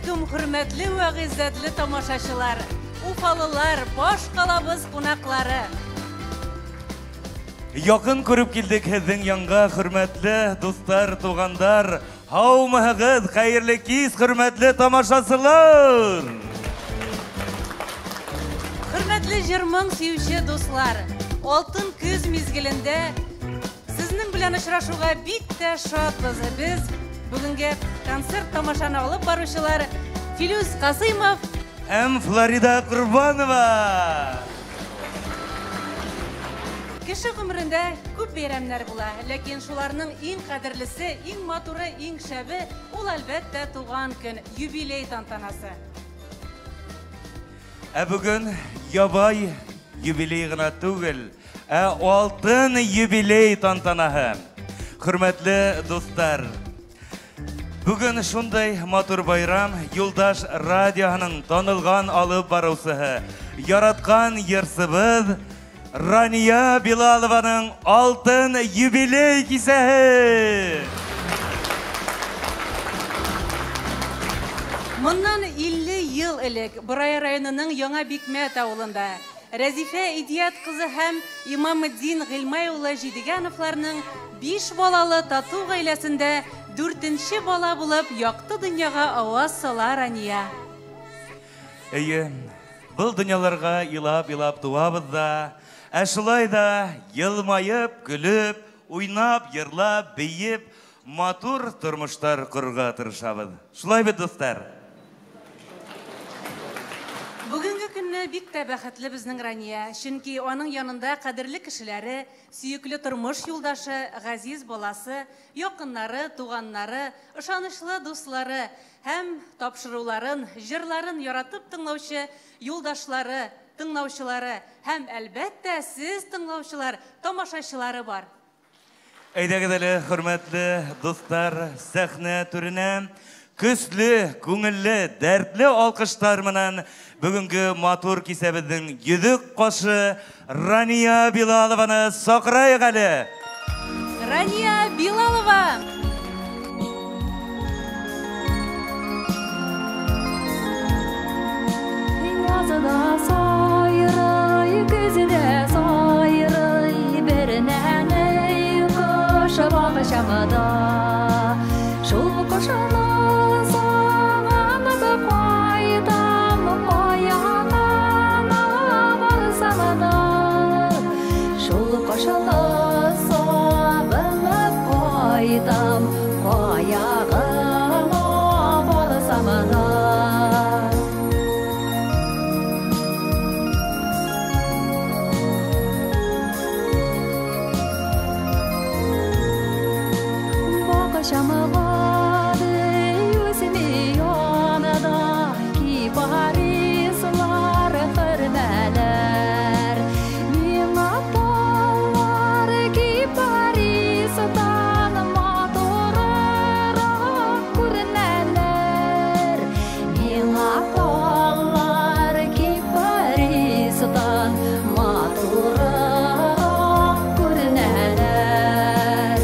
алейкум, hürmetli ve gizzetli tamaşaçılar, Ufalılar, boş kalabız konaklары. Yakın көріп келдік біздің yanға, hürmetli dostlar, туғандар. Hau mıhıгыз, hayırlı kez, hürmetli tamaşaçılar. Hürmetli jirmın suyucu dostlar, Altın Küz mezgilinde sizning bilan uchrashuvga bik de şadbız. Biz bugungi konsert tomoshanı olib boruvchilar Filuz Qasimov hem Florida Qurbanova. Kishi umrida ko'p bayramlar bo'ladi, lekin shularning eng qadrlisi, eng maturi, eng shabi ul albatta tug'an kun, yubiley tantanasi. Bugün yabay yubiley gına tugil, altın yubiley tantanağı. Hürmetli dostlar, bugün şunday matur bayram Yoldaş Radyo'nun tanılgan alıp barısı, yaratkan yersibіз Raniya Bilalova'nın altın yubiley kisehi. Bundan 50 yıl elek Buray rayonunun Яңа Бикмет ауылында Разифа Идият kızı hem İmamıddin Gılmayұлы Жидигановларның 5 балалы тату ғаиләсендә 4-нче бала булып яқты дөньяга аваз сала Рания. Бұл дүнияларға илап туабыз да, шулай да йылмайып, күліп, уйнап, йырлап, бейіп, матур тұрмыштар құрға тырышабыз. Шулай бит, достар? Бүгінгі күнне бик тә бәхетле безнең Рания, чөнки аның янында кадерле кешеләре, сөекле тормыш юлдашы, газиз баласы, якыннары, туганнары, ышанычлы дуслары һәм тапшыруларын, җырларын яратып тыңлаучы юлдашлары, тыңлаучылары һәм әлбәттә сез тыңлаучылар, тамашачылары бар. Әйдәгез әле, хөрмәтле достар, сәхнә түренә көсле, күңелле, дәртле алкыштар менән бүгенге матур кисәбезнең йөҙөк ҡашы Рания Билалованы саҡырайыҡ әле. Рания Билалова! Yazıda sayırый, күзінде sayırый, берінен көші бағышамыда. Шул көшіні сағанып қайтам, қояғана барсамыда. Шул көшіні сағанып қайтам, қояғана барсамыда. Şamağadı yüzümü yanada ki Parislar hürmeler min aptallar ki Paris'tan maturarak görünenler min aptallar ki Paris'tan maturarak görünenler.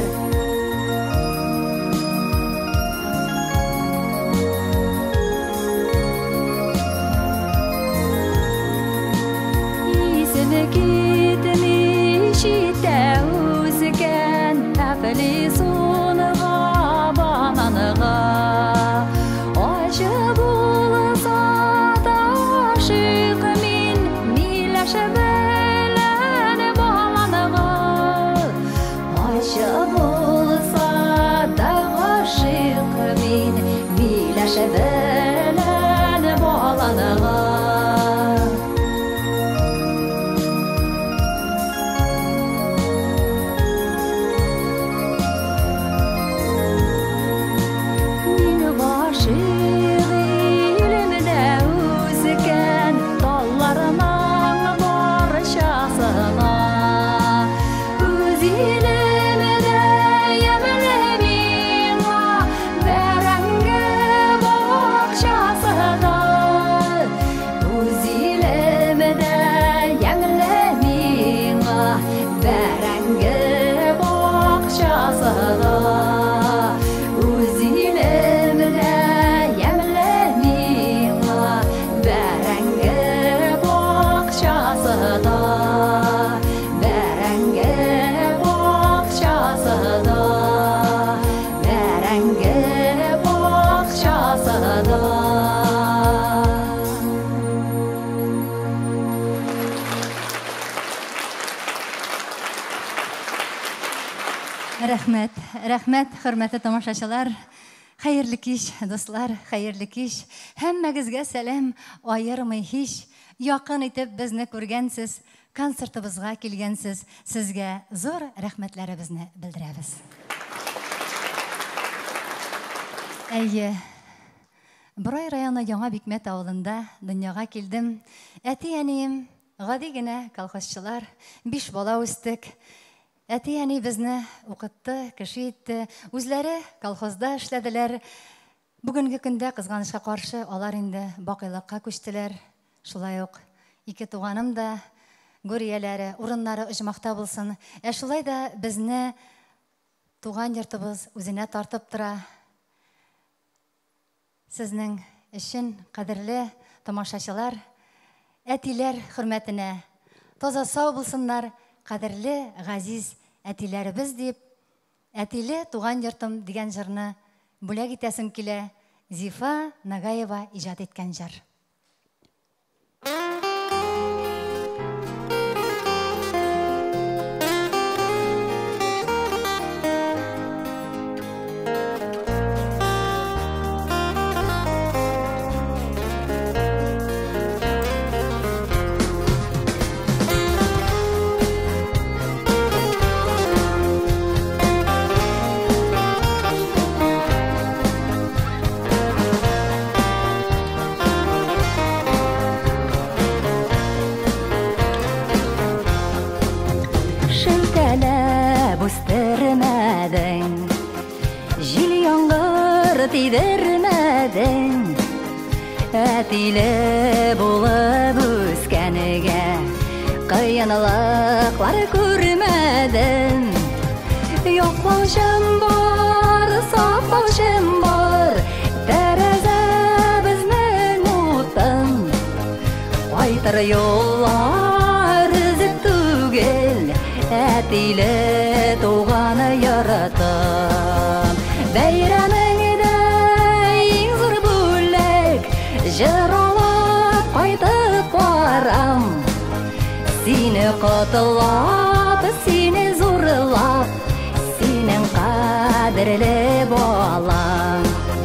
Gitmiş de üzgen tefeli sunuğa bananığa acı bulsa da aşık min mileşe belen balanığa acı bulsa da aşık min mileşe belen balanığa. Рәхмәт, хөрмәтле тамашачылар. Хәерле кич, дуслар, хәерле кич. Һәммәгезгә сәлам, аермый һич. Якын итеп безне күргәнсез, концертыбызга килгәнсез. Сезгә зур рәхмәтләребезне белдерәбез. Әйе, Борай районы Яңа Бикмәт авылында дөньяга килдем. Әти-әнием гади генә колхозчылар, 5 бала үстек. Әти-әни безне укытты, кеше итте. Үзләре колхозда эшләделәр. Бүгенге көндә кызганычка каршы алар инде бакыйлыкка күчтеләр. Шулай ук 2 туганым да гүрияләре, урыннары оҗмакта булсын. Шулай да безне туган йортыбыз үзенә тартып тора. Сезнең өчен кадерле тамашачылар, әтиләр хөрмәтенә таза сау булсыннар, кадерле газиз әтиләребез дип, әтиле туган йортым дигән җырны бүләк итәсем килә. Зифа Нагаева иҗат иткән җыр. Тидермәдең, әтиле булып үскәнегә, кыенлыклар күрмәдең. Яклаучым бар, саклаучым бар, тәрәзә безнең утын. Кайтыр юллар өзек түгел, әтиле туганы яратам. Бәйрәмеңдә иң зур бүләк, җырлап кайтып барам. Сине котлап, сине зурлап, синең кадерле балаң.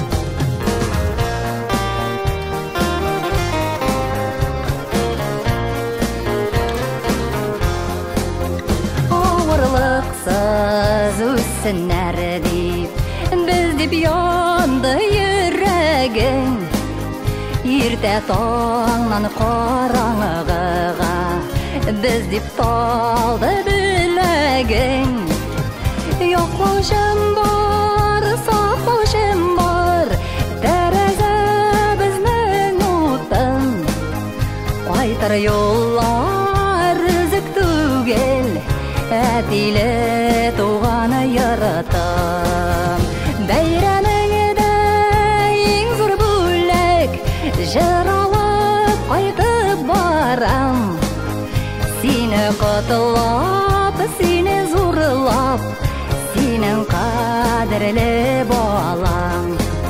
Авырлыксыз үссеннәр дип, без дип янды йөрәгең. Иртә таңнан караңгыга, без дип талды беләгең. Яклаучым бар, саклаучым бар, тәрәзә безнең утын. Кайтыр юллар өзек түгел, әтиле туганы яратам. Бәйрәмеңдә иң зур бүләк, җырлап кайтып барам. Сине котлап, сине зурлап, синең кадерле балаң.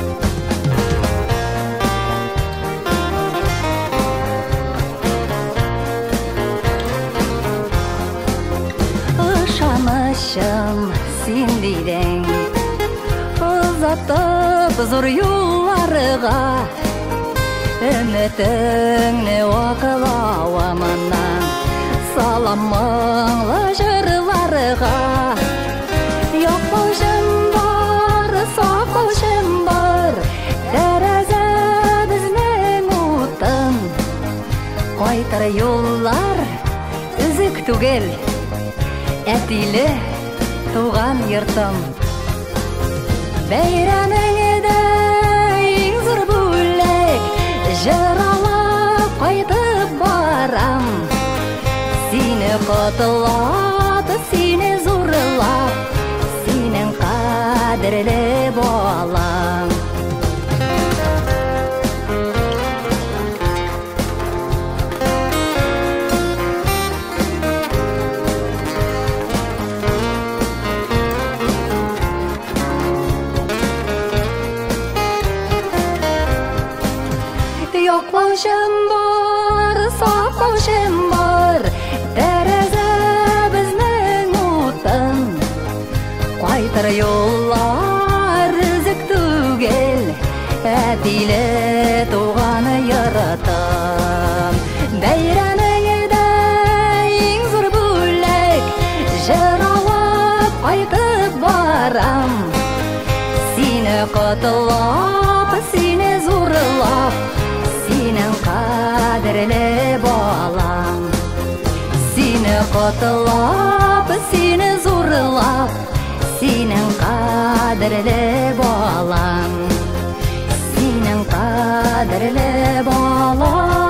Ышанычым син дидең, озатып зур юлларга, өметеңне вакылавымнан, салам моңлы җырларга. Яклаучым бар, саклаучым бар, тәрәзә безнең утын. Кайтыр юллар өзек түгел, әтиле туган йортым. Бәйрәмеңдә иң зур бүләк, җырлап кайтып барам. Сине котлап, сине зурлап, синең кадерле балаң. Яклаучым бар, саклаучым бар, тәрәзә безнең утын. Котлап, сені зурлап, сенің қадірлі балам, сенің қадірлі балам.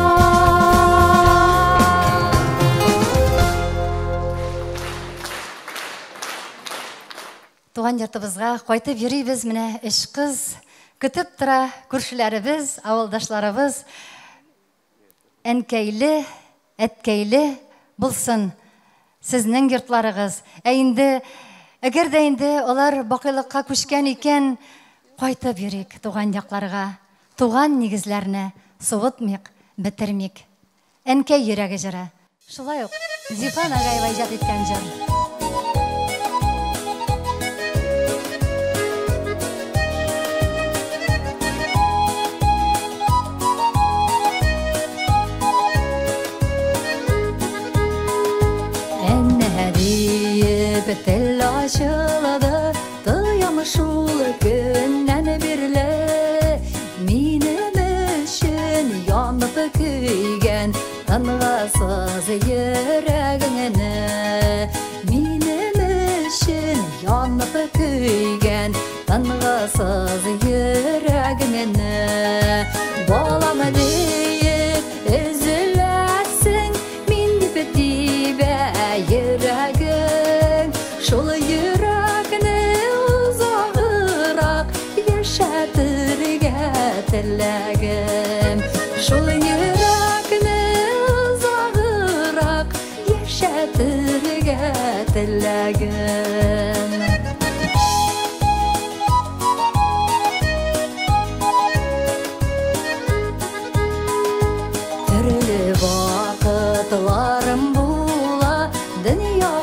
Туған йортыбызға қайтып йөрибез менә үш кыз. Көтіп тұра күршіләрібіз, авылдашларыбыз әнкәйлі, әткәйлі булсын сезнең йортларыгыз. Инде әгәр дә инде алар бакыйлыкка күчкән икән, кайтып йөрик туган якларга. Туган нигезләрне суытмыйк, битермик. Әнкәй йөрәге җыры. Шулай ук Зифан агайга иҗат иткән җыр. Тел açıldı, dayamış ol gündən birlə. Minəm üçün yanıb köygən, tanğasız yürəgini. Minəm üçün yanıb köygən, tanğasız yürəgini. Balam deyib üzüləsin, min dibə yürəgin. Şol yürekni uzağırak yaşatırga tilagim. Şol yürekni uzağırak yaşatırga tilagim. Türlü vakıtlarım bula, dünya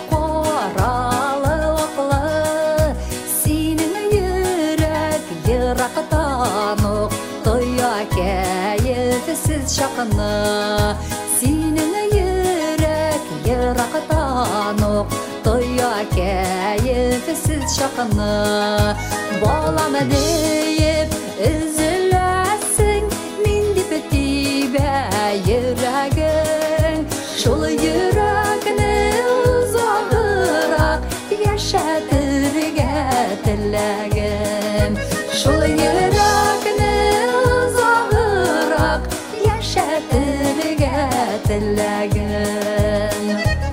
Raqtanıq toya kəyifsiz şaqını. Senin yürək yıraqtanıq toya kəyifsiz şaqını. Balam deyib üzüləsin, min dibə yürəgin. Şol yürəkni uzağıraq yaşatırga tilagim. Şol yürekni uzağırak yaşatırga tilagim.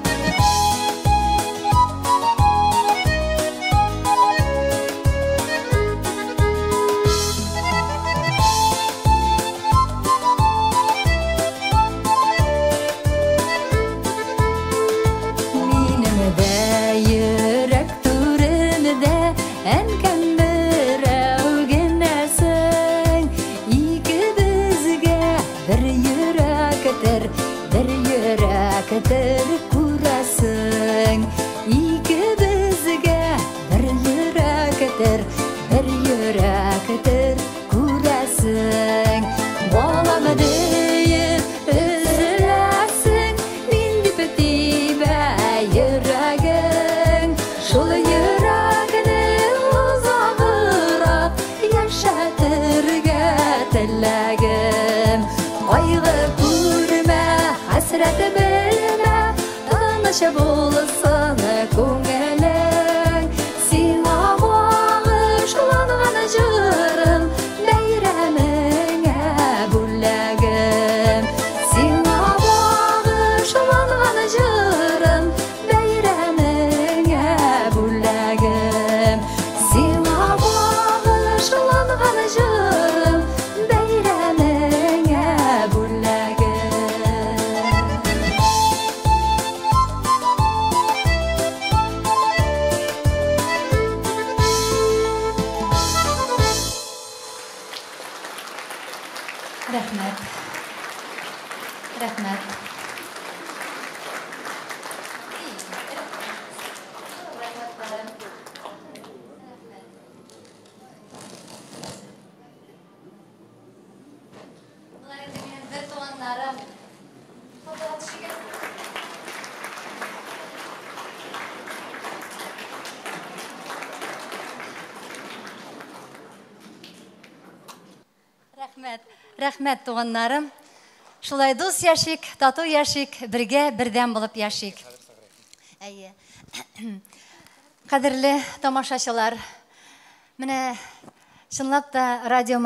Minim de yürek türümde enkəm Keter kurasın, ikimizge bir yürektir, bir yürektir kurasın. Balam deyip üzülesin, min dibə yüreğin. Şol yüreğini uzağırak yaşatırga tilagim. Qaygı kurma, hasret bilme, tanışa bulsan ko'ngling. Sina bağışlanğan jırım, bayramingga bulagim. Sina bağışlanğan jırım, bayramingga bulagim. Sina bağışlanğan jırım, bayramingga bulagim. Рәхмәт. Рәхмәт. Рәхмәт, туганнарым. Шулай дус яшик, тату яшик, бергә бердәм булып яшик. Әйе. Қадірлі тамашашылар, менә шынлап та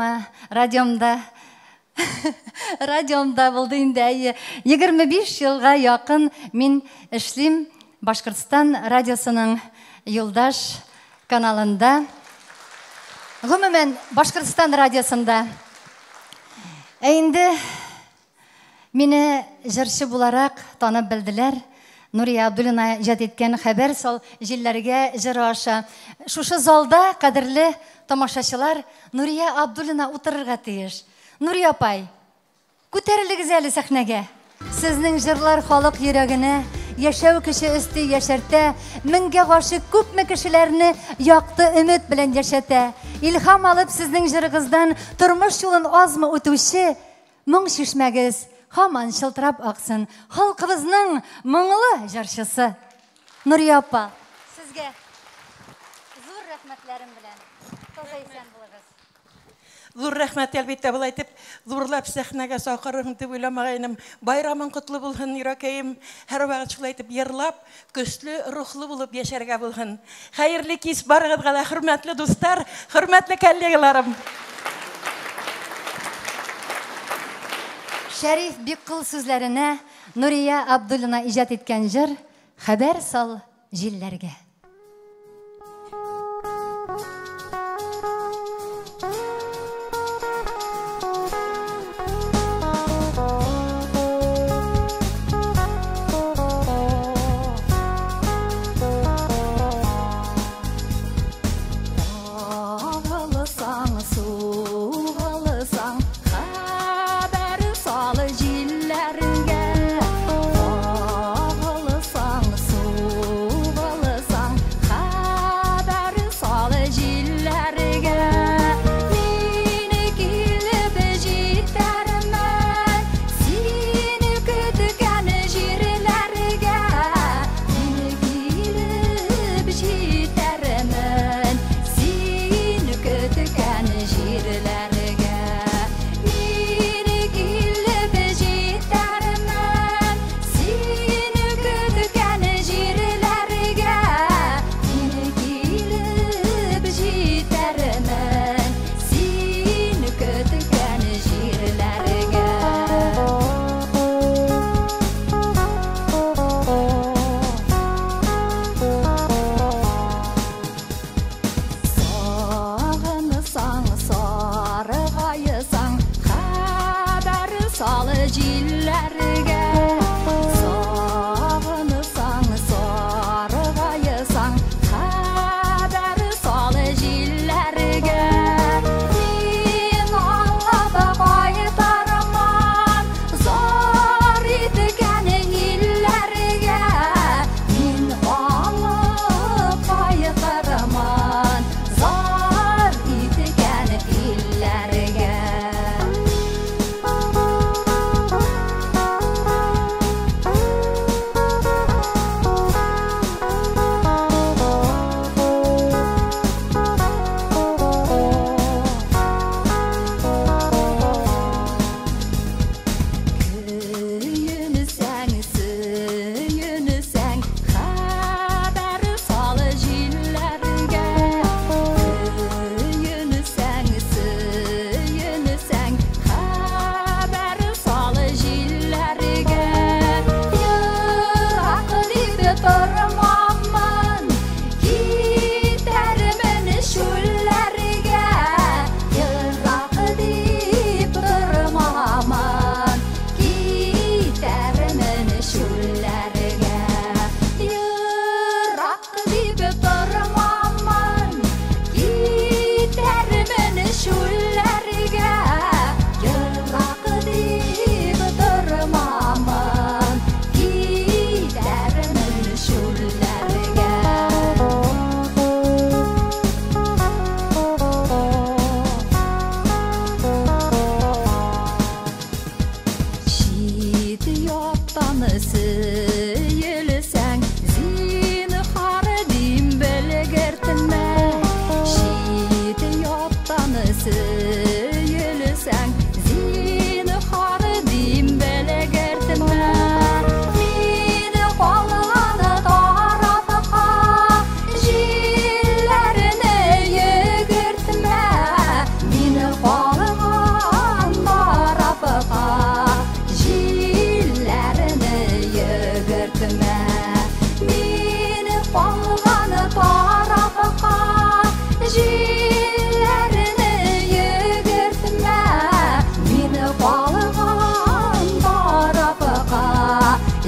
радиомда булды инде. Әйе, 25 елга якын мин эшлим Башкортстан радиосының Юлдаш каналында. Гомумән Башкортстан радиосында. Инде мине җырчы буларак танып белделәр. Нурия Абдуллина иҗат иткән хәбәр сал җилләргә җыры аша. Шушы залда, кадерле тамашачылар, Нурия Абдуллина утырырга тиеш. Нурия апай, күтәрелегез әле сәхнәгә. Сезнең җырлар халык йөрәгенә яшәү кеше өсте яшәртә, меңгә гашык күпме кешеләрне якты өмет белән яшәтә. Илһам алып сезнең җырыгыздан тормыш юлын азмы үтүче моң шишмәгез һаман шылтырап аксын. Халкыбызның моңлы җырчысы. Нурия апа, сезгә зур рәхмәтләрем белән тазайсан булыгыз. Зур рәхмәт, әлбәттә, булай итеп, зурлап сәхнәгә сакырырмын дип уйламагайным. Байрамың котлы булһын, йөрәкәем. Һәр вакыт шулай итеп йырлап, көчле, рухлы булып яшәргә булһын. Хәерле кис барыгызга да, хөрмәтле дуслар, хөрмәтле коллегаларым. Шәриф Биккул сүзләренә Нурия Абдуллина иҗат иткән җыр «Хәбәр сал җилләргә».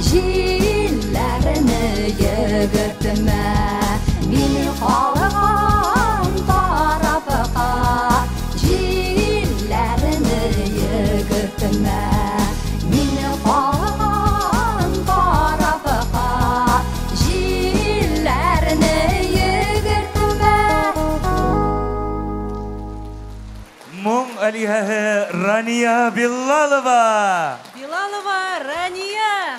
җилләрне йөгертмә, мин калган тарафка, җилләрне йөгертмә, мин калган тарафка, җилләрне йөгертмә. Моң алиһәһе Рания Билалова. Билалова Рания.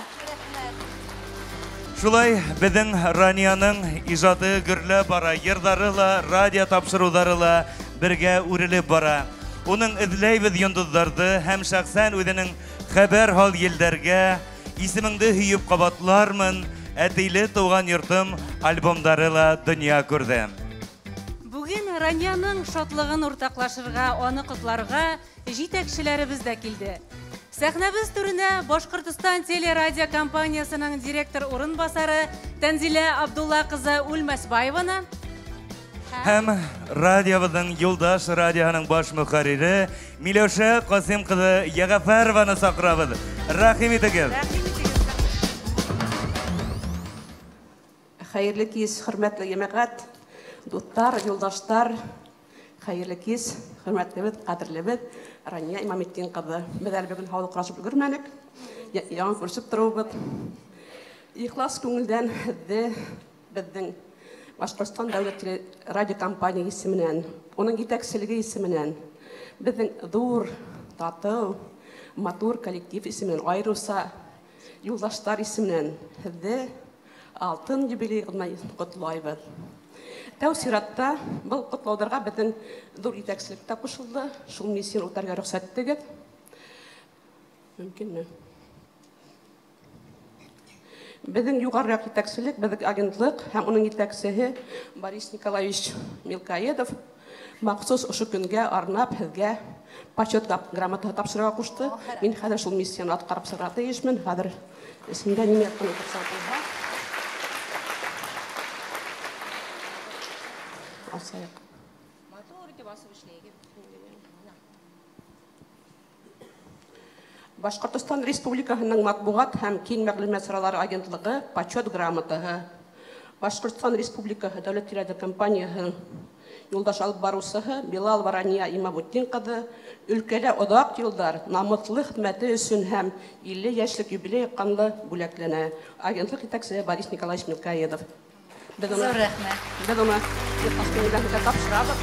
Шулай безнең Раниyaның иҗаты гөрләп бара, йырдары ла, радио тапшырулары ла бергә үрелеп бара. Уның эзләйбез йондызларды һәм шәхсән үзенең хәбәр хал елдәргә исемеңде һөеп кабатлармын, әтиле туган йортым альбомдары ла дөнья күрде. Бүген Ранияның шатлыгын уртаклашырга, аны котларга җитәкчеләребез дә килде. Сәхнәбез түренә Башкортстан телерадио компаниясының директор урынбасары Тәнзилә Абдулла кызы Үлмәсбаеваны Һәм радиобызның Юлдаш радионың баш мөхәррире Миләүшә Касым кызы Ягәфәрованы сакырабыз. Рәхим итегез. Хәерле кис, хөрмәтле җәмәгать, дуслар, юлдашлар, хәерле кис, хөрмәтлебез, кадерлебез, Рания Имаметдин кызы. Без әле бүген халыкрашып өлгермәдек. Яңа күрсеп торабыз. Ихлас күңелдән безнең Башкортстан дәүләт радио компания исеменнән, уның җитәкчелеге исеменнән, безнең зур, тату, матур коллектив исеменнән, айрылса юлдашлар исеменнән сезне алтын юбилейгына котлайбыз. Тәү сиратта был котлауларга безнең зур җитәкчелек тә кушылды. Шул миссияны үтәргә рөхсәт итегез. Мөмкинме? Безнең югарырак җитәкчелек, безнең агентлык һәм уның җитәкчесе Борис Николаевич Мелкоедов махсус ошо көнгә арнап һезгә почет грамота тапшырырга кушты. Мин хәзер шул миссияны аткарып чыгарга тиешмен. Хәзер исемдә нимә ятканын күрсәтергә. Асаяк. Башкортстан Республикасының матбугат һәм киң мәгълүмат саралары агентлыгы почет грамотаһы. Башкортстан Республикасы дәүләт телерадио компанияһының юлдаш алып баручысы Билалова Рания Имаметдин кызы өлкәдә озак еллар намуслы хезмәте өчен һәм 50 яшьлек юбилей канлы бүләкләнә. Агентлык җитәкчесе Борис Николаевич Мелкоедов. Зур рәхмәт. Без аны җитәкчелегенә тапшырабыз.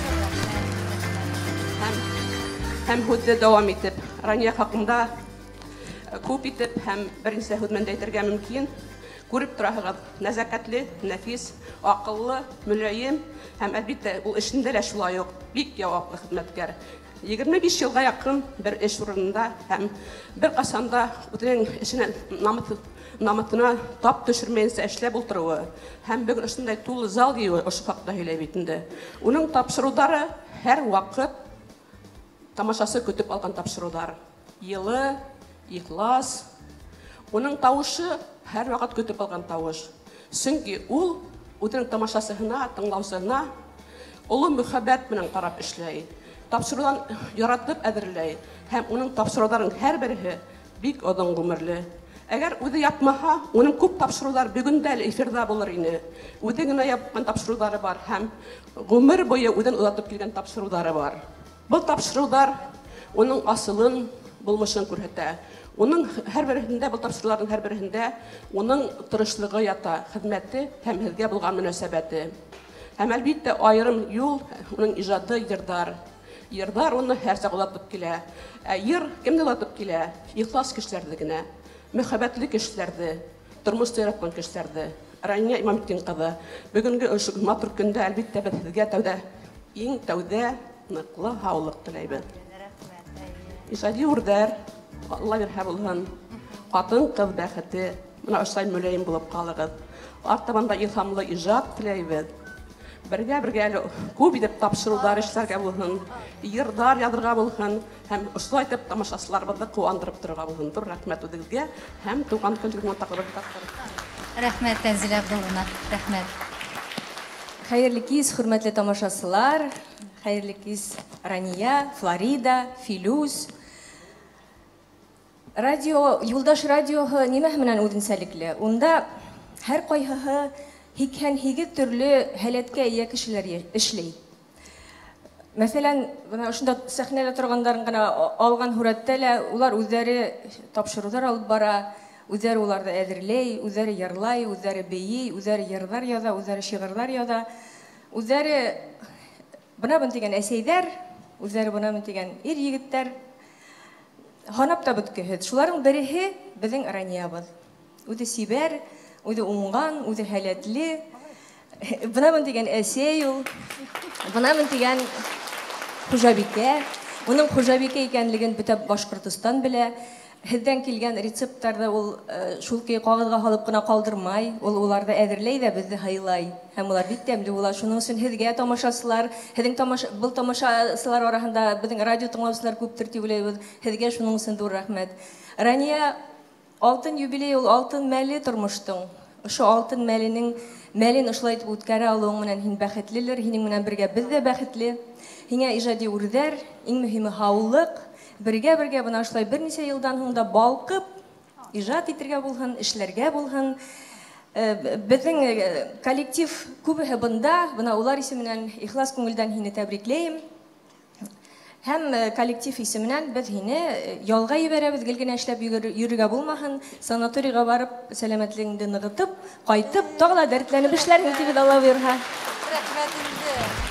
Һәм худде дәвам итеп, Рания хакында күп итеп һәм беренче хезмәттә әйтергә мөмкин. Күреп торагыз, нәзакәтле, нәфис, акыллы, мөлаем һәм әлбәттә ул эшендә дә шулай ук бик җаваплы хезмәткәр. 25 елга якын бер эш урынында һәм бер касанда үзенең эшенә намытына тап төшермәенсә эшләп утыруы һәм бүген шундай тулы зал юы ошо хакта һөйләп итенде. Уның тапшырулары һәр вакыт тамашасы көтеп алган тапшырулар. Йылы, ихлас. Уның тавышы һәр вакыт көтеп алган тавыш. Чөнки ул үзенең тамашасына, тыңлаусына улы мөхәббәт белән карап эшләй. Тапшырудан яратып әзерләй һәм уның тапшыруларын һәр берсе бик озын гомерле. Әгәр үзе ятмаһа, уның күп тапшырулар бүген дә эфирда булыр иде. Үзе генә япкан тапшырулары бар һәм гомер буе үзен узатып килгән тапшырулары бар. Бұл тапшырулар уның асылын, булмышын күрсәтә. Уның һәр берсендә, бұл тапшыруларның һәр берсендә уның тырышлыгы ята, хезмәте һәм һезгә булган мөнәсәбәте. Һәм әлбәттә аерым юл уның иҗаты йырдар. Йырдар уны һәр сак узатып килә. Йыр кемне узатып килә? Ихлас кешеләрне генә, мөхәббәтле кешеләрне, тормышта яраткан кешеләрне. Рания Имаметдин кызы, бүгенге ошо матур көндә әлбәттә без һезгә тәүдә, иң тәүдә ныклы һаулык теләйбез. Ижади үрдәр, Алла бирһә булһын, катын кыз бәхете, менә ошай мөлаем булып калыгыз. Артабанда илһамлы иҗат теләйбез. Бергә күп итеп тапшырулар эшләргә булһын, йырдар язырга булһын, һәм ошолай итеп тамашачыларыбызны куандырып торырга булһын. Рәхмәт үзегезгә һәм туган көнлегенә тагын Рәхмәт Тәнзилә Абдуллина. Рәхмәт. Хәерле кис, хөрмәтле тамашачылар. Хәерле кис, Рания, Флорида, Филүс. радио, Юлдаш радиоһы нимәһе менән үҙенсәлекле? Унда һәр ҡайһыһы һигеҙ төрлө һәләткә эйә кешеләр эшләй. Мәсәлән, бына ошонда сәхнәлә торгандарын гына алган һүрәттә лә улар үҙҙәре тапшырыуҙар алып бара, үҙҙәре уларҙы әҙерләй, үҙҙәре йырлай, үҙҙәре бейей, үҙҙәре йырҙар яҙа, үҙҙәре шиғырҙар яҙа, үҙҙәре бынабын тигән әсәйҙәр, үҙҙәре бынабын тигән ир-егеттәр. Һанап та бөткөһөҙ. Шуларның береһе беҙҙең Раниябыҙ. Үҙе сибәр, үҙе уңған, үҙе һәләтле. Бынабын тигән әсәй ул. Бынабын тигән хужабикә. Уның хужабикә икәнлеген бөтә Башҡортостан белә. Һеҙҙән килгән рецепттарҙы ул шул ҡағыҙға һалып ҡына ҡалдырмай. Ул уларҙы әҙерләй ҙә беҙҙе һыйлай. Һәм улар бик тәмле була. Шуның өсөн һеҙгә тамашасылар, был тамашасылар араһында беҙҙең радио тыңлаусылар күптер тип уйлайбыҙ. Һеҙгә шуның өсөн ҙур рәхмәт. Рания, алтын юбилей ул алтын мәле тормоштоң. Ошо алтын мәлен ошолай итеп үткәрә алыуың менән һин бәхетлелер. Һинең менән бергә беҙ ҙә бәхетле. Һиңә ижади үрҙәр, иң мөһиме һаулыҡ. Бергә бына ошолай бер нисә йылдан һуң да балҡып, ижад итергә булһын, эшләргә булһын. Беҙҙең коллектив күбеһе бына улар исеменән ихлас күңелдән һине тәбрикләйем. Һәм коллектив исеменән беҙ һине ялға ебәрәбеҙ, гел генә эшләп йөрөргә булмаһын, санаторийға барып, сәләмәтлегеңде нығытып, ҡайтып, тағы ла дәртләнеп эшләрһең тибеҙ, Алла бойорһа. Рәхмәт инде.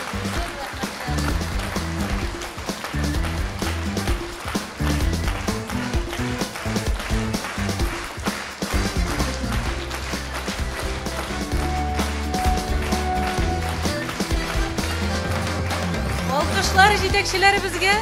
Alkışlar жетекшілерімізге.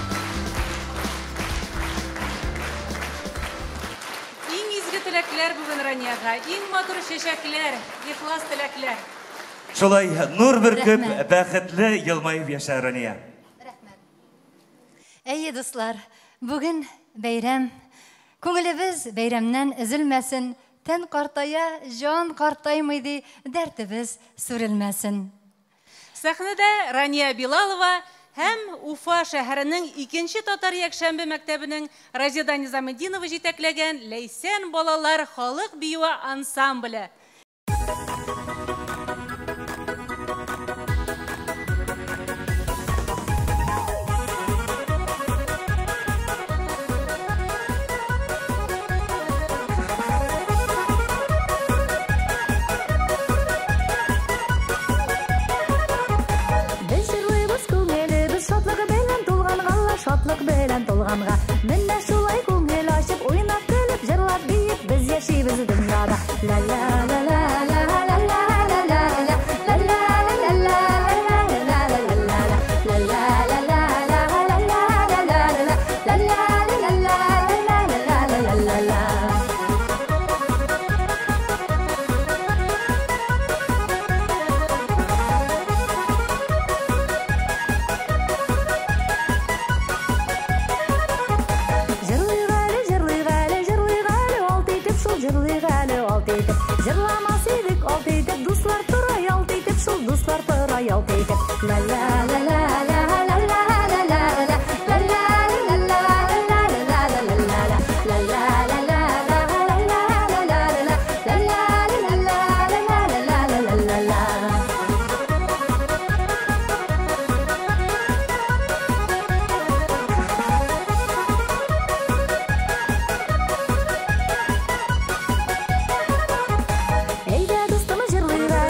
Иң изге теләкләр бүген Раняға, иң матур шешәкләр, ихлас теләкләр. Шулай нур бөркөп, бәхетле йылмайып яша Рания. Рәхмәт. Әйе, дуслар, бүген бәйрәм. Күңелебез бәйрәмнән өзелмәсен, тән ҡартая, жан ҡартаймый ди, дәртебез сүрелмәсен. Сәхнәдә Рания Билалова һәм Уфа шәһәренең 2-нче татар якшәмбе мәктәбенең Разида Низаметдинова җитәкләгән Ләйсән балалар халык биюе ансамбле. Шатлык белән тулганга, менә шулай күңел ачып, уйнап көлеп, җырлап биеп, без яшибез дөньяда. Ла ла ла ла ла ла ла ла ла ла ла ла Жырламас едік алт етіп, дуслар тұра ялт етіп, шул дуслар тұра ялт етіп. Ла ла ла ла ла ла ла ла ла ла ла ла ла ла ла ла Ейдә, достым, жырлыйға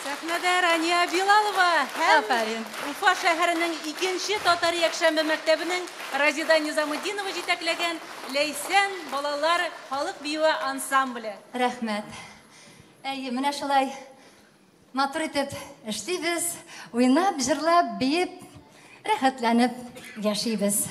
Сәхнәдә Рания Билалова һәм Афарин. Уфа шәһәренең 2нче татар якшәмбе мәктәбенең Разида Низамутдинова җитәкләгән Ләйсән балалар халык биюе ансамбле. Рәхмәт. Әйе, менә шулай матур итеп эшлибез, уйнап, җырлап, биеп, рәхәтләнеп яшибез.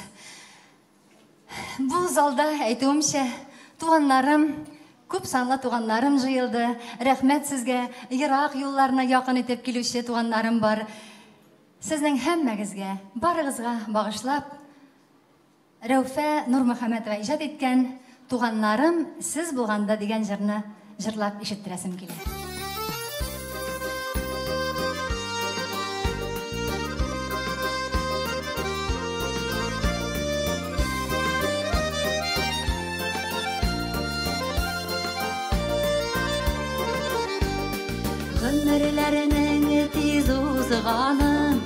Бу залда әйтүемчә, туганнарым, күп санлы туганнарым җыелды. Рәхмәт сезгә, ерак юлларына якын итеп килүче туганнарым бар. Сезнең һәммәгезгә, барыгызга багышлап, Рәүфә Нурмөхәммәтова иҗат иткән туганнарым сез булганда дигән җырны җырлап ишеттерәсем килә. Гомерләрнең тиз узганын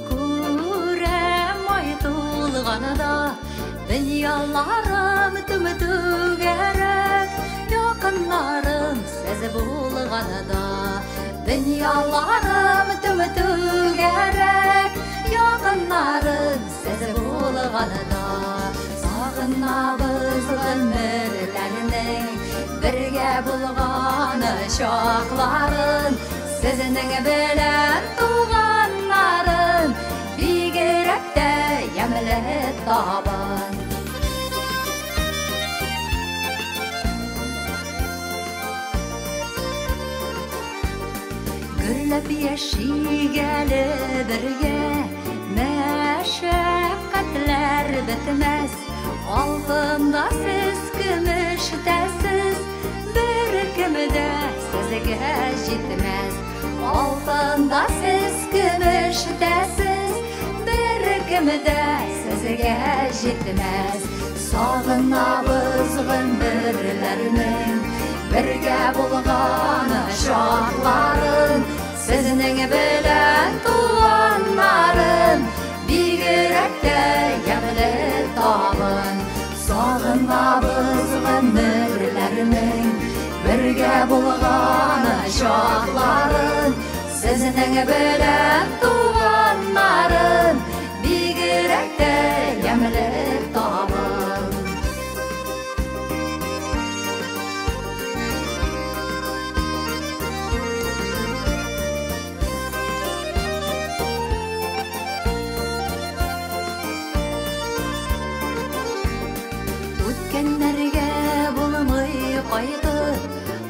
күрәм айтылганында, дөньяларым түгәрәк, якыннарым сез булганында, дөньяларым түгәрәк, якыннарым сез булганында, сагынабыз гомерләрнең бергә булганы чакларын, сезнең белән туганнарым бигрәк тә ямьле табын. Гөрләп яшигәле бергә, мәшәкатьләр бетмәс, алтында сез көмештәсез, беркемдә сезгә җитмәс. Алтында сез көмештәсез, беркемдә сезгә җитмәс. Сагынабыз гомерләрнең бергә булганы чакларын, сезнең белән туганнарым бигрәк тә ямьле табын. Сагынабыз гомерләрнең бергә булганы чакларын, сезнең белән туганнарым бигрәк тә ямьле табын. Үткәннәргә булмый кайтып,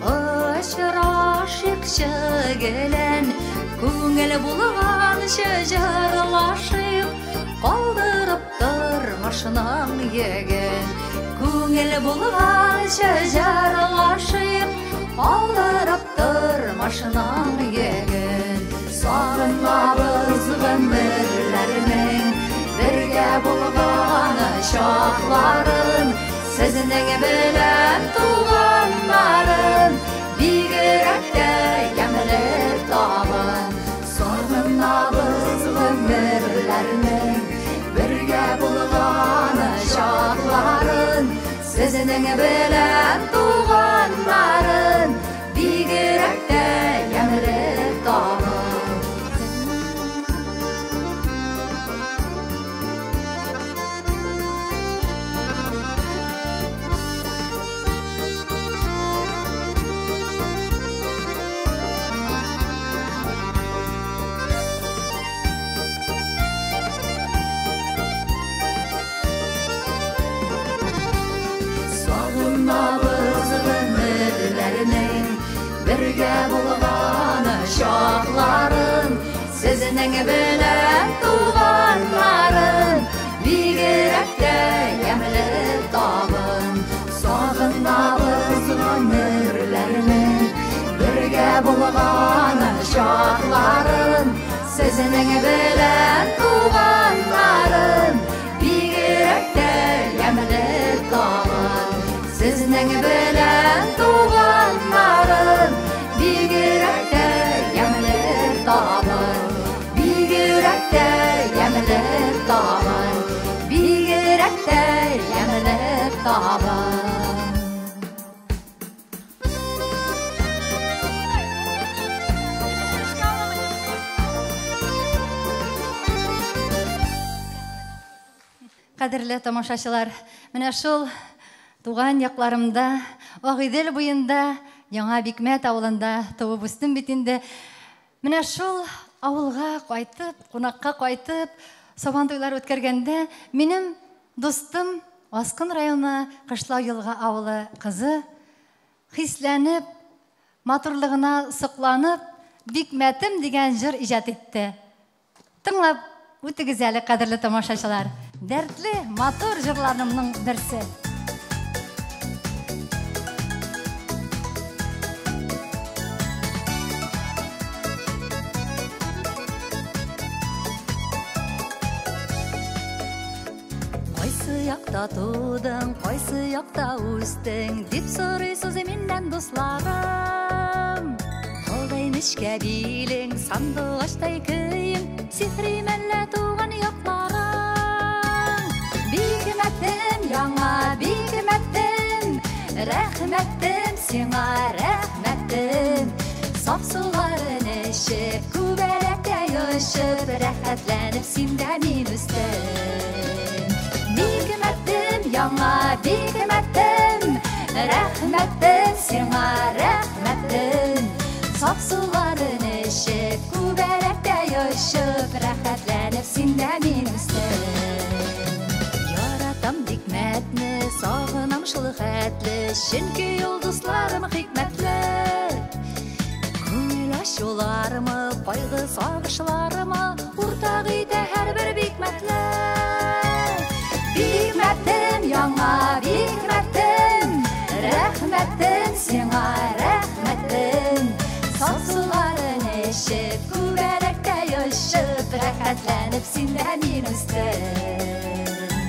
очрашыкчы гелән, күңел булган җырлашып, калдырып тормышның йөген. Күңел булган җырлашып, калдырып тормышның йөген. Сагынабыз гомерләрнең бергә булганы чакларын, сезнең белән туганнарым бигрәк тә ямьле табын. Сагынабыз гомерләрнең бергә булганы чакларын, сезнең белән туганнарым бигрәк тә ямьле табын. Бергә булганы чакларын, сезнең белән туганнарым бигрәк тә ямьле табын. Сагынабыз гомерләрнең бергә булганы чакларын, сезнең белән туганнарым бигрәк тә ямьле табын. Сезнең белән туганнарым бигрәк тә ямьле табын. Бигрәк тә ямьле табын. Бигрәк тә ямьле табын. Қадірлі тамашашылар, менә шул туған якларымда, Агыйдел буенда, Яңа Бикмәт авылында туып үстем бит инде. Менә шул авылга кайтып, кунакка кайтып, сабан туйлар үткәргәндә, минем достым Аскын районы Кышлау елга авылы кызы хисләнеп, матурлыгына сокланып, Бикмәтем дигән җыр иҗат итте. Тыңлап үтегез әле, кадерле тамашачылар. Дәртле, матур җырларымның берсе. Кайсы якта тудың, кайсы якта үстең, дип сорыйсыз миннән дусларым. Калдай нечкә билең, сандугачтай көйең, сихри мәллә туган якларың. Бикмәтем, яңа бикмәтем, рәхмәтем сиңа, рәхмәтем. Саф суларын эчеп, күбәләккә йошып, рәхәтләнеп синдә мин үстем. Бикмәтем, яңа бикмәтем, рәхмәтем сиңа, рәхмәтем. Саф суларын эчеп, күбәләккә йошып, рәхәтләнеп синдә мин үстем. Яратам бикмәтне, сагынам шул хәтле, чөнки йолдызларым хикмәтле. Күңел ачуларымы, кайгы сагышларымы, уртак итә һәрбер бикмәтле. Бикмәтем, яңа бикмәтем, рәхмәтем сиңа, рәхмәтем. Саф суларын эчеп, күбәләккә йошып, рәхәтләнеп синдә мин үстем.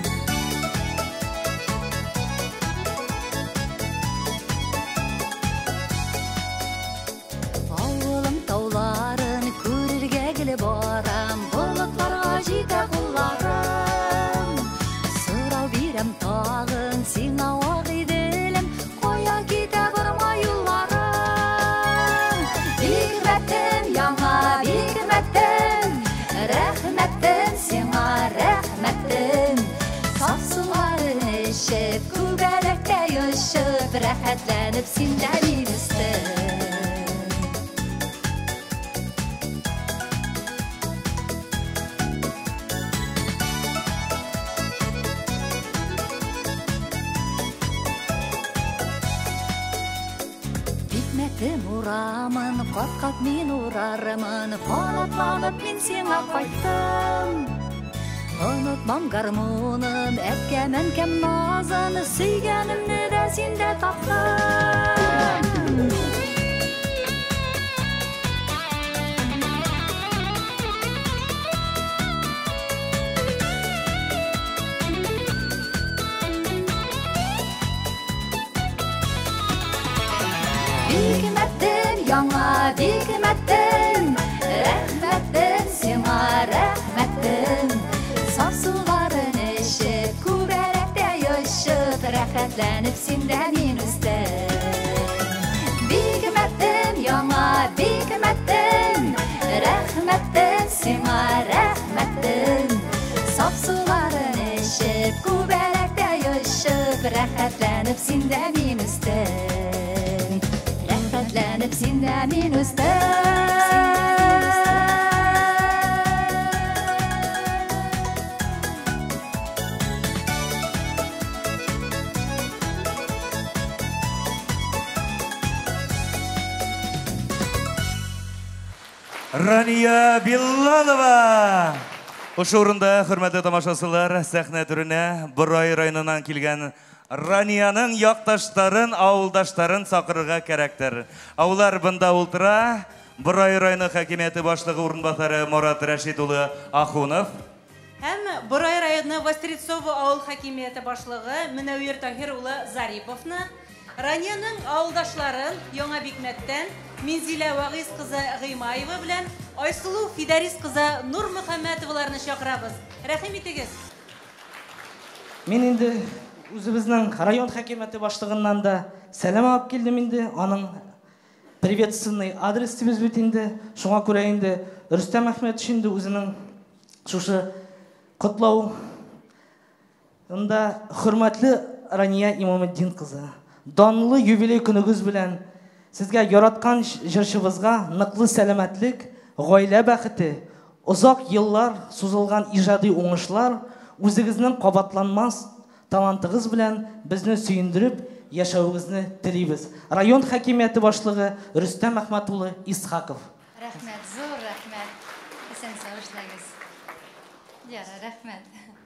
Авылым тауларын күрергә гел барам, болытларга җитә кулларым. Сорау бирәм тагын сиңа, Агыйделем, кая китә барма юлларың. Бикмәтем, яңа бикмәтем, рәхмәтем сиңа, рәхмәтем. Саф суларын эчеп, күбәләккә йошып, рәхәтләнеп синдә мин үстем. Бикмәтем урамын, кат-кат мин урармын, канатланып мин сиңа кайттым. Онытмам гармунын, әткәм-әнкәм назын, сөйгәнемне дә синдә таптым. Бикмәтем, яңа бикмәтем, рәхмәтем сиңа, рәхмәтем. Саф суларын эчеп, күбәләккә йошып, рәхәтләнеп синдә мин үстем. Бикмәтем, яңа бикмәтем, рәхмәтем сиңа, рәхмәтем. Саф суларын эчеп, күбәләккә йошып, рәхәтләнеп синдә мин үстем. Рәхәтләнеп синдә мин үстем. Рания Билалова. Ошо урында, хөрмәтле тамашачылар, сәхнә түренә Борай районынан килгән Ранияның якташтарын, авылдаштарын сакырырга кирәктер. Аулар бында ултыра. Борай районы хакимияте башлыгы урынбасары Мурат Рәшид улы Ахунов. Һәм Борай районы Вострецово авыл хакимияте башлыгы Мөнәвир Таһир улы Зариповны, Ранияның авылдашларын Яңа Бикмәттән Минзилә Вагиз кызы Гыймаева белән Айсылу Фидарис кызы Нур Мөхәммәтовларны чакырабыз. Рәхим итегез. Мен инде үзебезнең район хакимияте башлыгыннан да сәлам алып килдем инде. Аның приветственный адрес тибез бит инде. Шуңа күрә инде Рөстәм Әхмәтов инде үзенең шушы котлау Онда хөрмәтле Рания Имаметдин кызы, данлы юбилей күнегез белән сезгә яраткан җырчыбызга ныклы сәламәтлек, гаилә бәхете, озак еллар сузылган иҗади уңышлар, үзегезнең кабатланмас талантыгыз белән безне сөендереп яшәвегезне телибез. Район хакимияте башлыгы Рөстәм Әхмәт улы Исхаков. Рәхмәт, зур рәхмәт. Исән сау эшләгез. Яра, рәхмәт.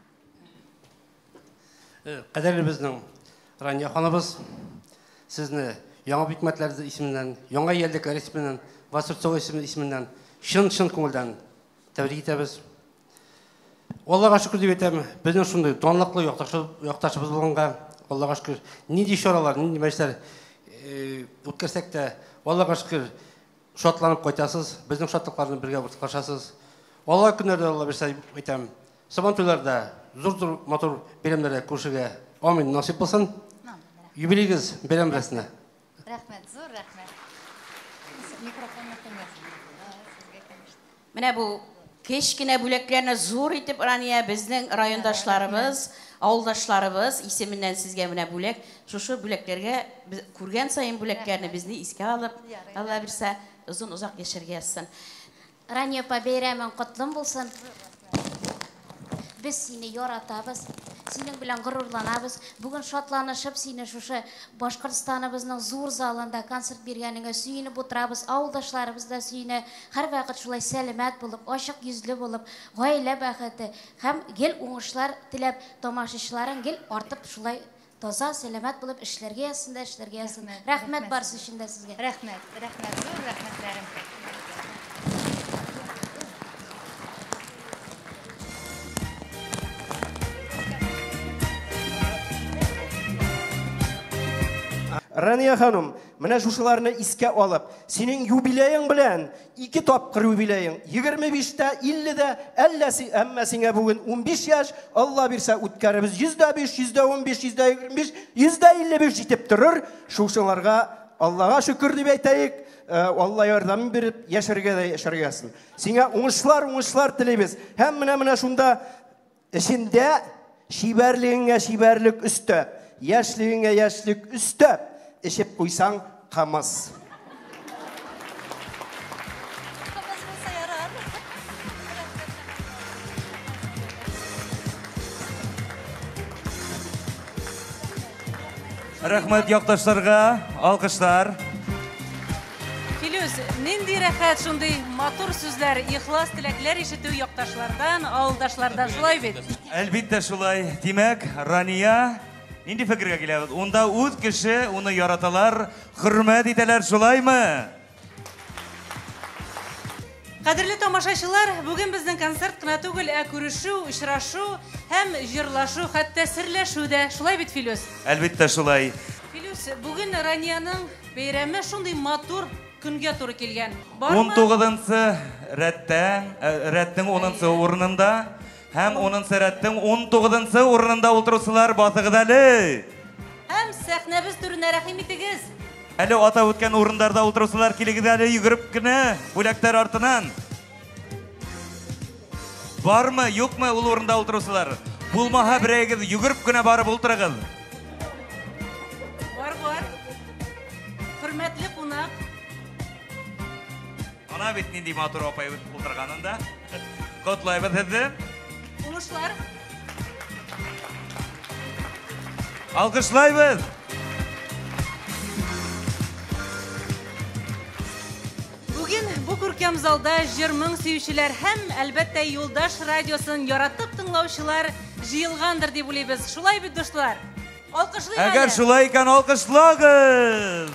Кадерле безнең Рания ханыбыз, сезне яңа бикмәтләр исеменнән, яңа еллекләр исеменнән, Васырцова исеменнән шын күңелдән тәбрик итәбез. Аллага шөкер дип әйтәм, безнең шундый данлыклы якташыбыз булганга, Аллага шөкер, нинди чаралар, нинди мәҗлесләр үткәрсәк тә, Аллага шөкер, шатланып кайтасыз, безнең шатлыкларны бергә уртаклашасыз. Алла көннәрдә Алла берсә әйтәм, Сабантуйларда зур матур бәйрәмнәрдә күршегә амин насип булсын. Юбилейгез бәйрәм беләсенә. Рәхмәт, зур рәхмәт. Микрофонны тыңласın. Менә бу кечкенә бүләкләрне зур итеп Рания безнең райондашларыбыз, авылдашларыбыз исеменнән сезгә менә бүләк. Шушы бүләкләргә күргән сайын бүләкләрне безне искә алып, Алла бирсә, озак яшәргә язсын. Рания па бәйрәмең котлы булсын. Biz seni yaratабыз, senin белән горурланабыз. Бүген шатланышып сине шушы Башкортстаныбызның зур залында концерт биргәнеңә сөенеп утырабыз. Авылдашларыбыз да сөенә. Һәрвакыт шулай сәламәт булып, ачык йөзле булып, гаилә бәхете һәм гел уңышлар теләп, тамашачыларың гел артып шулай таза сәламәт булып эшләргә ясында. Рәхмәт барсы өчен дә сезгә. Рәхмәт, зур рәхмәтләрем. Рания ханым, менә шушыларны искә алып, синең юбилеең белән 2 тапкыр юбилеең, 25-тә, 50-дә, әлләсе әмма сиңа бүген 15 яшь, Алла бирсә үткәребез 105, 115, 125, 155 җитеп торыр. Шушыларга Аллага шөкер дип әйтәйек. Алла ярдәм биреп яшәргә дә яшәргәсен. Сиңа уңышлар телибез. Һәм менә шунда эчендә шибәрлегеңә шибәрлек өстә, яшьлегеңә яшьлек өстә эшеп куйсаң камыз. Рәхмәт якташларга, алкышлар. Филюс, нинди рәхәт шундый матур сүзләр, ихлас теләкләр ишетү якташлардан, авылдашлардан, шулай бит? Әлбиттә шулай. Димәк, Рания нинди фикергә киләбез? Унда үз кеше, уны яраталар, хөрмәт итәләр, шулаймы? Кадерле тамашачылар, бүген безнең концерт кына түгел, күрешү, очрашу һәм җырлашу, хәтта серләшү дә. Шулай бит, Филюс? Әлбиттә шулай. Филюс, бүген Раниyaның бәйрәме шундый матур көнгә туры килгән. Бармы? 19-нчы рәттең 10-нчы урынында һәм 10-нчы рәттең 19-нчы урынында утыручылар басыгыз әле. Һәм сәхнәбез түренә рәхим итегез. Әле ата үткән урындарда утыручылар килегез әле, йөгереп кенә бүләктәр артынан. Бармы, юкмы ул урында утыручылар? Булмаһа берәйгез йөгереп кенә барып утырыгыз. Бар. Хөрмәтле кунак. Ана бит нинди матур апай утырганында. Котлайбыз сезне. Уңышлар. Алкышлайбыз. Бүген бу күркәм залда җырмың сөючеләр һәм әлбәттә Юлдаш радиосын яратып тыңлаучылар җыелгандыр дип уйлыйбыз. Шулай бит, дуслар? Алкышлыйк әле. Әгәр шулай икән, алкышлагыз.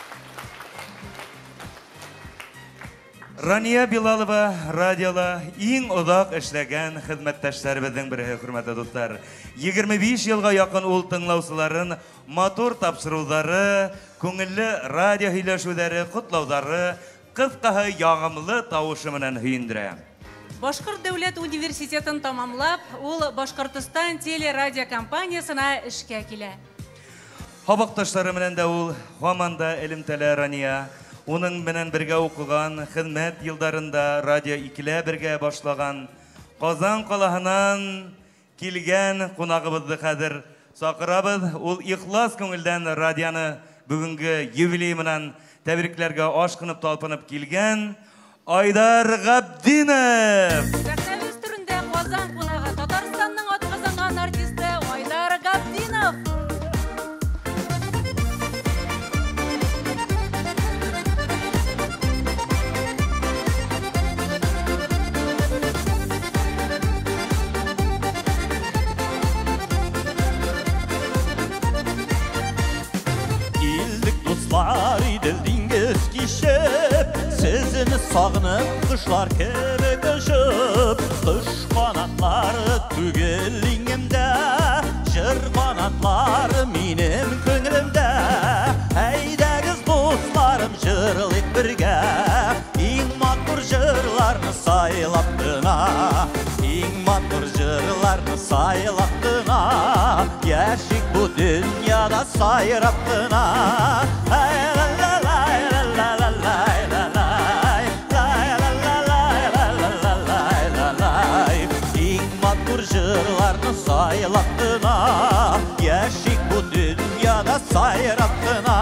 Рания Билалова радиола иң озак эшләгән хезмәттәшләребезнең бере, хөрмәтле дуслар. 25 елга якын ул тыңлаучыларын матур тапшырулары, күңелле радио һөйләшүләре, котлаулары, кыскаһы ягымлы тавышы менән һөендерә. Башкорт дәүләт университетын тамамлап, ул Башкортстан телерадиокомпаниясына эшкә килә. Хабакташлары менән дә ул һаманда элемтәлә Рания. Уның менән бергә укыган, хезмәт елдарында радио 2-лә бергә башлаган, Казан калаһынан килгән кунагыбызды хәзер сакырабыз. Ул ихлас күңелдән радионы бүгенге юбилей менән тәбрикләргә ашкынып талпынып килгән Айдар Габдинов. Сәхнәбез түрендә Казан кунагы Татарстанның атказанган артисты Айдар Габдинов. Ildik dostlar idil dingiz kişip Sizini sağınıp kışlar kebegişip Kış kanatları tügelingimde Jır kanatları minim könglimde Heydegiz dostlarım jırlayıp birge İng matur jırlarını sayılaptına İng matur jırlarını sayılaptına Yaşık bu dünyada sayraptına Hey la la la la la la la la Jırlarını saylattına Yaşık bu dünyada sayrattına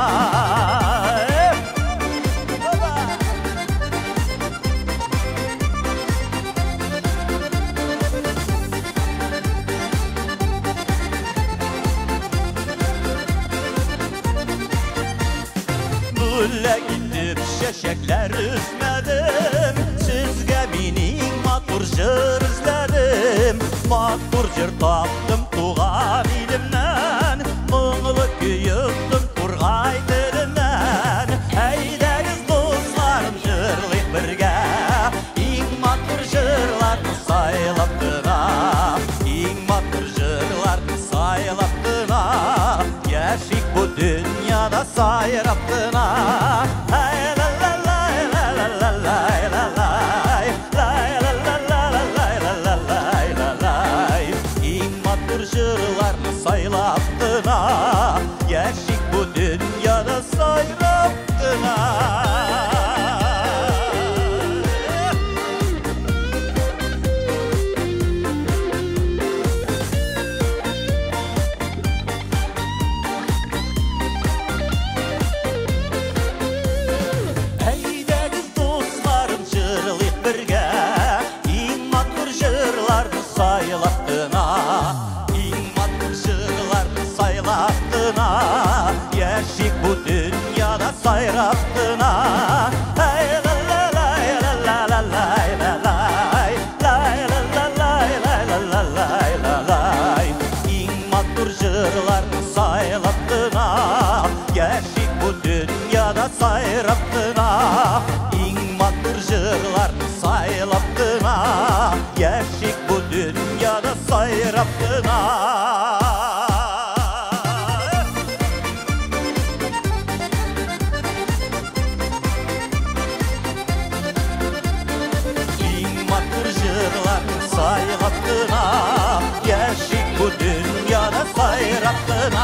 Gülle gidip şeşekler üzmedim Sizge benim matur jır izledim Matur jır taptım tuğan ilimden Muğlu küyüktüm turgay dilimden Heydegiz dostlarım jırlayıp birge İng matur jırlarını saylattına İng matur jırlarını saylattına Yaşık bu dünyada sayrattına Hey la la la la la la la la la Jırlarını saylattına Yaşık bu dünyada sayrattına Heydegiz dostlarım jırlayıp birge İng matur jırlarını saylattına saylattına Yaşık bu dünyada sayrattına Hey la la la la la la la la la La la la la la la la la İng matur jırlarını saylattına Yaşık bu dünyada sayrattına İng matur jırlarını saylattına Yaşık bu dünyada sayrattına saylattına Yaşık bu dünyada sayrattına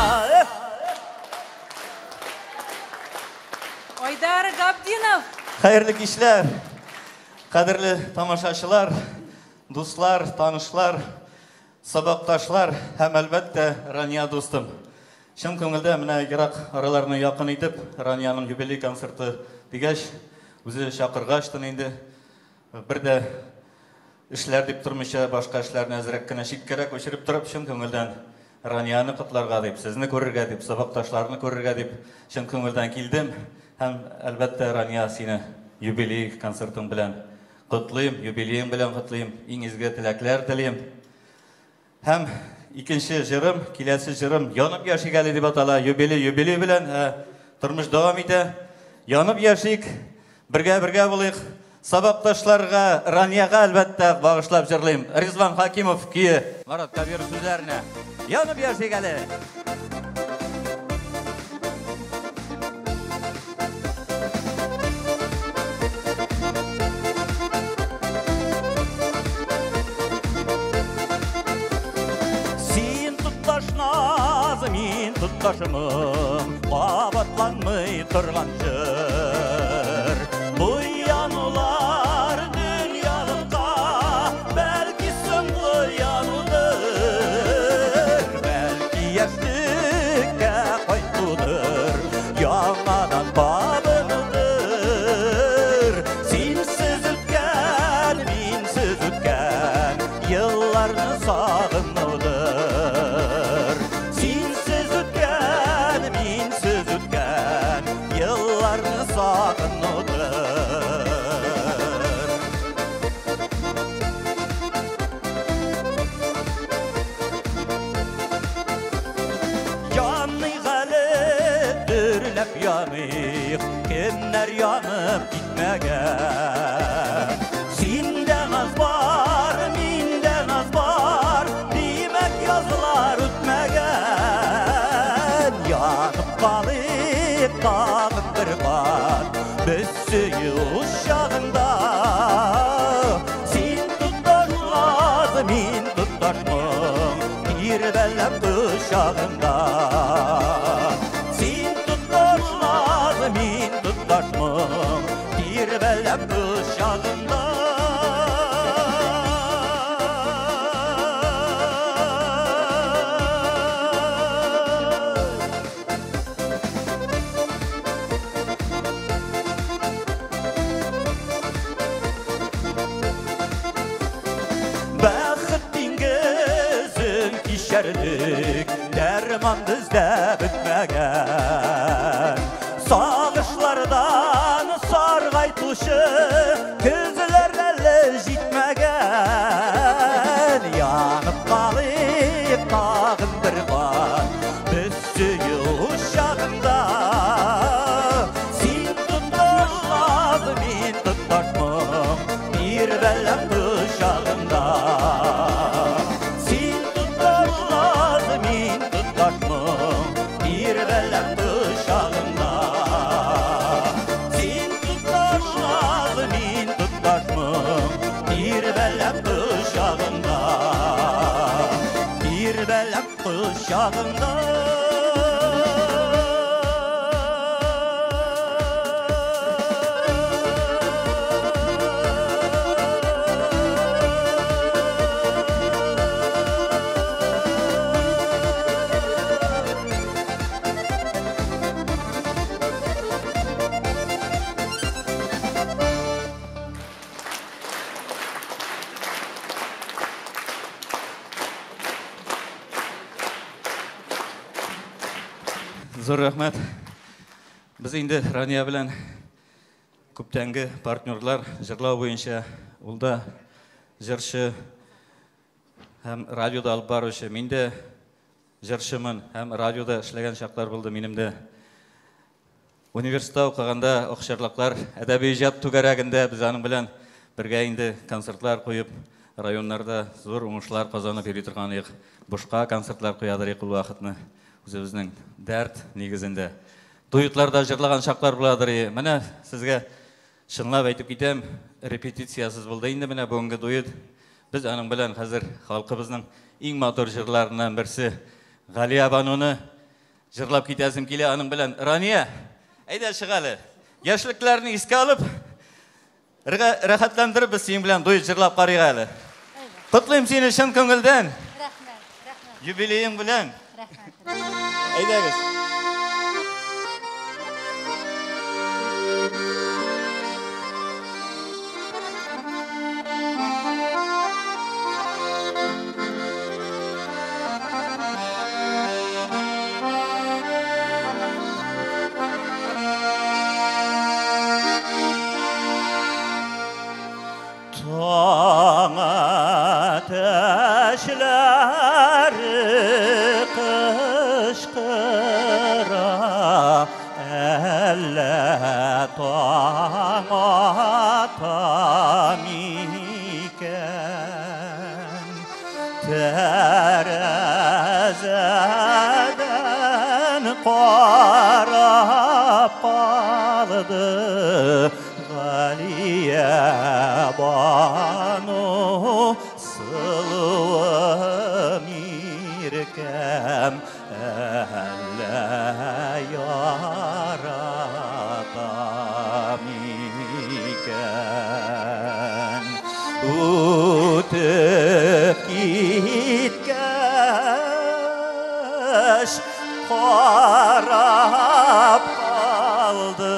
Айдар Габдинов. Hayırlı kişiler, kadirli tamaşaçılar, dostlar, tanışlar, sabaktaşlar hem elbette Rania dostum. Şın көңілді мына Irak aralarına yakın edip Rania'nın юбилей konserti degеш, өзі шақырғаштын енді bir de işler deyip durmuşa, başka işlerine azırak kına şitkere köşürüp durup şın көңілден Rania'nı kutlarga deyip, sizni көрірге deyip, sabaktaşlarını көрірге deyip şın көңілден келдім. Hem elbette Rania seni юбилей konsertin bilen kutlayayım, юбилейim bilen kutlayayım, İngizge tilekler dileyim. Hem ikinci jırım, kilesi jırım yanıp yaşaygalı deyip atala, юбилей bilen turmuş devam ete. Yanıp yaşayık, birge bulayık. Sabaktaşlarga, Rania'ga elbette bağışlap jırlayayım. Rizvan Hakimov kiyi Marat Kabir sözlerine. Yanıp yaşaygalı. Min tuttaşımım Babatlanmay turgan jır Bu yanılar dünyalıkka Belki soňgy yanıdır sağınудыр. Сенсіз өткен, менсіз өткен, yıllarını sağınудыр. Yanıyıq әлі, дүрләп yanıyıq, kimler yanıp gitmegen. Senden az var, minden az var, demek yazılar ötmegen. Yanıp kalıp dağıp kırban, biz suyu uşağında. Sen tutaşmaz, men tutaşmam, bir bellem kuşağında. Sen tutaşmaz, men tutaşmam, bir bellem kuşağında. Şerlik derman bizde bitmegen. Sağışlardan sargaytuşu közlerle jitmegen. Yanıp kalıp tağın bir var, biz suyu uşağında. Sen tutaşmaz, men tutaşmam, bir bellem kuşağında. Bir bellem kuşağında. Sen tutaşmaz, men tutaşmam, bir bellem kuşağında. Bir bellem kuşağında. Зор рахмат. Biz endi Raniya bilan ko'pdangi partnyorlar, jırlау bo'yicha ulda jırchi ham radioda olib boruvchi. Menda jırchiman, ham radioda ishlagan chaqlar bo'ldi menimda. Universitetda o'qiganda o'xsharliklar adabiy ijod tugaragida biz aning bilan birga endi konsertlar qo'yib, rayonlarda zo'r o'ngishlar qozonib yurib turgan edik. Boshqa konsertlar qo'yadik bu vaqtni. O'zimizning dard negizinde. Duetlarda jırlagan chaqlar bo'ladir. Mana sizga shunlab aytib ketam, repetitsiyasiz bo'ldi. Endi mana bugungi duet biz aning bilan hozir xalqimizning eng motor jırlarından birisi G'aliya Banuni jırlab ketasim kela aning bilan. Raniya, ayda chiqali. Yoshliklarni esga olib, rahatlantirib biz sen bilan duet jırlab qaraygali. Qutlayman seni chin ko'ngildan. Rahmat, rahmat. Yubileying bilan. Rahmat. Aydag'iz. Taң ateşleri kışkıra, elle taң atam iken, terezeden qarab qaldı G'aliya Banu sılvım irkem elle yaratam iken ötüp gitkeş qarab qaldı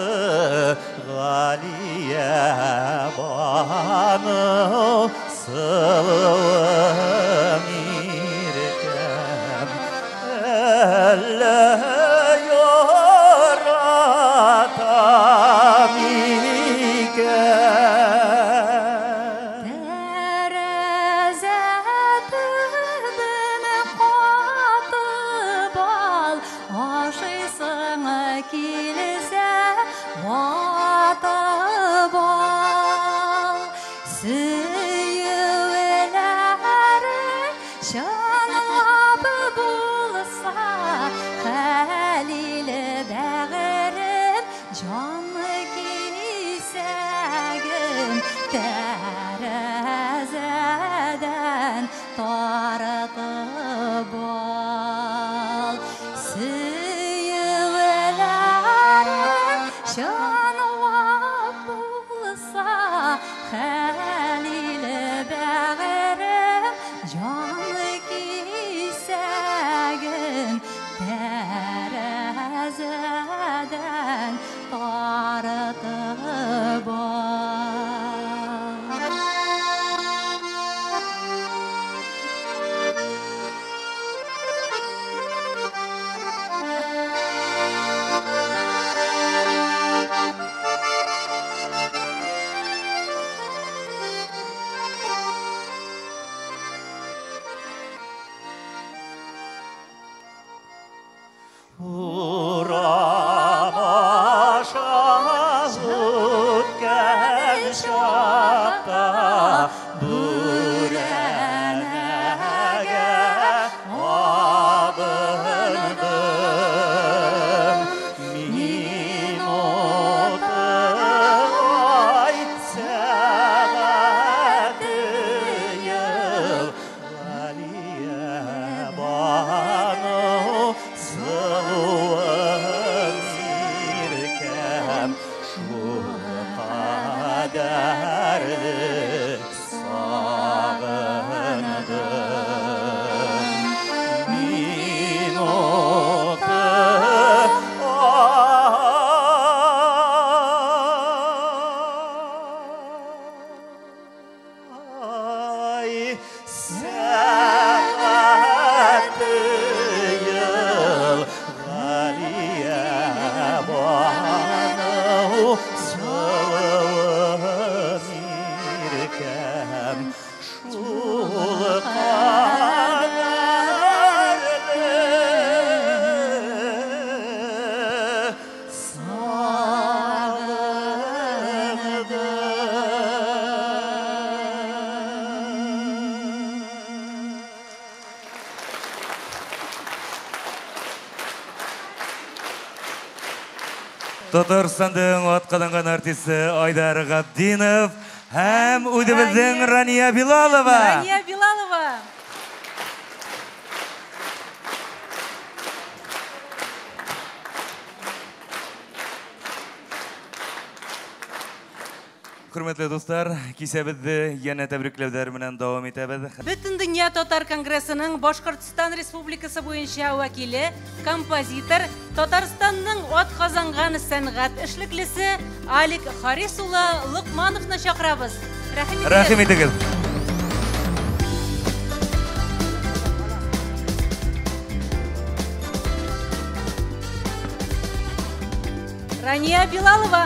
G'aliya Banu sılvım Şanabı bulsa Halili dağırım Canlı kisegim Terezeden tartıp al Sıyılarım şanlap bulsa Halili dağırım Canlı kisegim terezeden tartıp al Татарстанның атқаданған артисі Айдар Ғабдинов һәм үдебіздің Рания Билалова. Рания Билалова. Hürmetli dostlar, кисәбезне яна тәбрикләүләр менән дәвам итәбез. Бөтен дөнья Татар конгрессының Башкортстан Республикасы буенча вәкиле, композитор, Татарстанның атказанган сәнгать эшлеклесе Алик Харис улы Лукмановны чакырабыз. Рәхим итегез. Рания Билалова.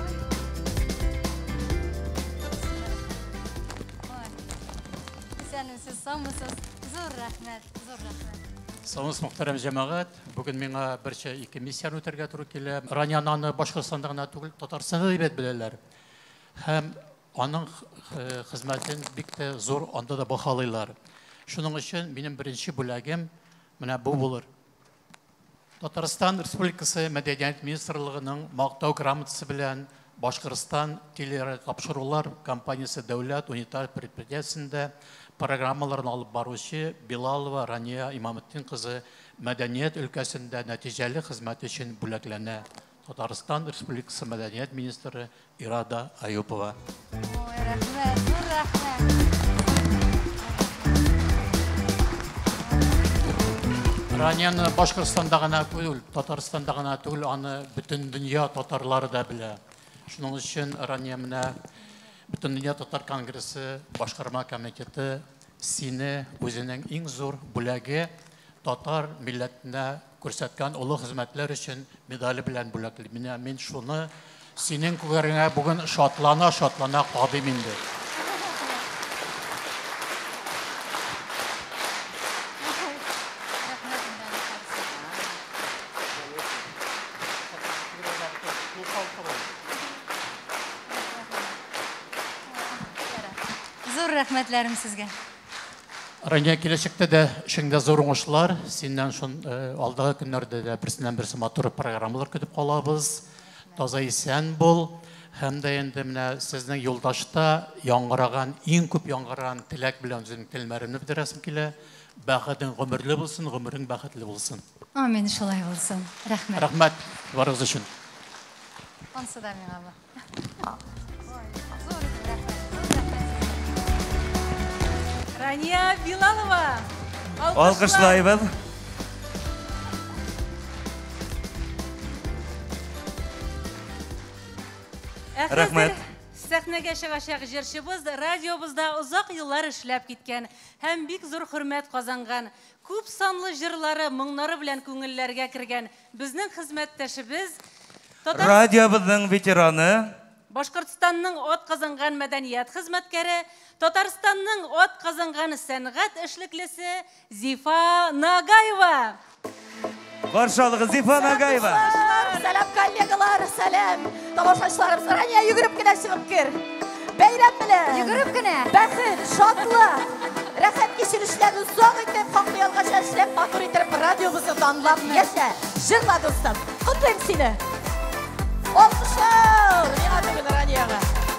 Зур рәхмәт, зур рәхмәт. Саумыз мөхтәрәм җәмәгать, бүген миңа берчә ике миссияны үтәргә туры килә. Ранияны Башкортстанда гына түгел, Татарстанда дибет беләләр. Һәм аның хезмәтен бик тә зур анда да баһалыйлар. Шуның өчен минем беренче бүләгем менә бу булыр. Татарстан Республикасы Мәдәният министрлыгының мактау грамотасы белән Башкортстан телерадиотапшырулар компаниясе дәүләт унитар предприятиесендә программаларын алып баручы Билалова Рания Имаметдин кызы мәдәният өлкәсендә нәтиҗәле хезмәт өчен бүләкләнә. Татарстан Республикасы Мәдәният министры Ирада Аюпова. Рәхмәт, зур рәхмәт. Ранияны Башкортстанда гына түгел, Татарстанда гына түгел, аны бөтен дөнья татарлары да белә. Шуның өчен Рания менә Бөтен дөнья татар конгрессы башкарма комитеты сине үзенең иң зур бүләге татар милләтенә күрсәткән олы хезмәтләр өчен медале белән бүләкле. Мин шуны синең күгәреңә бүген шатлана кадим инде. Зур рәхмәтләрем сезгә. Рания киләчәктә дә шуңда зур уңышлар, синнән шун алдагы көннәрдә дә берсеннән-берсе матур программалар көтеп калабыз. Таза исән бул. Һәм дә инде менә сезнең юлдашта яңгыраган, иң күп яңгыраган теләк белән үземнең телмәремне бетерәсем килә. Бәхетең гомерле булсын, гомерең бәхетле булсын. Амин, шулай булсын. Рәхмәт. Рәхмәт барыгыз өчен. Ансы да миңа бар. Рания Билалова. Алкышлайбыз. Рәхмәт. Сәхнәгә чыгачак җырчыбыз радиобызда озак еллар эшләп киткән һәм бик зур хөрмәт казанган, күп санлы җырлары, моңнары белән күңелләргә кергән безнең хезмәттәшебез Радиобызның ветераны, Башкортстанның ат казанган мәдәният хезмәткәре, Татарстанның ат казанган сәнгать эшлеклесе Зифа Нагаева. Баршалыгы Зифа Нагаева. Сәлам, коллегалар, сәлам. Тамашачыларыбыз, Рания йөгереп кенә чыгып кер. Бәйрәм белән. Йөгереп кенә. Бәхет, шатлык. Рәхәт кичерешләрне зур итеп, хаклы ялга эшләп, матур итеп радиобызны данлап яшә. Җырла достым. Котлыйм сине. Алкышлар. Миңа түгел Раниягә.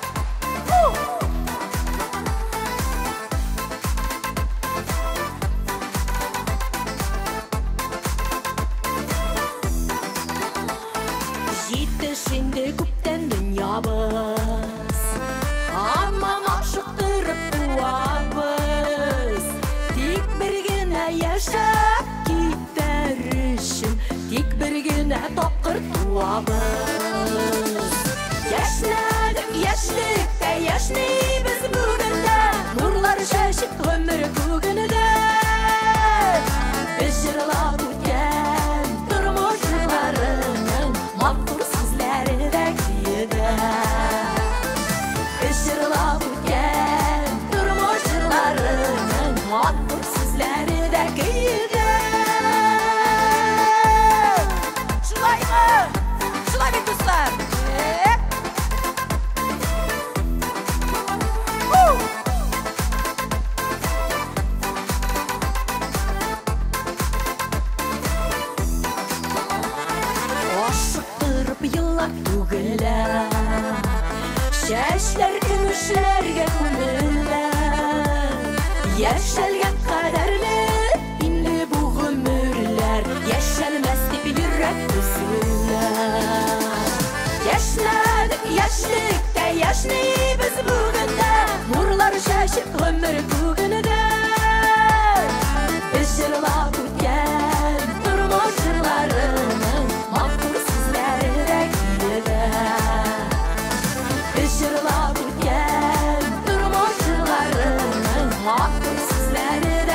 Şimdi күптән дөньябыз, аман ашыктырып туабыз. Тик бер генә яшәп китәр өчен, тик бер генә тапкыр туабыз. Яшьлек, яшьлектә яшнибез бүгендә, нурлар шашып гомер күгенедә. Без җырлап үткән тормыш җырларын, матур Ишырлап үткән тормыш җырларының матур сүзләре дә көйгән. Шулаймы? Шулай бит, дуслар. Ашыктырып еллап түгелләр, Чәчләр көмешләргә күмелгән, яшәлгән кадәрле инде бу гомерләр, яшәлмәс дип йөрәк түзүләр. Яшьлек, яшьлектә яшнибез бүгендә, нурлар шашып гомер күгенедә. Без җырлап үткән тормыш җырларының матур сүзләре дә көйгән. Ишырлап үткән тормыш җырларының матур сүзләре дә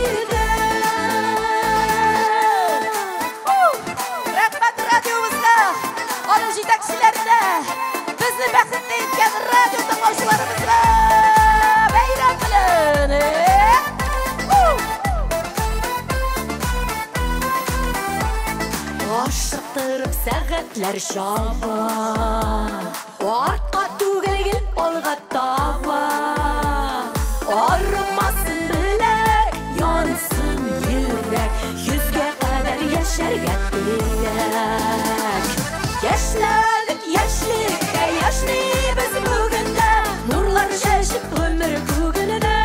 көйгән. Рәхмәт радиобызга, аның җитәкчеләренә, безне бәхетле иткән радио тыңлаучыларыбызга бәйрәм белән. Ашыктырып сәгатьләр чаба, артка түгел гел алга таба. Арымасын беләк, янсын йөрәк, йөзгә кадәр яшәргә теләк. Яшьлек, яшьлектә яшнибез бүгендә, нурлар шашып гомер күгенедә.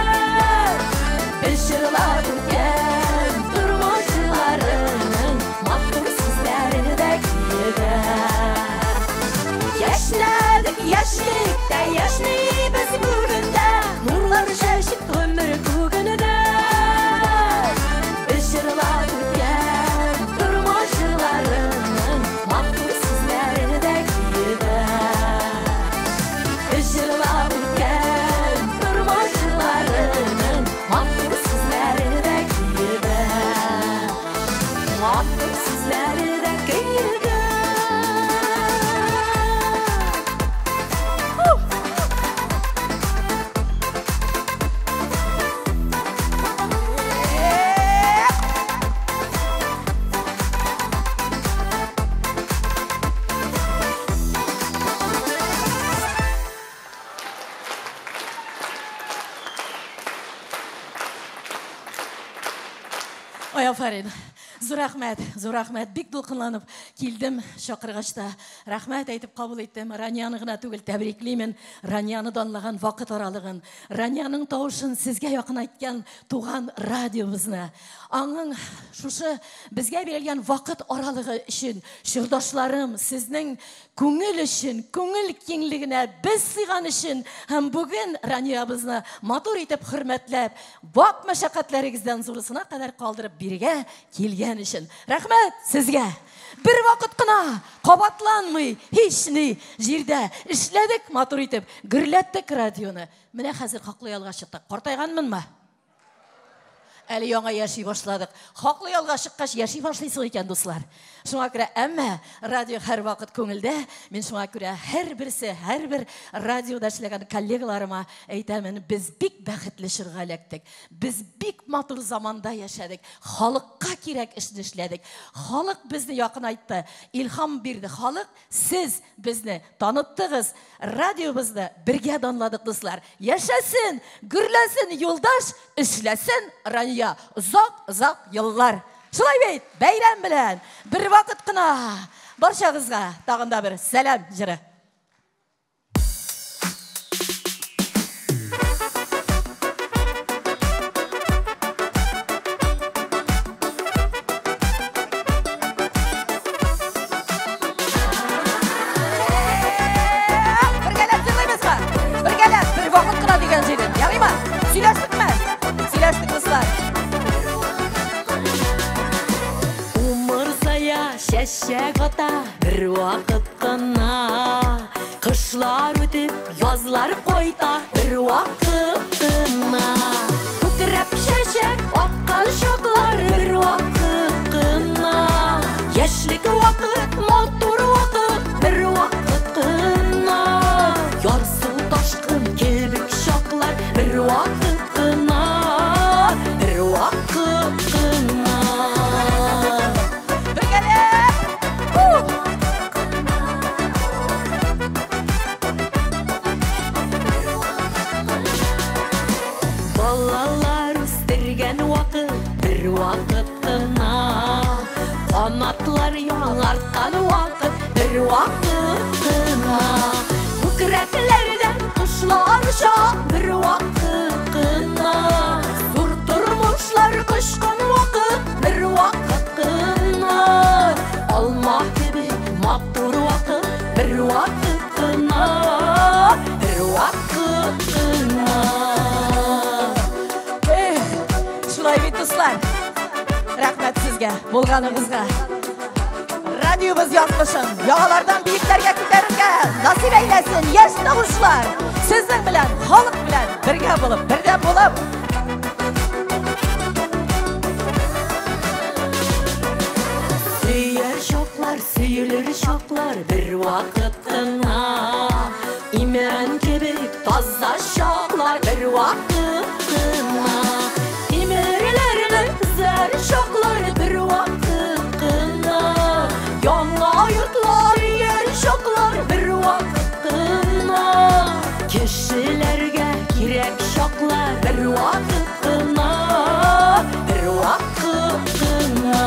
Без җырлап үткән тормыш җырларының матур сүзләре дә көйгән. Яшьлек, яшьлектә яшнибез бүгендә, нурлар шашып гомер күгенедә. Без җырлап үткән тормыш җырларының матур сүзләре дә көйгән. Без җырлап үткән тормыш җырларының матур сүзләре дә көйгән. Матур сүзләре дә көйгән. Ой, афарин. Зур рахмәт, бик дулкынланып килдем шакыргачта. Рахмәт әйтеп кабул иттем. Ранияны гына түгел, тәбриклимен. Ранияны данлаган вакыт аралыгын, Ранияның тавышын сезгә якын айткан туган радиобызны. Аңың шушы безгә бирелгән вакыт аралыгы өчен, шурдашларым, сезнең күңел өчен, күңел киңлегенә без сыйган өчен һәм бүген Раниябызны матур итеп хөрмәтләп, вак мәшәкатьләрегездән зурысына кадәр калдырып биргә килгән өчен. Рәхмәт сезгә. Бер вакыт кына кабатланмый, һич ни җирдә эшләдек матур итеп, гөрләттек радионы. Менә хәзер хаклы ялга чыктык. Картайганмынмы? Әле яңа яши башладык. Хаклы ялга чыккач яши башлыйсыз икән, дуслар. Шуңа күрә әмма радио һәр вакыт күңелдә. Мин шуңа күрә һәрбер радиода эшләгән коллегаларыма әйтәмен, без бик бәхетле чорга эләктек. Без бик матур заманда яшәдек. Халыкка кирәк эшне эшләдек. Халык безне якын айтты, илһам бирде. Халык, сез безне таныттыгыз. Радиобызны бергә данладык, дуслар. Яшәсен, гөрләсен юлдаш, эшләсен Рания озак еллар. Шулай бит, бәйрәм белән бер вакыт кына барчагызга тагында бер сәлам җыры. Бергәләп бер вакыт кына дигән җирен. Ярыймы? Сөйләштекме? Сөйләштек, дуслар. Шәшәк ата бер вакыт кына, кышлар үтеп, язлар кайта бер вакыт кына. Күкрәп шәшәк аккан чаклар бер вакыт кына. Яшьлек вакыт, матур вакыт бер вакыт кына. Ярсу ташкын кебек чаклар бер вакыт кына. Бер вакыт кына. Qanatlar yaڭartqan vaqt bir vaqt qına. Ko'kraklardan qushlar uçaq bir vaqt qına. Zo'r turmushlar qushqan vaqt bir vaqt qına. Alma gibi mattur vaqt bir vaqt qına. Bir vaqt qına. Shulay bit do'stlar. Рәхмәт сезгә, булганыгызга. Радиобыз язмышын яңалардан биекләргә күтәрергә насип әйләсен, яшь тавышлар. Сезнең белән, халык белән бергә булып, бердәм булып. Сөяр чаклар, сөелер чаклар бер вакыт кына. Имән кебек таза чаклар бер вакыт кына. Зәр чаклар бер вакыт кына. Яңа йортлар, яр чаклар бер вакыт кына. Кешеләргә кирәк чаклар бер вакыт кына. Бер вакыт кына.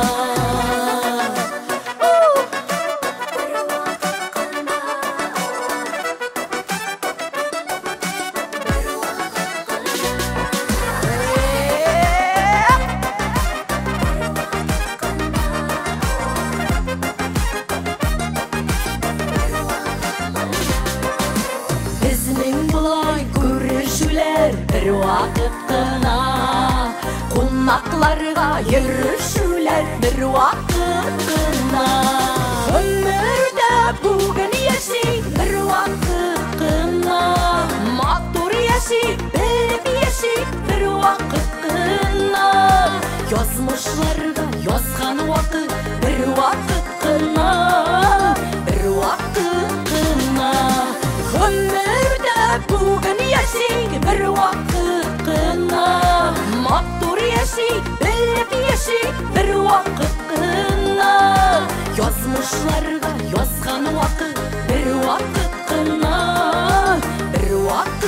Bir vaqt qına, qonaqlarga yürüşülər bir vaqt qına. Ömürdə bugün yaşayır bir vaqt qına. Matur yaşayır, bilib yaşayır bir vaqt qına. Yazmışlarga yazgan vaqt bir vaqt qına. Bir vaqt qına. Ömürdə bugün yaşayır bir vaqt qına. Matur yaşayır, bilib yaşayır bir vaqt qına. Yazmışlarga yazgan vaqt bir vaqt qına. Bir vaqt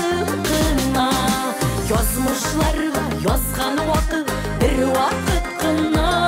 qına. Yazmışlarga yazgan vaqt bir vaqt qına.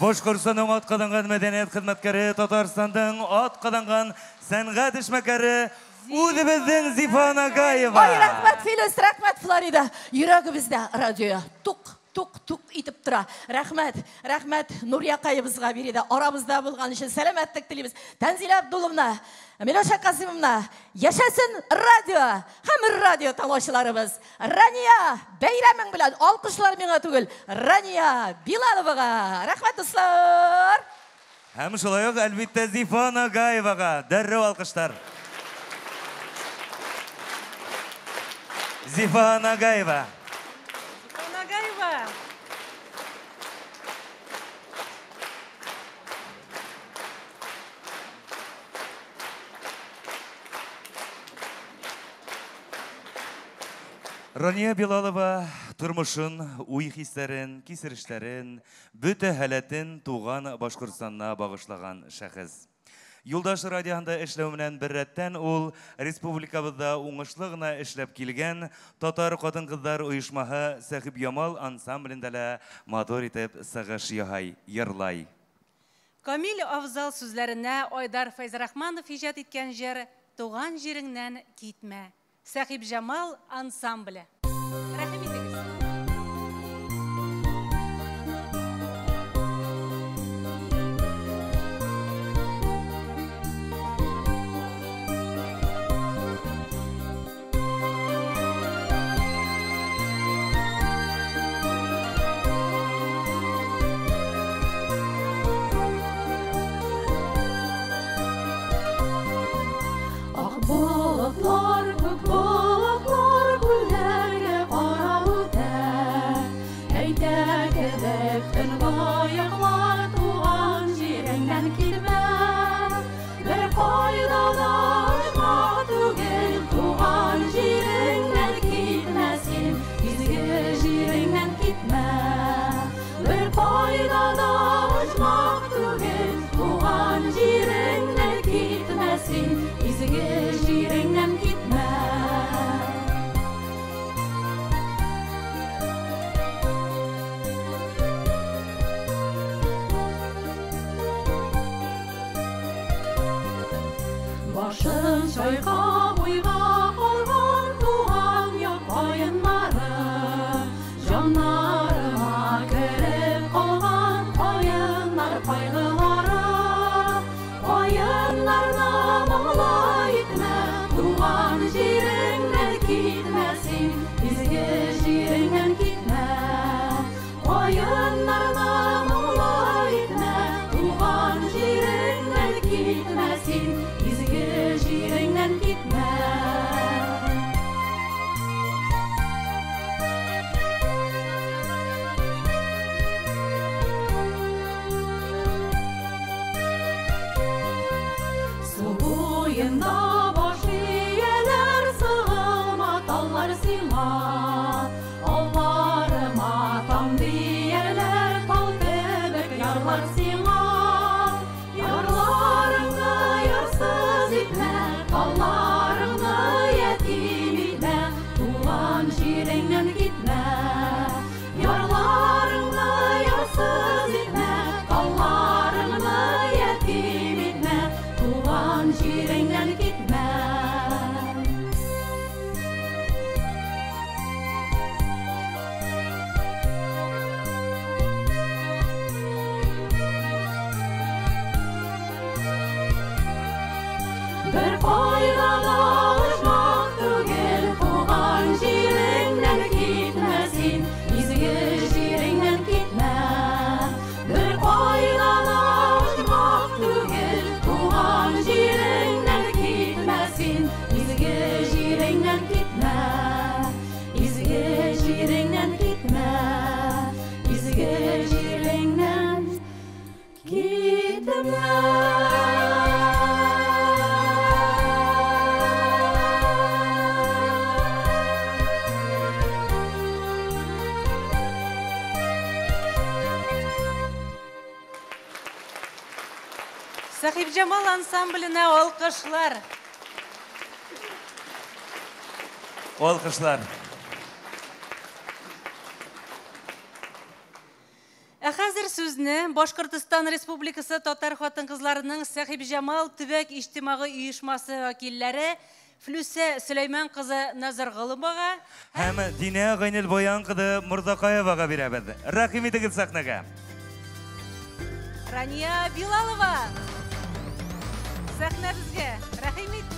Башкортстанның атқаданған мәдәният хезмәткәре, Татарстанның атқаданған сәнгать эшмәкәре үзебезнең Зифа Нагаева. Ай, рәхмәт Филис, рәхмәт Флорида. Йөрәгебездә радио тук итеп тора. Рәхмәт Нурьякаебызга биредә арабызда булган өчен сәламәтлек телибез. Тәнзилә Абдуловна, Миләүшә Касымовна, яшәсен радио һәм радио тамашачыларыбыз. Рания бәйрәмең белән алкышлар миңа түгел, Рания Билаловага. Рәхмәт дуслар. Һәм шулай ук әлбиттә Зифа Нагаевага дәррәү алкыштар. Зифа Нагаева. Рания Билалова тормышын, уй-хисләрен, кисерешләрен, бөтә һәләтен туган Башкортстанна багышлаган шәхес. Юлдаш радионда эшләү менән бер рәттән ул республикабызда уңышлы гына эшләп килгән Татар хатын-кызлар оешмаһы Сәхиб Ямал ансамблендә лә матур итеп сыгыш яһай, йырлай. Камил Авзал сүзләренә Айдар Файзрахманов иҗат иткән җыр «Туган җиреңнән китмә». Сәхиб Jamal ансамбле. Рәхим итегез. Башын чайқап ойға қалған туған япайынлары, жанарыма кіріп қалған қайынлар қайғылары. Қайынларны мұңла етме, туған жеріңнен кетмесін, ізгі жеріңнен кетме. Қайынларны мұңла етме, туған жеріңнен кетмесін, җиреңнән китмә. Су буенда баш ияләр сыгылма таллар сиңа. Алларыма там диярләр тал кебек ярлар сиңа. Ярларыңны ярсыз итмә, талларыңны ятим итмә, туган җиреңнән китмә. Ярларыңны ярсыз итмә, талларыңны ятим итмә, туган җиреңнән китмә. Бер кайгыда ошмак түгел, туган җиреңнән китмәсин, изге җиреңнән китмә. Бер кайгыда ошмак түгел, туган җиреңнән китмәсин, изге җиреңнән китмә. Изге җиреңнән китмә, изге җиреңнән китмә. Сәхиб Jamal ансамбленә алкышлар. Алкышлар. Хәзер сүзне Башкортстан Республикасы Татар хатын-кызларының Сәхиб Жамал төбәк иҗтимагый оешмасы вәкилләре Флүсә Сөләйман кызы Назаргалымова һәм Динә Гайнел Боян кызы Мурзакаевага бирәбез. Рәхим итегез сәхнәгә. Рания Билалова. Сәхнәбезгә рәхим ит.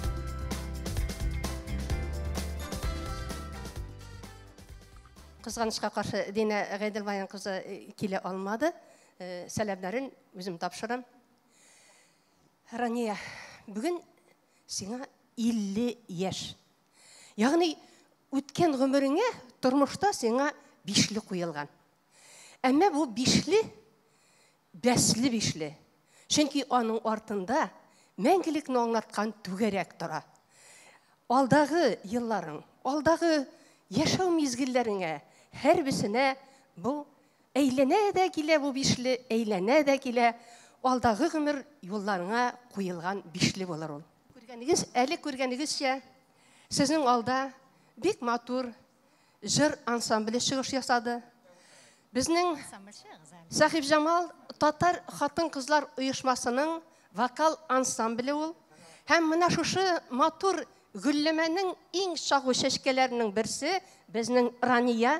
Кызганычка каршы Динә Гайнел Боян кызы килә алмады. Сәламнәрен үзем тапшырам. Рания, бүген сиңа 50 яшь. Ягъни үткән гомереңә тормышта сиңа 5ле куелган. Әмма бу 5ле бәсле 5ле. Чөнки аның артында мәңгелекне аңлаткан түгәрәк тора. Алдагы елларың, алдагы яшәү мизгилләреңә һәрбисенә бу әйләнә дә килә, бу 5ле әйләнә дә килә. Алдагы гомер юлларыңа куелган 5ле булыр ул. Әле күргәнегезчә, сезнең алда бик матур җыр ансамбле чыгыш ясады. Безнең Сәхиб Жамал Татар хатын-кызлар оешмасының вокал ансамбле ул. Һәм менә шушы матур гөлләмәнең иң шагу чәчкәләренең берсе безнең Рания.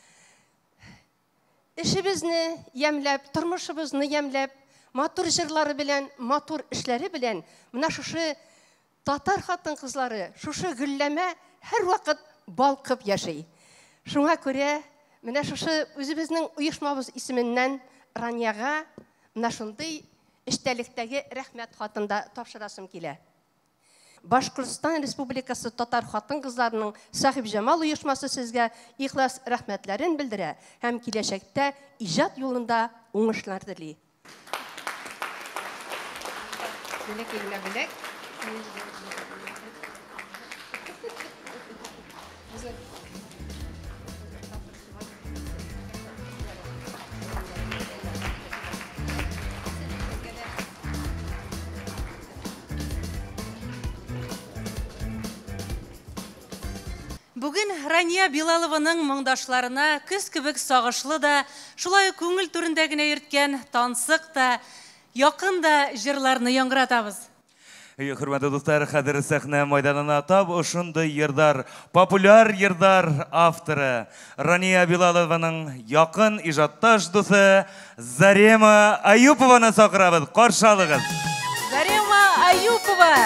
Эшебезне ямлап, тормышыбызны ямлап, матур җырлары белән, матур эшләре белән менә шушы Татар хатын-кызлары шушы гөлләмә һәр вакыт балкып яши. Шуңа күрә менә шушы үзебезнең оешмабыз исеменнән Ранияга менә шундый эштәлектәге рәхмәт хатында тапшырасым килә. Башкортстан Республикасы Татар хатын-кызларының Сәхиб Жамал оешмасы сезгә ихлас рәхмәтләрен белдерә һәм киләчәктә иҗат юлында уңышлар тели. Бүләк. Бүген Рания Билалованың моңдашларына көз кебек сагышлы да, шулай күңел түрендә генә йөрткән тансык та, якын да җырларны яңгыратабыз. Хөрмәтле дуслар, хәзер сәхнә мәйданына тап ошундый йырдар, популяр йырдар авторы Рания Билалованың якын иҗатташ дусы Зарема Аюпованы чакырабыз. Каршы алыгыз. Зарема Аюпова.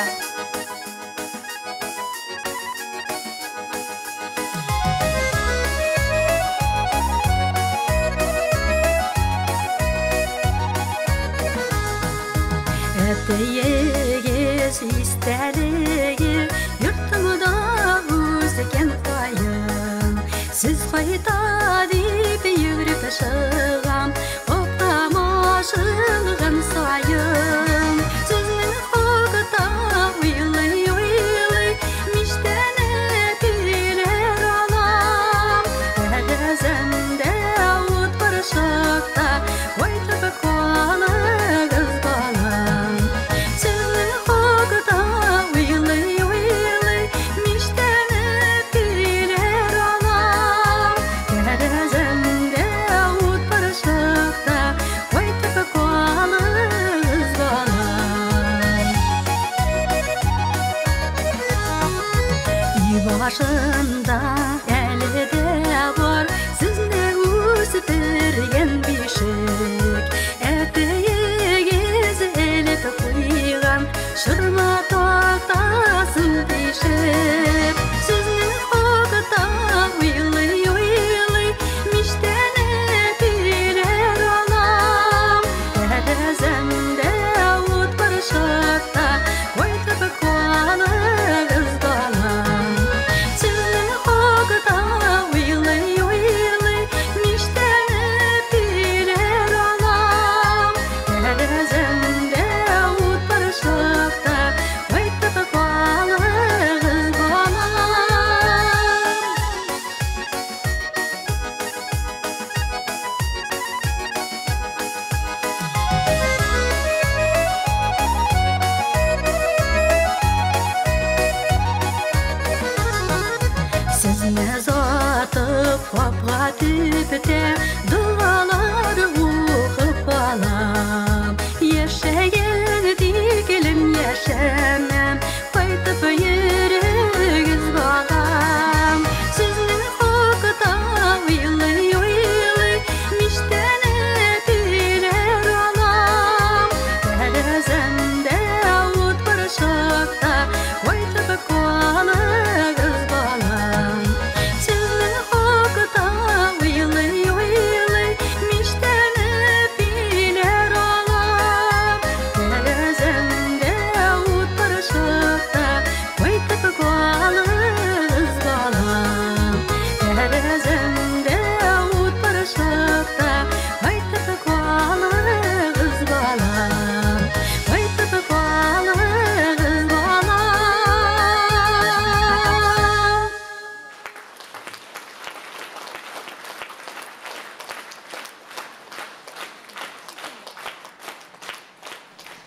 Егіз истәлігі Йұртымда өзікен қайын Сіз қайта деп үйіріп шығам Оқтамашылған сайын Сіздің қоғыта ойлай Миштәне билер алам Әдәзімді ұт бір шақта Қойтып қалығыз балам Başında әлі де бар Сізді өсіпірген бишік Әтейгіз әліп қойған Шырма тоқтасын бишік Сіздің қоқыта ойлай Миштәне билер алам Әдәзімді ұт бір шақта Қойтып қалығыз балам Қапға төпіте дұғалар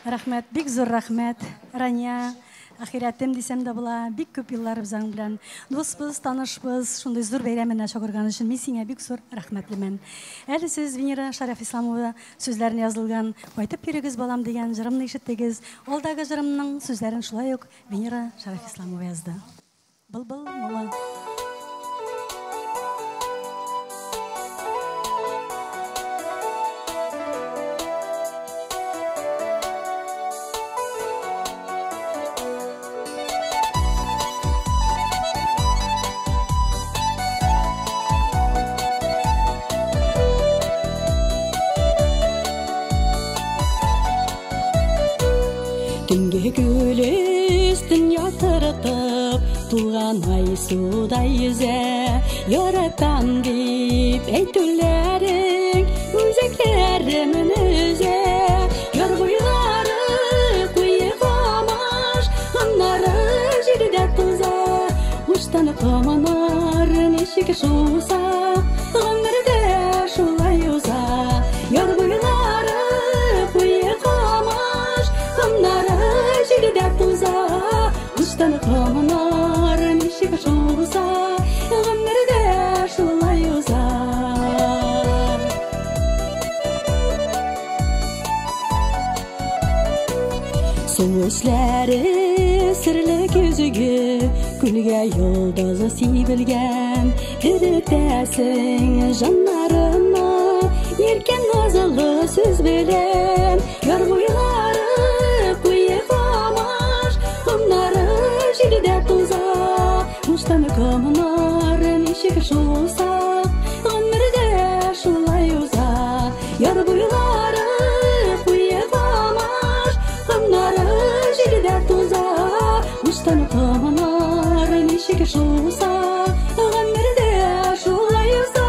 Рәхмәт, бик зур рәхмәт. Рания, ахирәтем дисәм дә була, бик күп еллар безнең белән дуспыз, танышбыз, шундый зур бәйрәменә чакырган өчен мин сиңа бик зур рәхмәтлемен. Әле сез Венера Шәрәф Исламова сүзләрен язылган "Кайтып йөрегез балам" дигән җырымны ишеттегез. Алдагы җырымның сүзләрен шулай ук Венера Шәрәф Исламова язды. Былбыл мола. Түнге күліс дүния тыртып, туған ай судай yüзә. Яратам дип әйтүләрің, үзәкләремін үзә. Яр буйлары куе камаш, аннары җирдә туза. Уштан каманар ничек шуса, гомердә шулай уза. Яр буйлары куе камаш, аннары җирдә туза. Уштан каманар ничек шуса, гомердә шулай уза. Сүзләре серле күзіге, күлгә йолдызы сибелгән. Иретәсең жаннарына, еркен назлы сүз белән. Яр буйлары куе камаш, аннары җирдә туза. Уштан каманар ничек шулса, гомердә шулай уза. Яр буйлары куе камаш, аннары җирдә туза. Уштан каманар ничек шулса, гомердә шулай уза.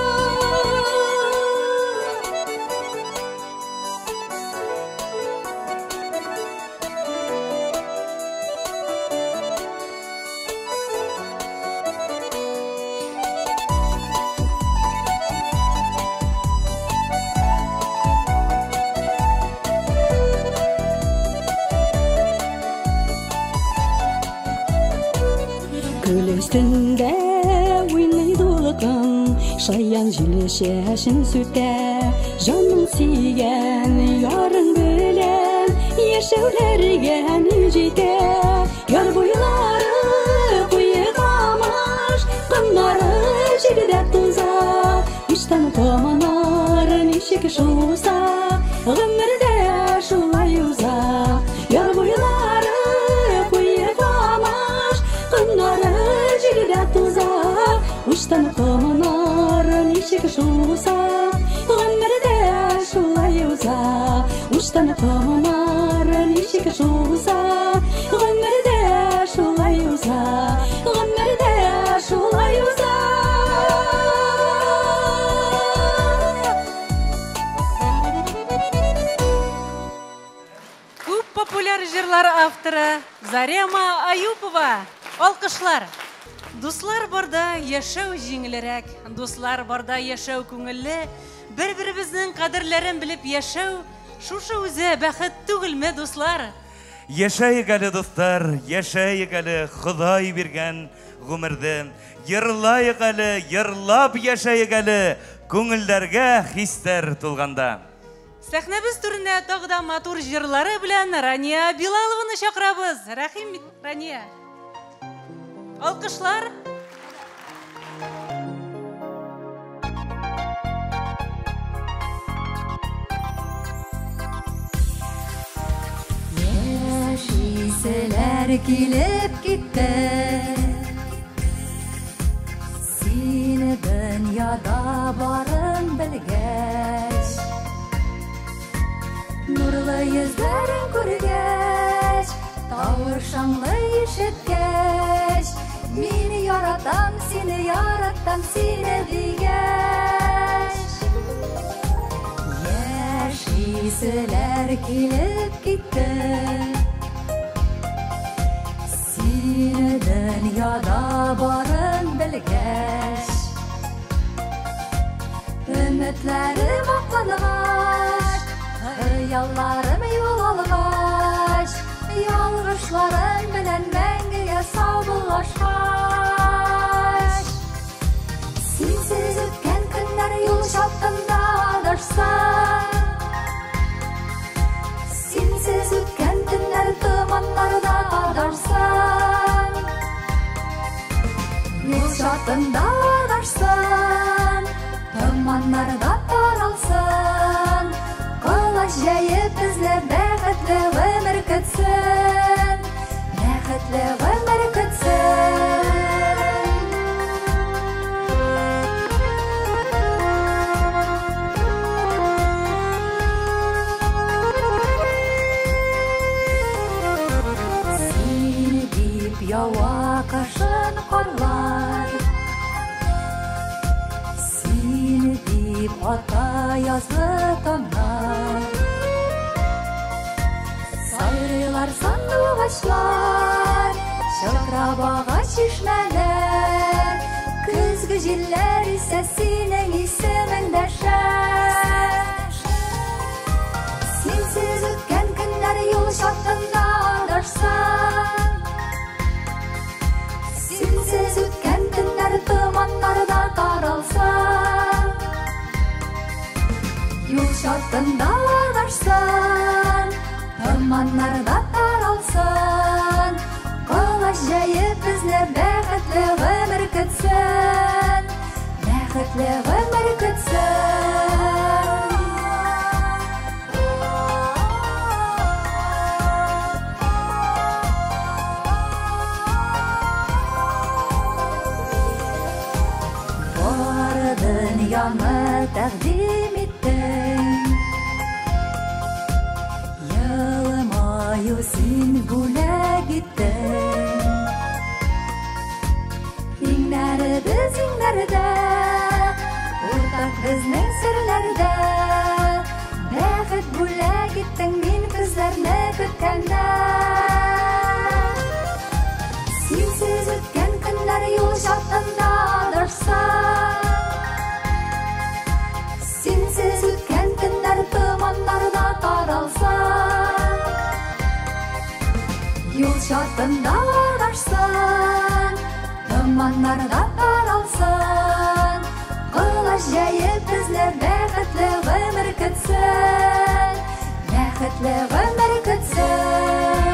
Күл өстендә уйный дулкын, шаян җиле шәшен сүтә. Җаның сөйгән ярың белән яшәүләргә җитә. Яр буйлары куе камаш, каннары җирдә туза. Уштан каманар ничек шуса, гомердә шулай уза. Яр буйлары куе камаш, каннары җирдә туза. Уштан каманар ничек шуса, гомердә шулай уза. Уштан каманар ничек шуса, гомердә шулай уза. Гомердә шулай уза. Күп популяр җырлар авторы Зарема Аюпова. Алкышлар. Дуслар барда яшәү җиңелрәк, дуслар барда яшәү күңелле, бер-беребезнең кадерләрен белеп яшәү, шушы үзе бәхет түгелме, дуслар? Яшәйек әле, дуслар, яшәйек әле, Ходай биргән гомердә. Йырлайык әле, йырлап яшәйек әле, күңелләргә хистәр тулганда. Сәхнәбез түренә тагы да матур җырлары белән Рания Билалованы чакырабыз. Рәхим, Рания. Алкышлар. Яшисәләр килеп китте, сине дөньяда барын белгәч. Нурлы йөзләрен күргәч, тавышыңны ишеткәч, мине яратам, сине дигәч. Яшисәләр килеп китте, сине дөньяда барын белгәч. Өметләрем аккангач, хыялларым юл алгач. талашкач. Сенсіз өткен күннәр юл шаттында адашсан. Сенсіз өткен түннәр тыманларда адарсан. Юл шаттында адарсан, тыманларда таралсан. Кылач җәеп безне бәхетле гомер көтсен, бәхетле гомер көтсен. Сине дип ява кышын карлар, сине дип ата язгы томнар. Сайрыйлар сандугачлар, чылтырап ага чишмәләр. Көзге җилләр исә синең исемең дәшәр. Сенсез үткән көннәр юл шаттында адашсан. Сенсез үткән көннәр тыманларда таралсан. Юл шаттында адашсан, тыманларда таралсан. Кылач җәеп безне бәхетле гомер көтсен, бәхетле гомер көтсен. Бар дөньяны тәкъдим иттең, елмаю син бүләк иттең. Иңнәребез иңнәрдә, уртак безнең серләрдә. Бәхет бүләк иттең мин күзләрне көткәндә. Сенсез үткән көннәр юл шаттында адашсан. Сенсез үткән көннәр тыманларда таралсан. Юл шаттында адашсан, тыманларда таралсан. Кылач җәеп безне бәхетле гомер көтсен, бәхетле гомер көтсен.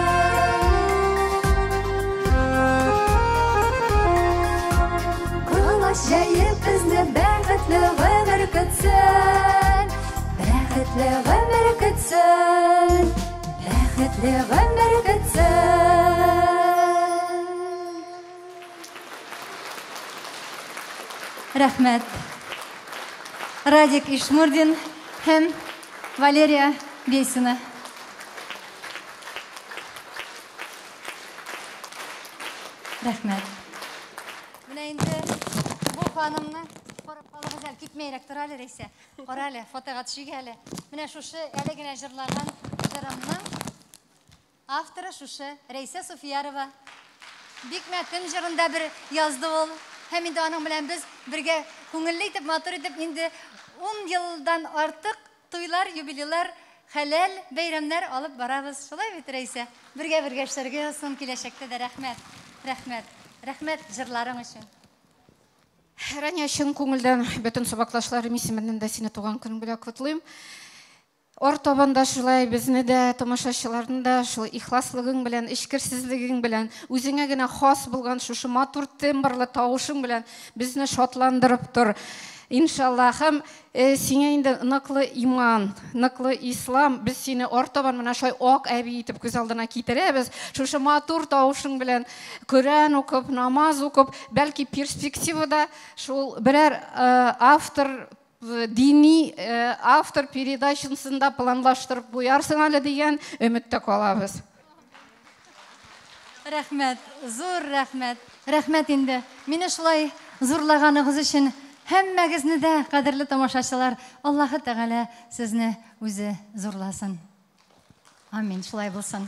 Кылач җәеп безне бәхетле гомер көтсен, бәхетле гомер көтсен, бәхетле гомер көтсен. Рәхмәт. Радик Ишмурдин һәм Валерия Бейсина. Рәхмәт. Менә инде бу ханымны карап калыгыз әле, китмәйрәк тора әле Рәйсә. Кара әле, фотога төшик әле. Менә шушы әле генә җырлаган җырымның авторы шушы Рәйсә Суфиярова. Бикмәтем җырында бер язды ул. Һәм инде аның белән без бергә күңелле итеп, матур итеп инде 10 елдан артык туйлар, юбилейлар, хәләл бәйрәмнәр алып барабыз. Шулай бит Рәйсә. Бергә эшләргә язсын киләчәктә дә. Рәхмәт. Рәхмәт. Рәхмәт җырларың өчен. Рәния, чын күңелдән бөтен сабаклашларым исеменнән дә сине туган көнең белән котлыйм. Ортабанда шулай безне дә, тамашачыларны да шул ихласлыгың белән, эчкерсезлегең белән, үзеңә генә хас булган шушы матур тембрлы тавышың белән безне шатландырып тор. Иншаллах, һәм сиңа инде ныклы иман, ныклы ислам, без сине ортабан менә шулай ак әби итеп күз алдына китерәбез. Шушы матур тавышың белән Коръән укып, намаз укып, бәлки перспективада шул берәр автор дини автор передачасында планлаштырып куярсың әле дигән өметтә калабыз. Рәхмәт, зур рәхмәт. Рәхмәт инде. Мине шулай зурлаганыгыз өчен һәммәгезне дә, кадерле тамашачылар, Аллаһы Тәгалә сезне үзе зурласын. Амин, шулай булсын.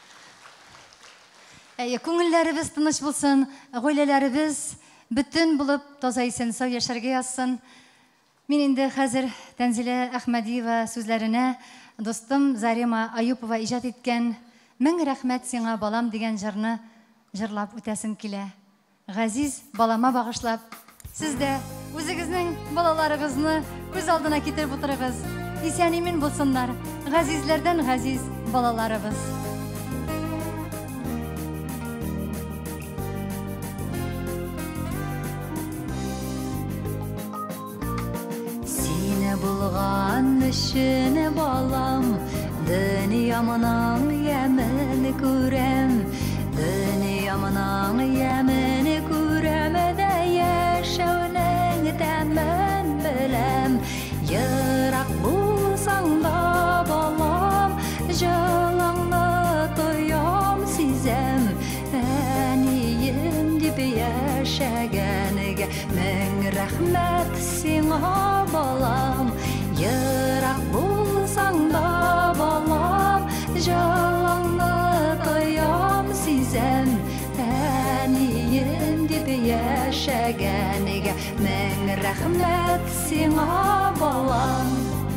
Күңелләребез тыныч булсын, гаиләләребез бүтән булып, таза исән-сау яшәргә язсын. Мин инде хәзер Тәнзилә Әхмәдиева сүзләренә достым Зарима Аюпова иҗат иткән «Мең рәхмәт сиңа балам» дигән җырны җырлап үтәсем килә. ғазиз балама бағышлап, сіз де өзіңіздің балаларыңызны көз алдына кетіріп отырыңыз. Исән-емен болсындар, ғазизлерден ғазиз балаларыбыз. Сені бұлған үшін балам, дүниямның емін көрем. Дүниямның емін көрем, де яшәүнің тәмін білем. Йырақ болсаң да балам, жылыңны тоям сезем. Әнейім деп яшәгәнеге мең рәхмәт сиңа балам. Йырақ болсаң да балам, жылыңны тоям сезем. Әнейім деп яшәгәнеге мең рәхмәт сиңа балам.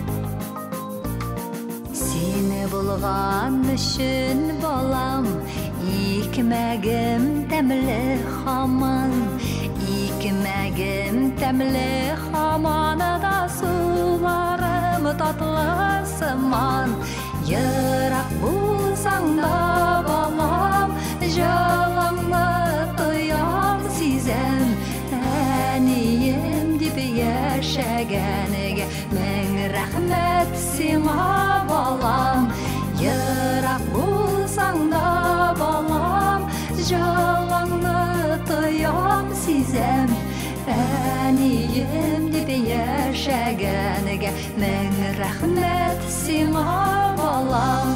Сені бұлған үшін балам, икмәгім тәмлі хаман. Икмәгім тәмлі хаман, да суларым татлы сыман. Йырақ болсаң да балам, жылыңны тоям сезем. Әнейім деп яшәгәнеге мең рәхмәт сиңа балам. Йырақ болсаң да балам, жылыңны тоям сезем. Әнейім деп яшәгәнеге мең рәхмәт сиңа балам.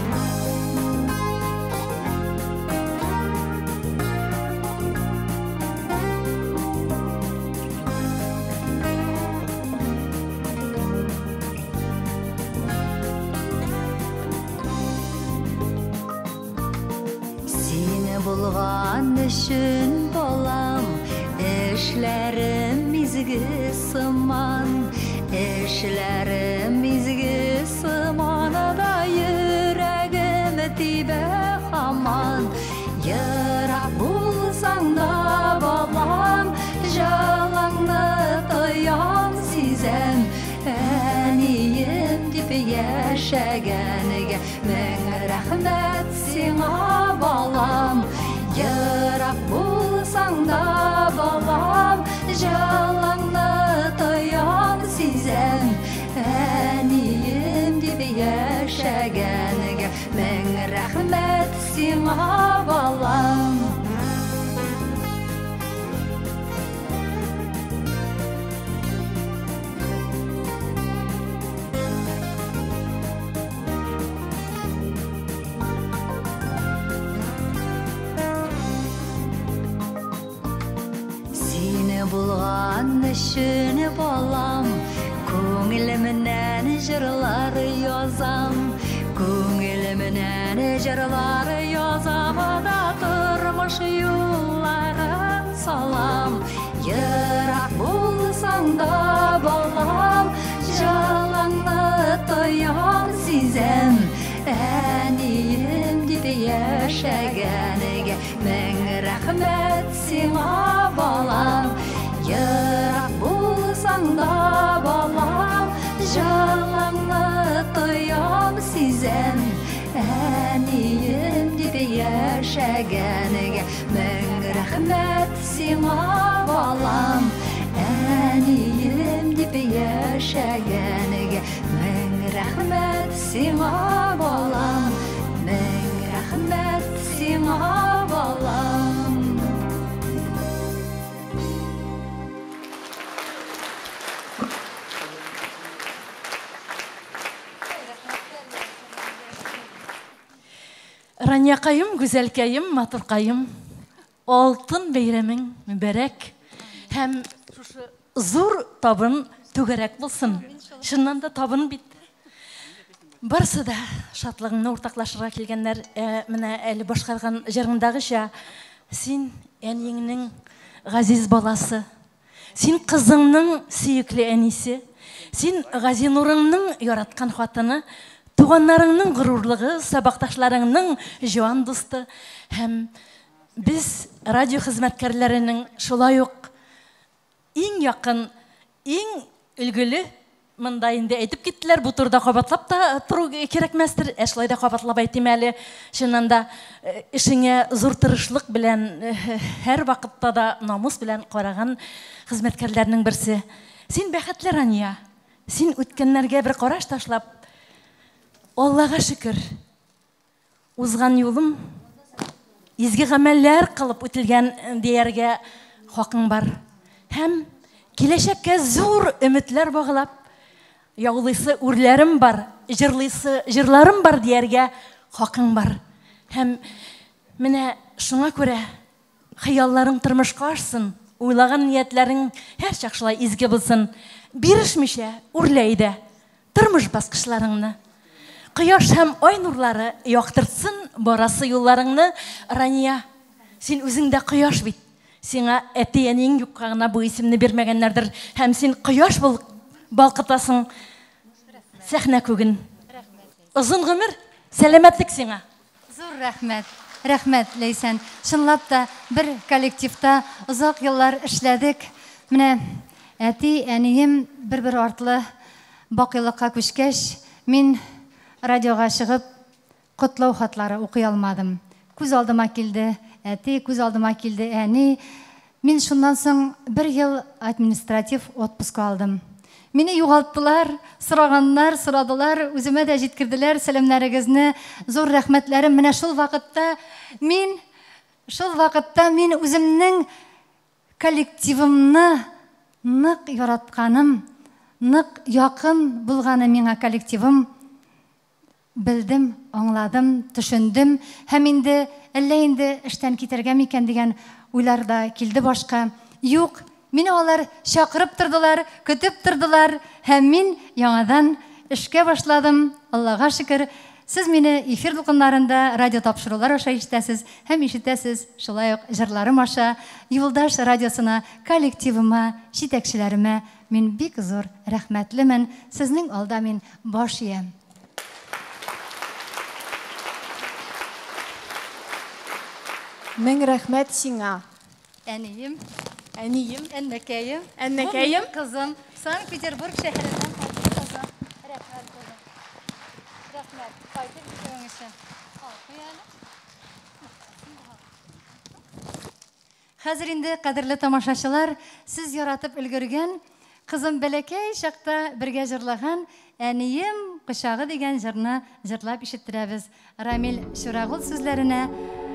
Сені бұлған үшін балам, эшләрем изге сыман. Эшләрем изге сыман, да йөрәгем тибә хаман. Йырақ болсаң да балам, жылыңны тоям сезем. Әнейім деп яшәгәнеге мең рәхмәт сиңа балам. Йырақ болсаң да балам, жылыңны тоям сезем. Әнейім деп яшәгәнеге мең рәхмәт сиңа балам. Бұлған үшін балам, көңілімнен жырлар язам. Көңілімнен жырлар язам, да тұрмыш юлларын салам. Йырақ болсаң да балам, жылыңны тоям сезем. Әнейім деп яшәгәнеге мең рәхмәт сиңа балам. Йырақ болсаң да балам, жылыңны тоям сезем. Әнейім деп яшәгәнеге мең рәхмәт сиңа балам. Әнейім деп яшәгәнеге мең рәхмәт сиңа балам. Мең рәхмәт сиңа балам. Раньякайым, güzelkayım, матуркайым, алтын бәйрәмең мүбәрәк һәм зур табын түгәрәк булсын. Шыннан да табын бит. Барсы да шатлыгыңны уртаклашырга килгәннәр, менә әле башкарган җырыңдагыча, син әниеңнең газиз баласы, син кызыңның сөекле әнисе, син Газинурыңның яраткан хатыны, туганнарыңның горурлыгы, сабакташларыңның җан дусты һәм Biz радио хезмәткәрләренең шулай ук иң якын, иң өлгеле монда инде әйтеп киттеләр, бу турда кабатлап та тору кирәкмәстер. Шулай да кабатлап әйтим әле. Чыннан да эшеңә зур тырышлык белән, һәр вакытта да намус белән караган хезмәткәрләрнең берсе. Син бәхетле, Рания. Син үткәннәргә бер караш ташлап, Аллага шөкер, узган юлым изге гамәлләр кылып үтелгән дияргә хакың бар. Һәм киләчәккә зур өметләр баглап, яулыйсы үрләрем бар, җырлыйсы җырларым бар дияргә хакың бар. Һәм менә шуңа күрә хыялларың тормышка ашсын, уйлаган ниятләрең һәрчак шулай изге булсын. Бирешмичә үрләйдә тормыш баскычларыңны. Кояш һәм ай нурлары яктыртсын барасы юлларыңны. Рания, син үзеңдә кояш бит. Сиңа әтиянең юккагына бу исемне бирмәгәннәрдер. Һәм син кояш балкытасың. Сәхнә күгін. Озын гомер, сәламәтлек сиңа. Зур рәхмәт. Рәхмәт, Ләйсән. Чынлап та бер коллективта озак еллар эшләдек. Менә әти, әнием бер-бер артлы бакыйлыкка күчкәч, мин радиога чыгып котлау хатлары укый алмадым. Күз алдыма килде әти, күз алдыма килде әни. Мин шуннан соң бер ел административ отпуска алдым. Мине югалттылар, сораганнар, сорадылар, үземә дә җиткерделәр сәламнәрегезне, зур рәхмәтләрем. Менә шул вакытта мин үземнең коллективымны нык яратканым, нык якын булганы миңа коллективым белдем, аңладым, төшендем. Һәм инде әллә инде эштән китәргә микән дигән уйлар да килде башка. Юк, мине алар чакырып тордылар, көтеп тордылар, һәм мин яңадан эшкә башладым. Аллага шөкер. Сез мине эфир дулкыннарында радио тапшырулар аша ишетәсез һәм ишетәсез. Шулай ук җырларым аша Юлдаш радиосына, коллективыма, җитәкчеләремә мин бик зур рәхмәтлемен. Сезнең алда мин баш иям. Мең рәхмәт сиңа. Әнием, Әннәкәем, Әннәкәем кызым, Санкт-Петербург шәһәреннән кайтып кызым. Рәхмәт. Кайтып китүең өчен. Хәзер инде, кадерле тамашачылар, сез яратып өлгергән, кызым бәләкәй чакта бергә җырлаган Әнием кочагы дигән җырны җырлап ишеттерәбез. Рамил Шурагул сүзләренә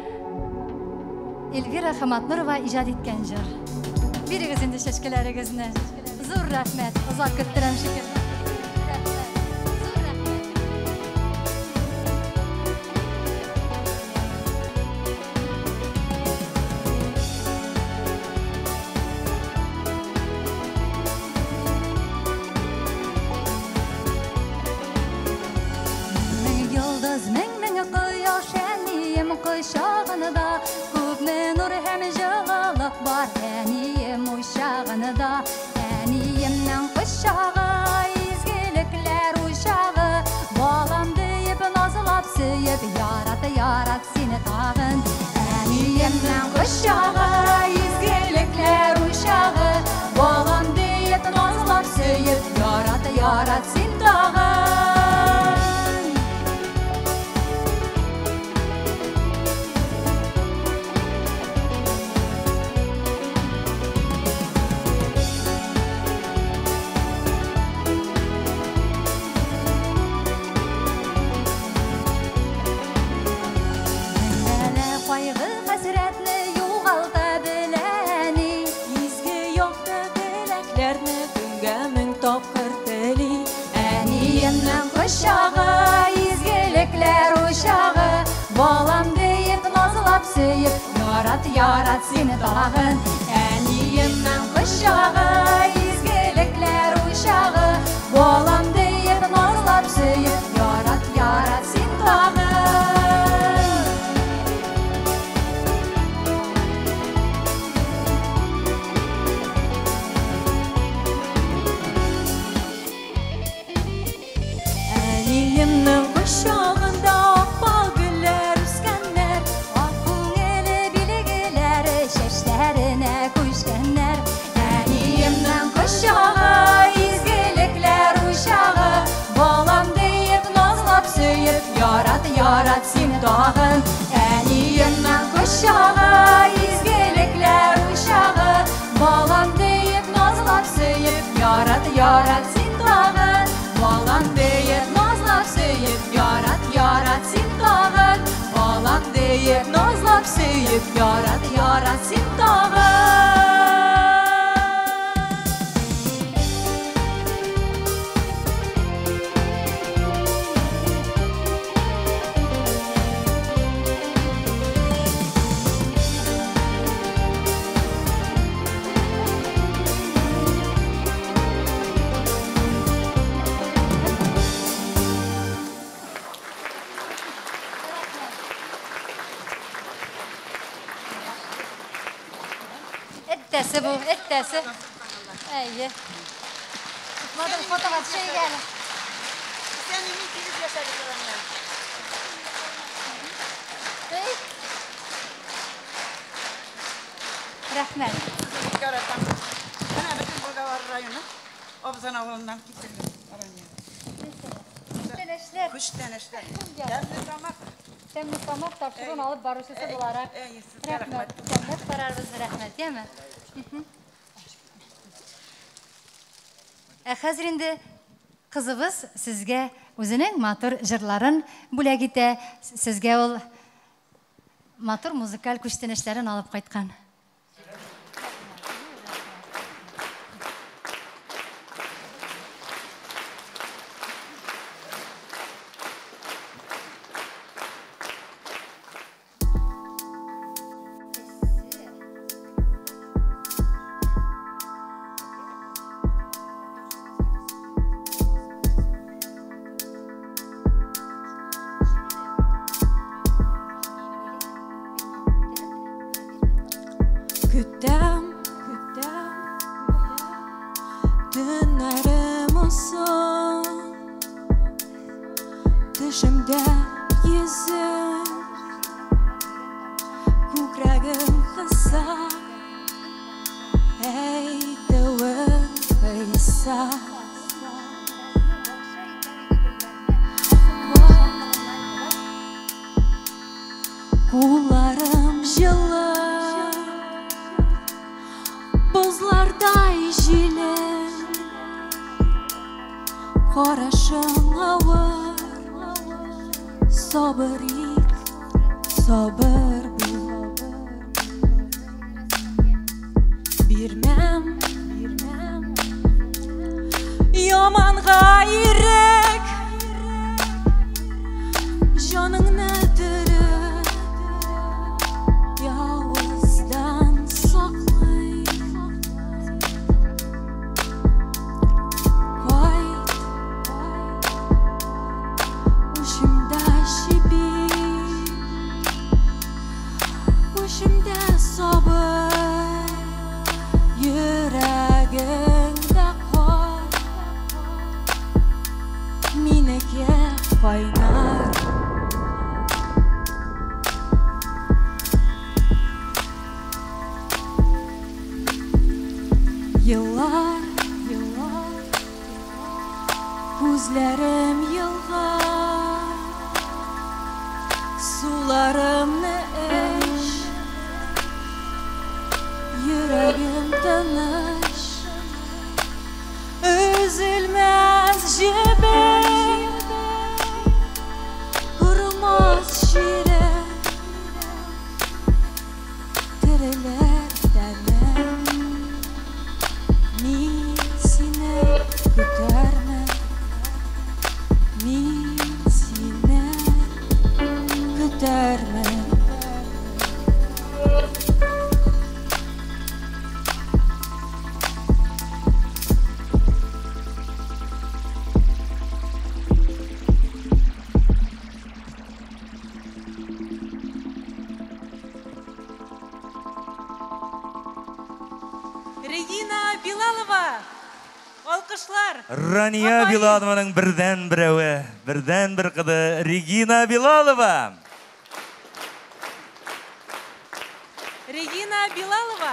Эльвира Хаматнурова иҗат иткән җыр. Бирегез инде чәчкәләрегезне. Зур рәхмәт. Озак көттөрәм шикелле. Кочагында күпме нур һәм җылылык бар. Әнием уйчагында, әниемнең кочагы, изгелекләр уйчагы. Балам диеп назлап сөеп, ярат сине тагын. Әниемнең кочагы, изгелекләр уйчагы. Балам диеп назлап сөеп, ярат сине тагын. Кочагы, изгелекләр уйчагы. Балам диеп назлап сөеп, ярат сине тагын. Әниемнең кочагы, изгелекләр уйчагы. Балам диеп назлап сөеп, ярат сине тагын. Әниемнең кочагында ак гөлләр үскәннәр, ак күңеле билеге uşağın, Әнiyimнің құшағы, изгіліклер uşağı, Балам deyip nazlap söyüp, yarat yarat sen tağın, Балам deyip nazlap söyüp, yarat yarat sen tağın, Балам deyip nazlap söyüp, yarat yarat sen tağın. Ettesi bu, ettesi. İyi. Tutmadım, fotoğraf şey gelin. Sen emin değiliz yaşadıklarını ya. Rahmet. Göratan. Bana bütün Bulgavar rayonu, Obzan avlundan getirdim. Teneşler. Kuş teneşler. Demli damak. Demli damak tapşırın alıp barışısı bularak. Rahmet. Cennet kararınızı rahmet değil mi? Hazır indi kızımız sizge özünün matır jırların bulak ite, sizge ol matır muzikal kuş teneşlerin alıp kaytkan. Güddem, dünlerim olsun, düşümde yüzün, kukragım kısa, ey dövüm kıysa. Kullarım жылы, buzlarday jilim, Qarashın ağır, sabır et, sabır bil. Birmem, yamanğa yürek, canını dürüp, yavuzdan saklay. Kayt, uşumda şibir, uşumda sabır, yüreğimde kar, mineke kaynar. Yıllar, gözlerim yılgar, sularımı eş, yüreğim tanış, üzülmez jibim, kurumaz şirin, diriler denem. Min sine güterme, min sine güterme. Регина Билалова. Alkışlar. Raniya Bilalovanың birden birevi, birden bir kızı Regina Bilalova. Regina Bilalova.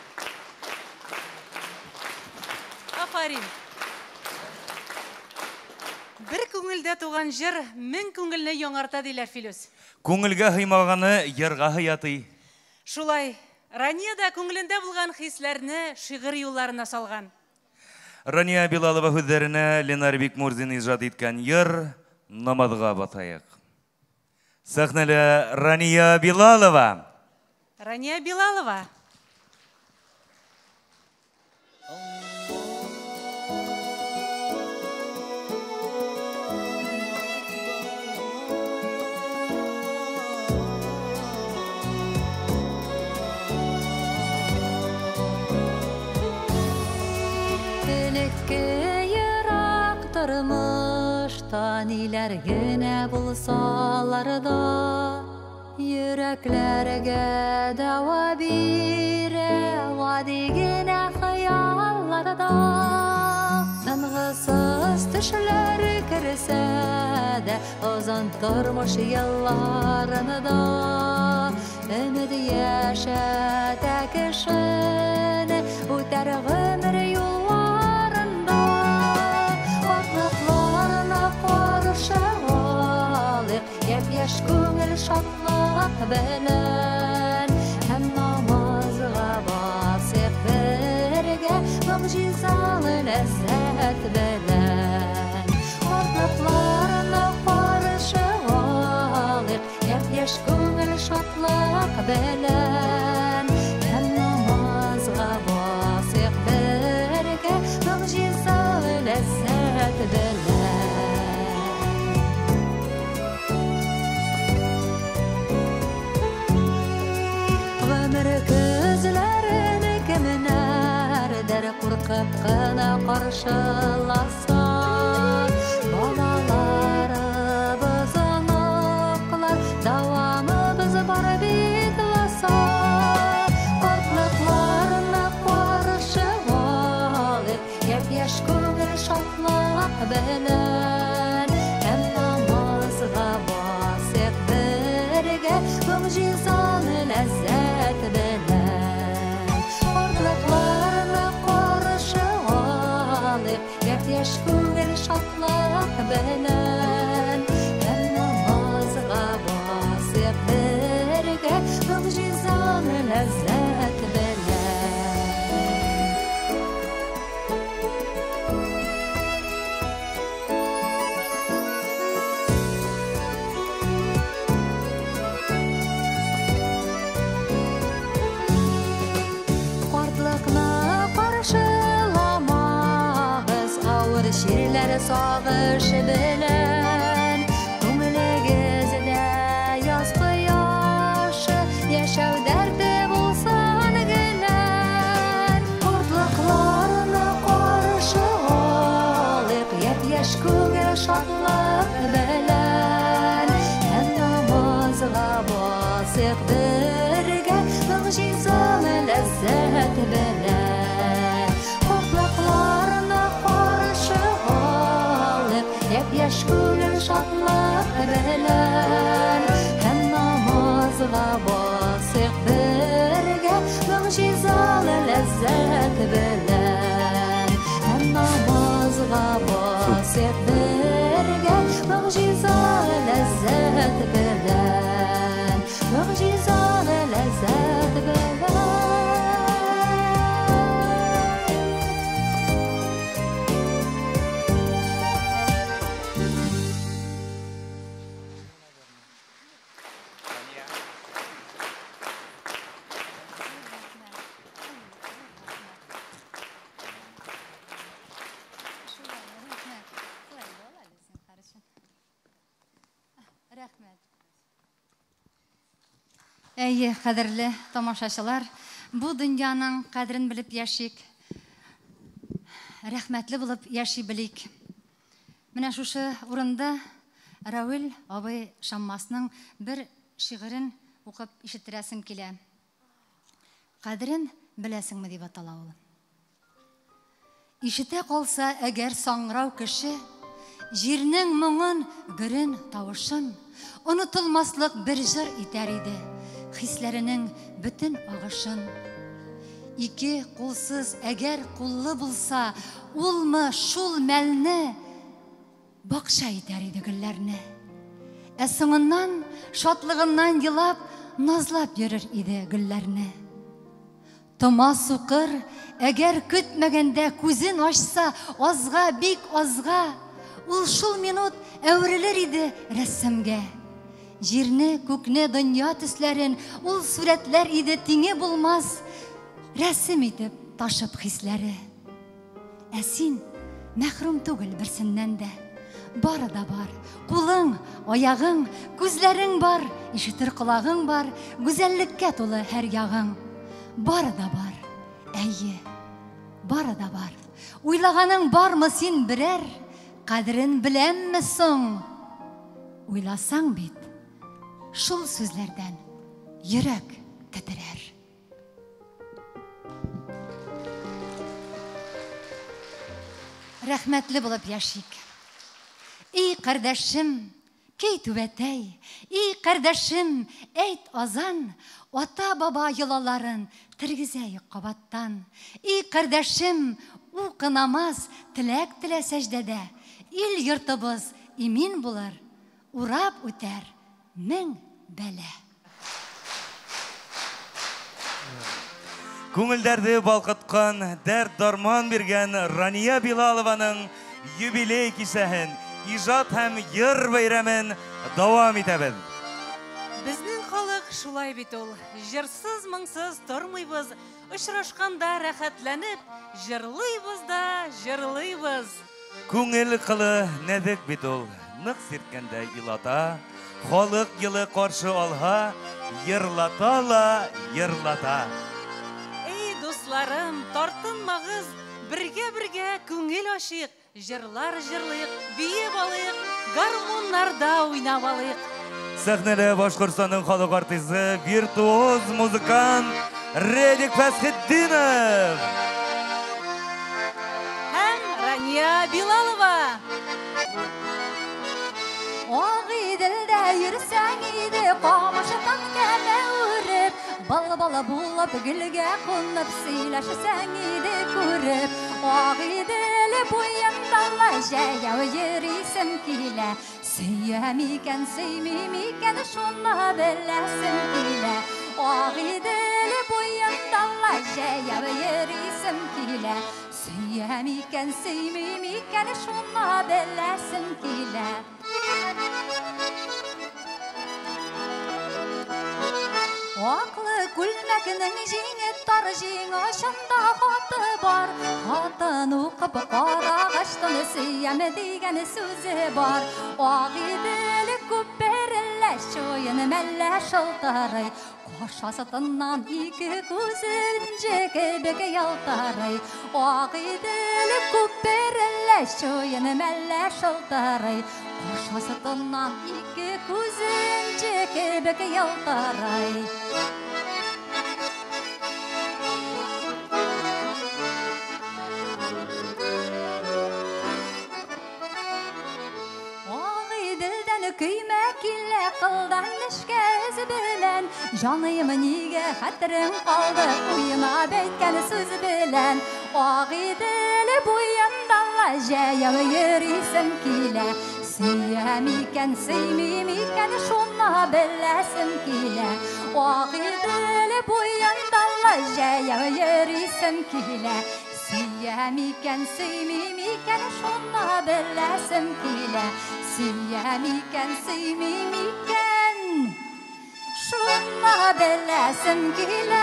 Aferin. Бір көңілдә туған жыр, мең көңілне яңарта диләр Филүс. Күңелгә хыймаганы йырга хыятый. Шулай, Рания да күңелендә булган хисләрне шигырь юлларына салган. Рания Билалова һүзләренә Ленар Бикмурзин иҗат иткән йыр намазга батайык. Сәхнәле Рания Билалова. Рания Билалова. Тормыштан иләр генә булсалар да, йөрәкләргә дәва бирә гади генә хыялларда. Тынгысыз төшләр керсә дә, озын тормыш елларында өмет яшәтә кешене үтәр гомер юлларында. Вакытларына каршы алык, япь-яшь күңел шатлык белән, һәм намазга басыйк бергә могҗизалы ләззәт белән. Вакытларына каршы алык, япь-яшь күңел шатлык белән, һәм намазга басыйк бергә могҗизалы ләззәт белән. Гомер күзләрен кемнәрдер куркып кына каршыласа, балаларыбыз оныклар, дәвамыбыз бар бит ласа. Картлыкларына каршы алып, япь-яшь күңел шатлык белән, һәм намазга басыйк бергә могҗизалы ләззәт белән. Картлыкларына каршы алып, япь-яшь күңел шатлык белән, һәм намазга басыйк бергә могҗизалы ләззәт белән. Картлыкны каршыламагыз, авыр чирләр сагыш белән. Күңелегездә яз кояшы, яшәү дәрте булсын генә. Картлыкларны каршы алып, япь-яшь күңел шатлык белән, һәм намазга басыйк бергә могҗизалы ләззәт белән. Картлыкларны каршы алып, япь-яшь күңел шатлык белән, һәм намазга басыйк бергә могҗизалы ләззәт белән, һәм намазга басыйк бергә могҗизалы ләззәт белән, могҗизалы ләззәт белән. Әйе, кадерле тамашачылар, бу дөньяның кадерен белеп яшик, рәхмәтле булып яши белик. Менә шушы урында Рауил абый Шаммасның бер шигырен укып ишеттерәсем килә. Кадерен беләсеңме дип атала ул. Ишетә калса әгәр саңрау кеше, җирнең моңын, гөрен тавышын, онытылмаслык бер җыр итәр иде, хисләренең бөтен агышын. Ике кулсыз әгәр куллы булса, улмы шул мәлне бақша итәр иде гөлләрне. Соңыннан, шатлығыннан елап, назлап йөрер иде гөлләрне. Тома суқыр, әгәр көтмәгәндә күзен ачса, азга, бик азга, ул шул минут әверелер иде рәссамгә. Җирне, күкне, дөнья төсләрен ул сурәтләр иде тиңе булмас, рәсем итеп ташып хисләре. Ә син мәхрүм түгел берсеннән дә. Бары да бар, кулың, аягың, күзләрең бар, ишетер колагың бар, гүзәллеккә тулы һәр ягың. Бары да бар, әйе, бары да бар. Уйлаганың бармы син берәр, кадерен беләмме соң? Уйласаң бит, шул сүзләрдән йөрәк тетрәр. Рәхмәтле булып яшик. И кардәшем, кей түбәтәй, и кардәшем, әйт азан, ата-баба йолаларын тергезәй кабаттан. И кардәшем, укынамас, теләк телә сәҗдәдә, ил йортыбыз имин булыр, урап үтәр мең бәлә. Күңелдәрді балқытқан, дәрт дарман биргән Рания Билалованың юбилей кисәһен, ижад һәм йыр бәйрәмен дәвам итәбез. Безнең халык шулай бит ул. Җырсыз, моңсыз тормыйбыз, очрашканда рәхәтләнеп, җырлыйбыз да җырлыйбыз. Күңел кылы нәзек бит ул, нык сирткәндә илата, халык йылы каршы алга, йырлата ла йырлата. Дусларым, тартынмагыз, бергә-бергә күңел ачык, җырлар җырлыйк, биеп алыйк, гармуннарда уйнап алыйк. Сәхнәдә Башкортстанның халык артисты, виртуоз музыкант Редик Фәсхетдинов һәм Рания Билалова. Ак иделдә йөрсәң иде, камашыдан кәлә үреп, бала-бала булып гөлгә кунып сөйләшсәң иде күреп. Ак иделе буенда җәяү йөрисем килә, сөям икән, сөймим икән, шуны беләсем килә. Ак иделе буенда җәяү йөрисем килә, сөям икән, сөймим икән, шуны беләсем килә. Аклы күлмәкнең җиңе тар, җиң ашында хаты бар. Хатын укып карагачтан сөям дигән сүзе бар. Ак иделе күпереллә чуен мәллә шылтарый. Кашасытыннан ике күзенче кебек ялтарый. Ак иделе күпереллә чуен мәллә шылтарый. Кашасытыннан ике күзенче кебек ялтарый. Көймә килә кылдан нешкә үз белән, җаныем нигә хәтерең калды, уйнап әйткән сүз белән. Ак иделе буенда җәяү йөрисем килә, сөям икән, сөймим икән, шуны беләсем килә. Ак иделе буенда җәяү йөрисем килә, сөям икән, сөймим икән, шуны беләсем килә. Сөям икән, сөймим икән, шуны беләсем килә.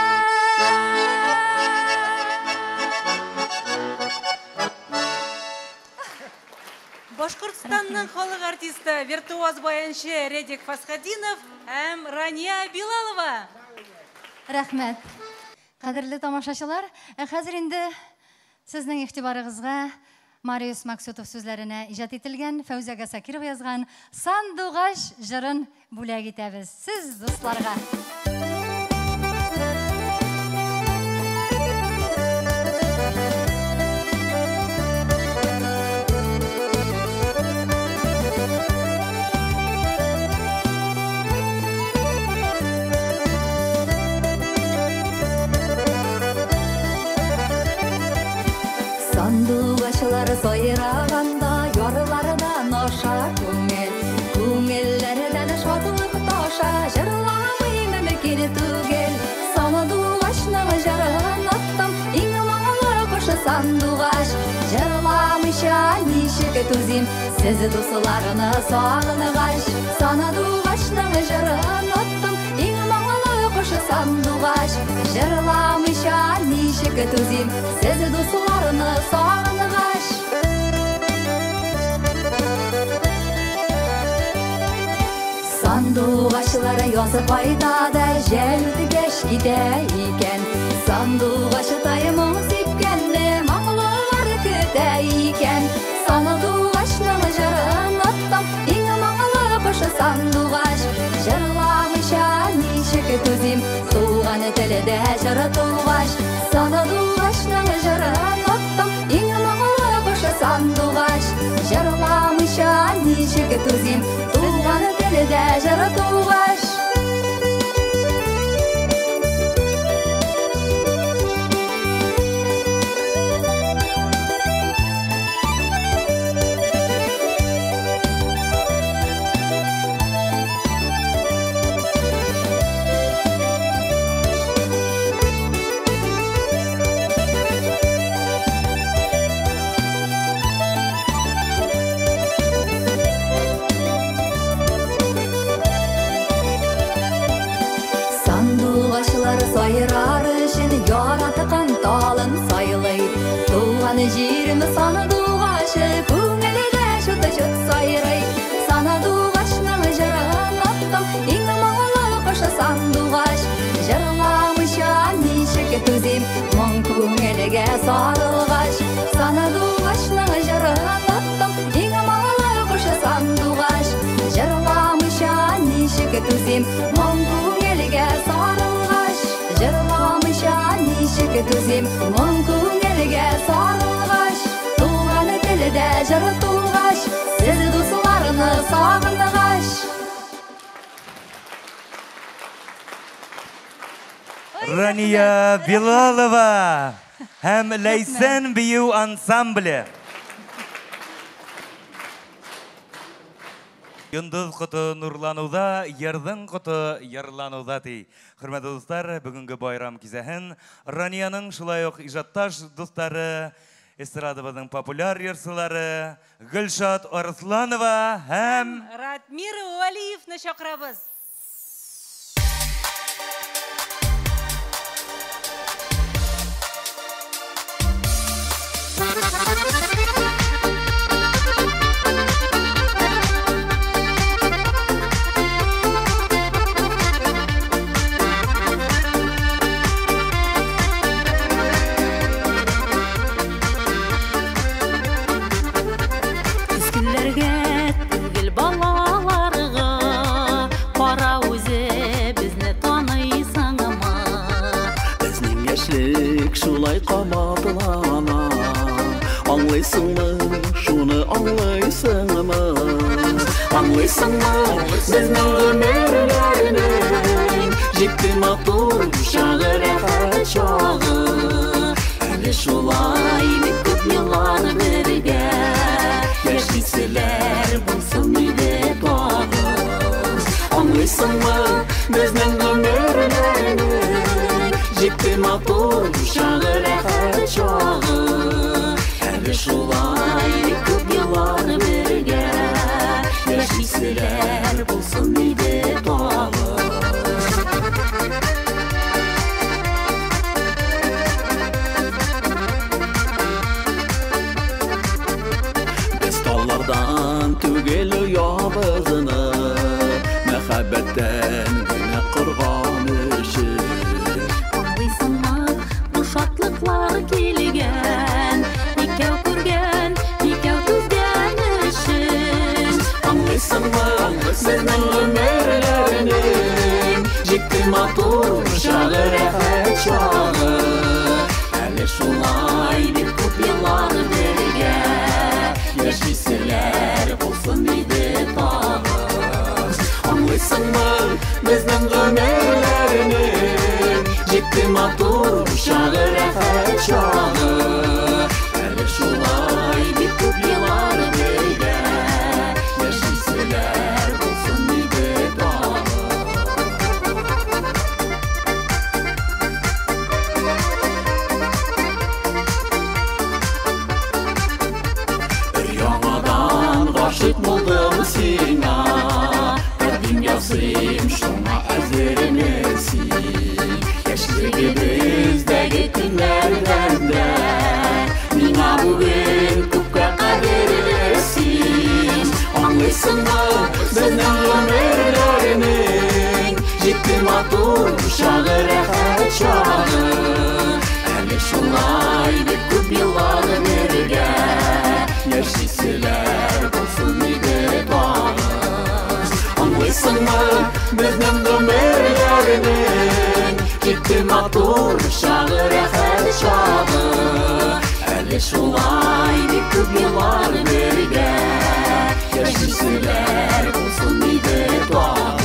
Башкортстанның халык артисты, виртуоз баянчы Редик Фәсхетдинов һәм Рания Билалова. Рәхмәт. Кадерле тамашачылар, хәзер инде сезнең игътибарыгызга Мариус Максутов сүзләренә иҗат ителгән, Фәүзия Сакирова язган Сандугач җырын бүләк итәбез сез дусларга. Сандугачлар сайраганда, ярлардан аша ничек түзем сізі досыларыны сағынығаш санадуғашның жырын ұттым ең маңылы құшы сандуғаш жырламыша ничек түзем сізі досыларыны сағынығаш Sanduğaşları yazıp aytada jeldi geç gide iken Sanduğaşı tayımın sipkenli mağlılar küte iken Sanduğaşның jırın attım iң mağlı başı sanduğaş Jırlamışa nişek түзем туғаны тіліде жыры туғаш Sanduğaşның jırın attım iң mağlı başı sanduğaş Jırlamışa nişek түзем туғаны тіліде жыры туғаш Сайрар үшін яратқан талын сайлай Туған жерім санадуғашы көңілде жұт сайрай Санадуғашның жырын аттым ең маңылы құшы сандуғаш Жырламыша ничек түзем мұң көңілге сарылғаш Санадуғашның жырын аттым ең маңылы құшы сандуғаш Жырламыша ничек түзем мұң көңілге сарылғаш Жырламыша ничек түзем мұң көңілге сарылғаш Туғаны тіліде жыры туғаш сіз досыларыны сағынығаш Рания Билалова һәм Ләйсән бию ансамбле. Йондыз құты нұрлануда, ердің құты ерлануда тей. Хөрмәтле достар, бүгінгі байрам кизәһен Ранияның шулай ук ижатташ достары, эстрадабызның популяр йырчылары Гөлшат Арсланова һәм Ратмир Валиевны чакырабыз. Шулай қаматылана Аңлайсыңмы, шуны аңлайсыңмы Аңлайсыңмы, біздің өмірлерінің Жекті матур шағы рәхәт шағы Әлі шулай бек көп еллар бірге Яшисілер болсын үйде тағы Аңлайсыңмы, біздің өмірлерінің Жекті матур шағы рәхәт шағы Әлі шулай көп еллар бірге Яшисілер болсын үйде тағы Біз таллардан түгел ұябызыны Мәхәббәттен генә құрған үшін Шатлыклар килгән, икәү күргән, икәү түзгән өчен. Аңлыйсыңмы, безнең өмерләрнең җитте матур чагы, рәхәт чагы. Әле шулай бик күп еллар бергә яшиселәр булсын иде тагы. Аңлыйсыңмы, безнең өмерләрнең җитте матур чагы, рәхәт чагы. Әле шулай бик күп еллар бергә яшиселәр булсын иде тагы. Яңадан günlerde Mina bugün күпкә кадерлесин Аңлыйсыңмы безнең гомерләрнең Җитте матур чагы рәхәт чагы Әле шулай бик күп еллар бергә Яшиселәр булсын иде тагын Аңлыйсыңмы безнең гомерләрнең Җитте матур чагы рәхәт чагы Әле шулай бик күп еллар бергә Яшиселәр булсын иде тагын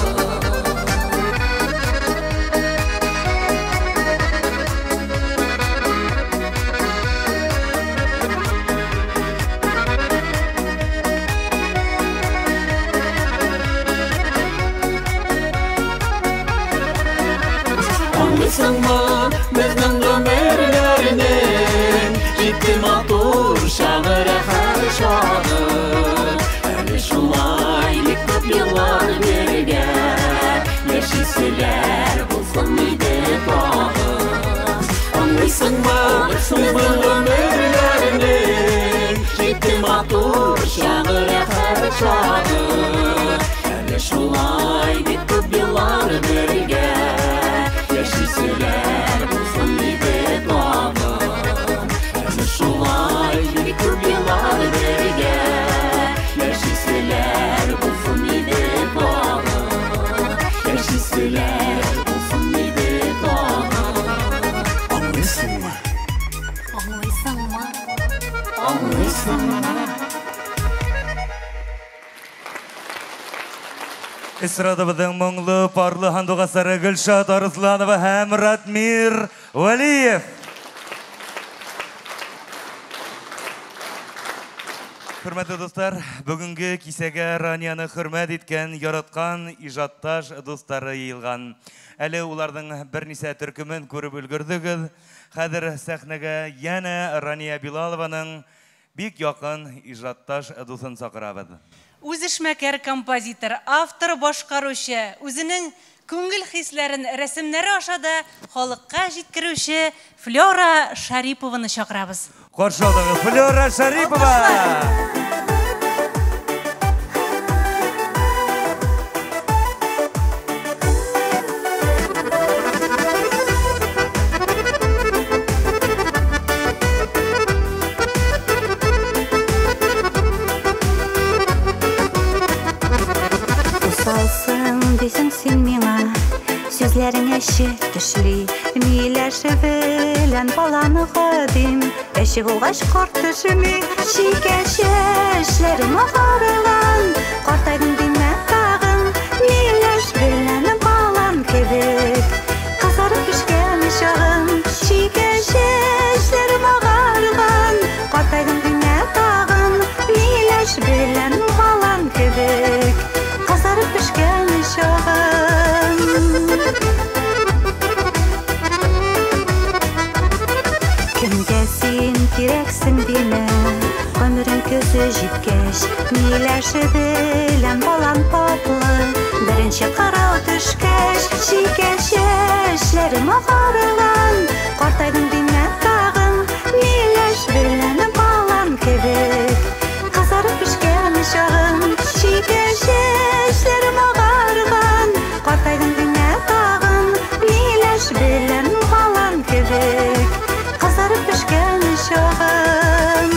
Аңлыйсыңмы безнең гомерләрнең Җитте матур чагы рәхәт чагы Әле шулай бик күп еллар бергә Яшиселәр булсын иде тагын Аңлыйсыңмы безнең гомерләрнең Җитте матур чагы рәхәт чагы Әле шулай бик күп еллар бергә Яшиселәр булсын иде тагын Әле шулай бик күп еллар бергә Яшиселәр булсын иде тагын Яшиселәр булсын иде тагын Аңлыйсыңмы? Аңлыйсыңмы? Аңлыйсыңмы? Эстрадабыздың мұңлы, парлы хандуғасары Гүлшат Арысланова һәм Ратмир Валиев. Хөрмәтле достар, бүгінгі кисәгә Ранияны хөрмәт иткән, яраткан, ижатташ достары йыелган. Әле уларның бернисә төркемен күреп өлгердегез. Хәзер сәхнәгә яна Рания Билалованың бик якын ижатташ дусын сакырабыз. Үз эшмәкәр композитор, автор, башкаручы, үзенең күңел хисләрен рәсемнәре ашада халыкка җиткерүче Флора Шарипованы чакырабыз. Каршы алыгыз, Флора Шарипова! Дисең син миңа, сүзләреңә шик төшли, миләше белән баланы кадим, әши булгач карт төшеми, шикәчә эшләрем агарылган, картайдым димә тагын, миләш белән балан кебек, кызарып пешкән чагым, шикәчә эшләрем агарылган, картайдым димә тагын, миләш белән балан кебек, кызарып пешкән чагым. Кемгә син кирәксең димә, гомерең көзе җиткәч, миләше белән балан татлы, беренче карау төшкәч, шикәчә эшләрем агарылган, картайдым димә тагын, миләш белән балан кебек, кызарып пешкән чагым, шикәчә эшләрем агарган, картайдым димә тагын, миләш белән балан кебек, кызарып пешкән чагым.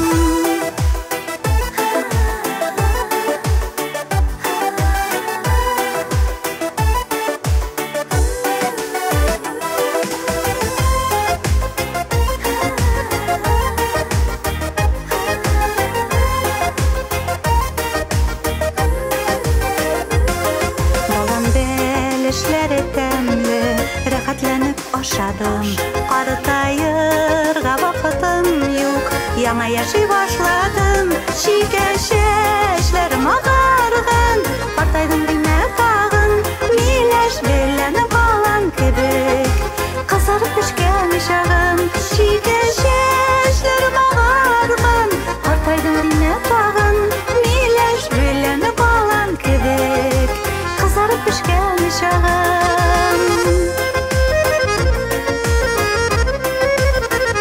Эшләре тәмле, рәхәтләнеп ашадым, картаерга вакытым юк, яңа яши башладым, шикәчә эшләрем агарган, картайдым димә тагын, миләш белән балан кебек, кызарып пешкән чагым, шикәчә эшләрем агарган, картайдым димә тагын, миләш белән балан кебек, кызарып пешкән чагым.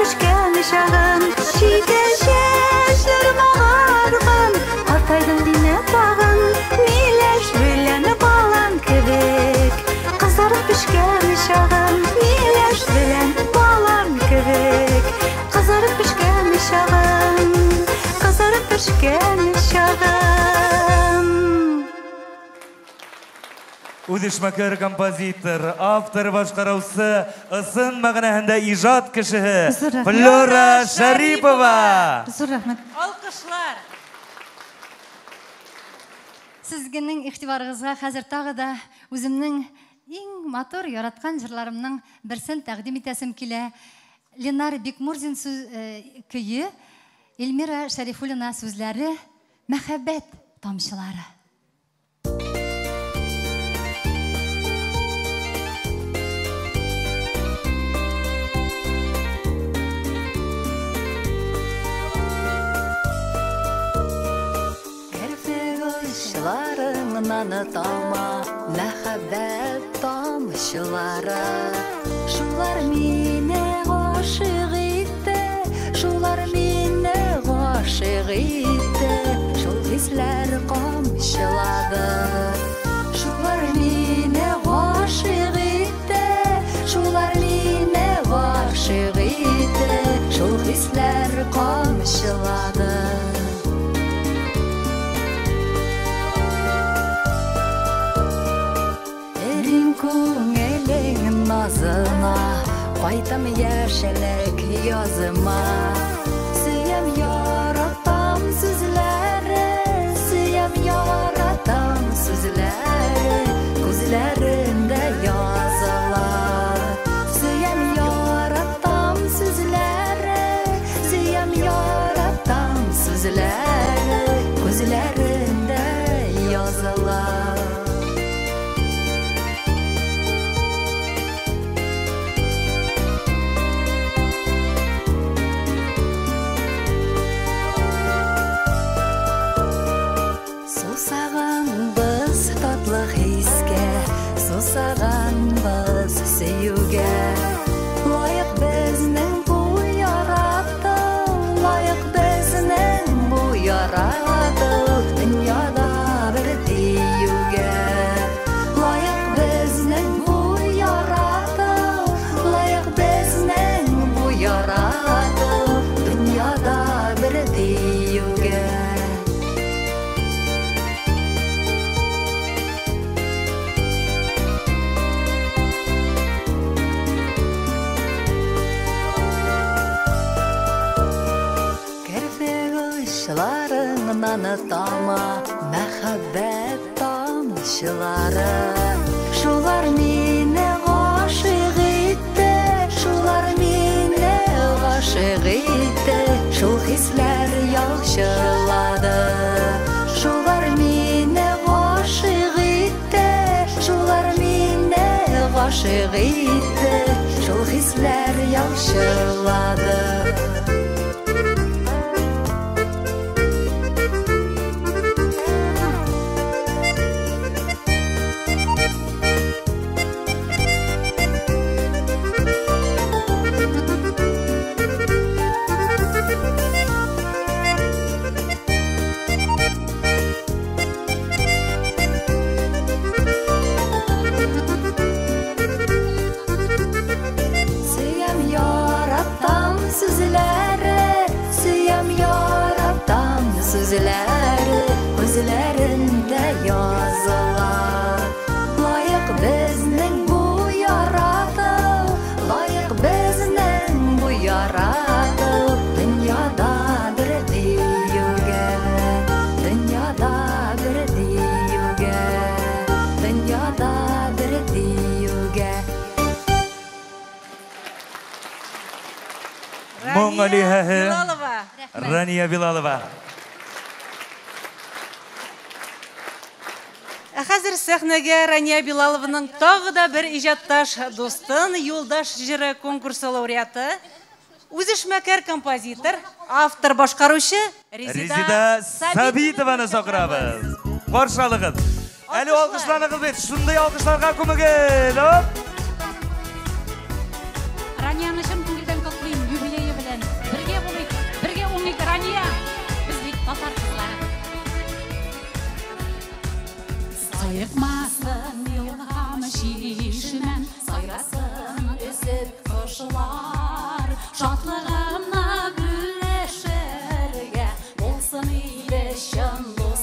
pişken şağın Şike şeşlerim ağargan Ataydım dine tağın Mileş bilen balan kebek Kızarıp pişken şağın Mileş bilen balan kebek Kızarıp pişken şağın Kızarıp pişken şağın Udishmakar композитор, автор башкараусы, ысын мәгънәһендә иҗат кешеһе Флора Шарипова. Зур рәхмәт. Алкышлар. Сезгенең игътибарыгызга хәзер тагы да үземнең иң матур яраткан җырларымның берсен тәкъдим итәсем килә. Ленар Бикмурзин көйе, Эльмира Шарифуллина сүзләре, мәхәббәт тамчылары. Кырфыгылшыларыңнан тама мәхәббәт тамчылары Шулар мине гашык итте Шулар мине гашык итте Шул хисләр камчылады Шулар мине гашык итте Шулар мине гашык итте Шул хисләр камчылады Күңелең назына Кайтам яшелек языма Сөям яратам сүзләре Сөям яратам сүзләре Күзләрендә язылар Сөям яратам сүзләре Сөям яратам сүзләре Күзләрендә язылар Сусаганбыз сөюгә Лайык безнең бу яраты Лайык безнең бу яраты Дөньяда бер диюгә Лайык безнең бу яраты Лайык безнең бу яраты Дөньяда бер диюгә Шыларыңнан тама мәхәббәт тамчылары Шулар мине гашык итте Шулар мине гашык итте Шул хисләр яхшылады Шулар мине гашык итте Шулар мине гашык итте Шул хисләр яхшылады Сүзләре күзләрендә язылар Лайык безнең бу яраты Лайык безнең бу яраты Дөньяда бер диюгә Дөньяда бер диюгә Дөньяда бер диюгә Рания Билалова. Хәзер сәхнәгә Рания Билалованың тагы да бер иҗатташ дустын, юлдаш җыры конкурсы лауреаты, үзешмәкәр композитор, автор башкаручы Резида Сабитованы сакырабыз. Каршы алыгыз. Әле алкышларыгыз бит, шундый алкышларга күмегез. Ранияны чын күңелдән котлыйм, юбилее Шатлығымна бүлешерге болсын үйлі шын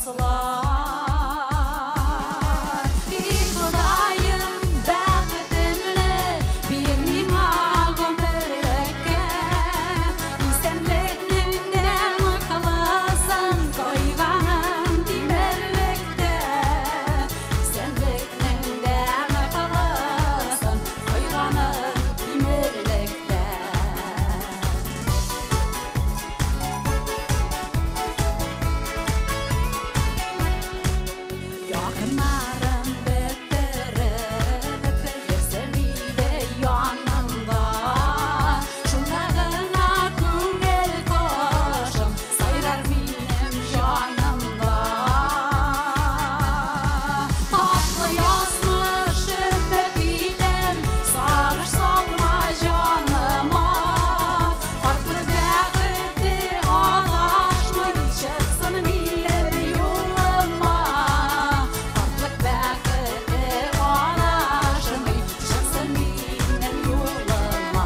достар. Ей Құдайым бақытымны бермей маған бірлікке, исәнлігіңнен қылысын қойғаным демерлікті, исәнлігіңнен қылысын қойғаным демерлікті. Yakınlarım bitirilip Yerseliyle yanımda Şunlarına küngel koşum Sayrar benim canımda Tatlı yazmışım bebeğim Sarış salma canıma Farklı bəxti ağlaşma Geçersin benim yoluma Farklı bəxti ağlaşma Geçersin benim yoluma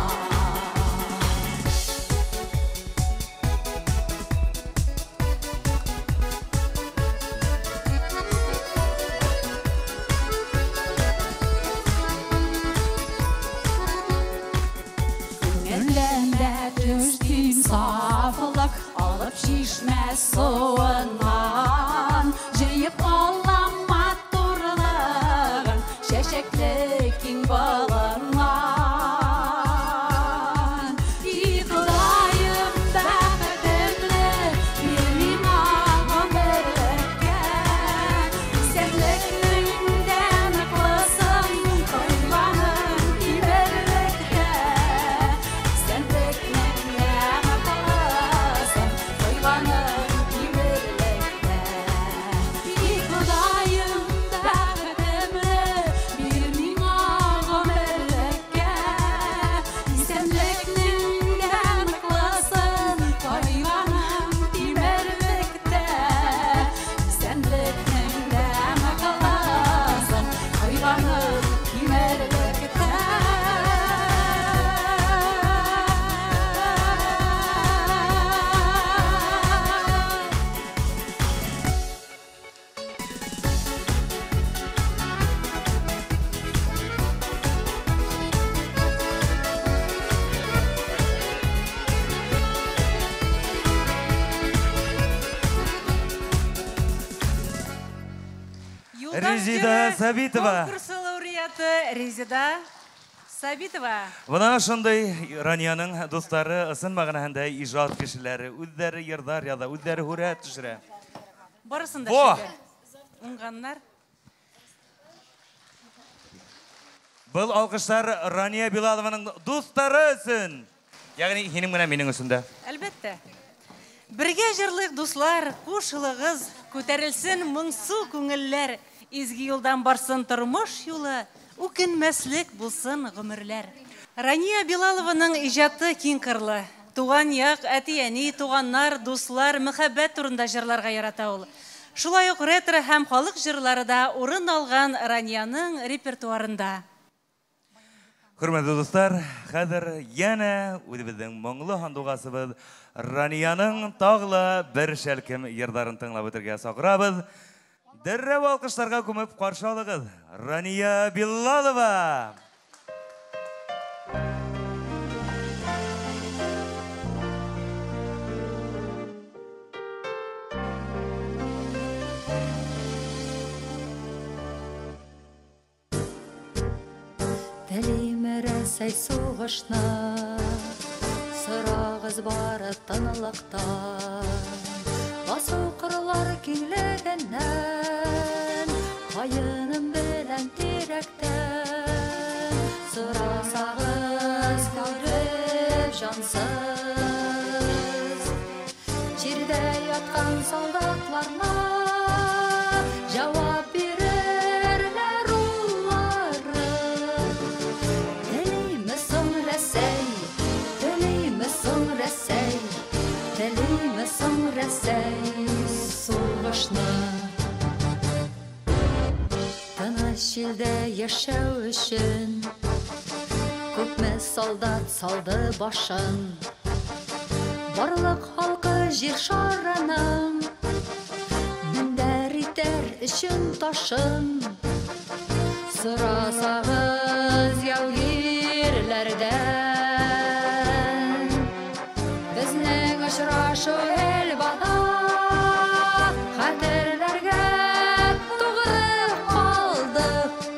Gönlümde düştüm saflık Alıp şişmez soğundan Jeyip alam maturlığın Şeşeklikin balından Ey Құдайым бақытымны бермей маған бірлікке Исәнлігіңнен қылысын қойғаным демерлікті Исәнлігіңнен қылысын қойғаным демерлікті Ей Құдайым бақытымны бермей маған бірлікке Исәнлігіңнен қылысын қойғаным демерлікті Исәнлігіңнен қылысын қойғаным демерлікті Резида Сабитова. Конкурсы лауреаты Резида Сабитова. Бuna şunday Raniyanın dostları ısınmağına hende icraat kişileri, üzderi yırдар ya da üzderi hürriyet düşüre. Barısın da Oh! şöyle. Unganlar. Бұл alkışlar Raniya Bilalova'nın dostları için. Yani senin bana benim üstünde. Әлбәттә. Бергә җырлыйк, дуслар, кушылыгыз, күтәрелсен моңсу күңелләр, изге юлдан барсын тормыш юлы, үкенмәслек булсын гомерләр. Рания Билалованың иҗаты киң кырлы. Туган як, әти-әни, туганнар, дуслар, мәхәббәт турында җырларга ярата ул. Шулай ук ретро һәм халык җырлары да урын алган Ранияның репертуарында. Hürmetli dostlar, хәзер яна үзебезнең моңлы хандугасыбыз Ранияның тагла бер шәлкем йырдарын тыңлап үтәргә сакырабыз. Дәррәү алкышларга күмеп каршы алыгыз. Рания Билалова. Рәсәй сугышна сырагыз бары тынлыктан басу кырлар киңлегеннән кайыным белән тирәктән сырасагыз күреп җансыз җирдә яткан солдатларна җавап бирерләр уллары сугышны тыныч илдә яшәү өчен күпме солдат салды башын. Барлык халкы жер шарының мендәр итәр өчен ташын. Сорасагыз яугирләрдән безнең очрашу элбада хәтерләргә тугры калды.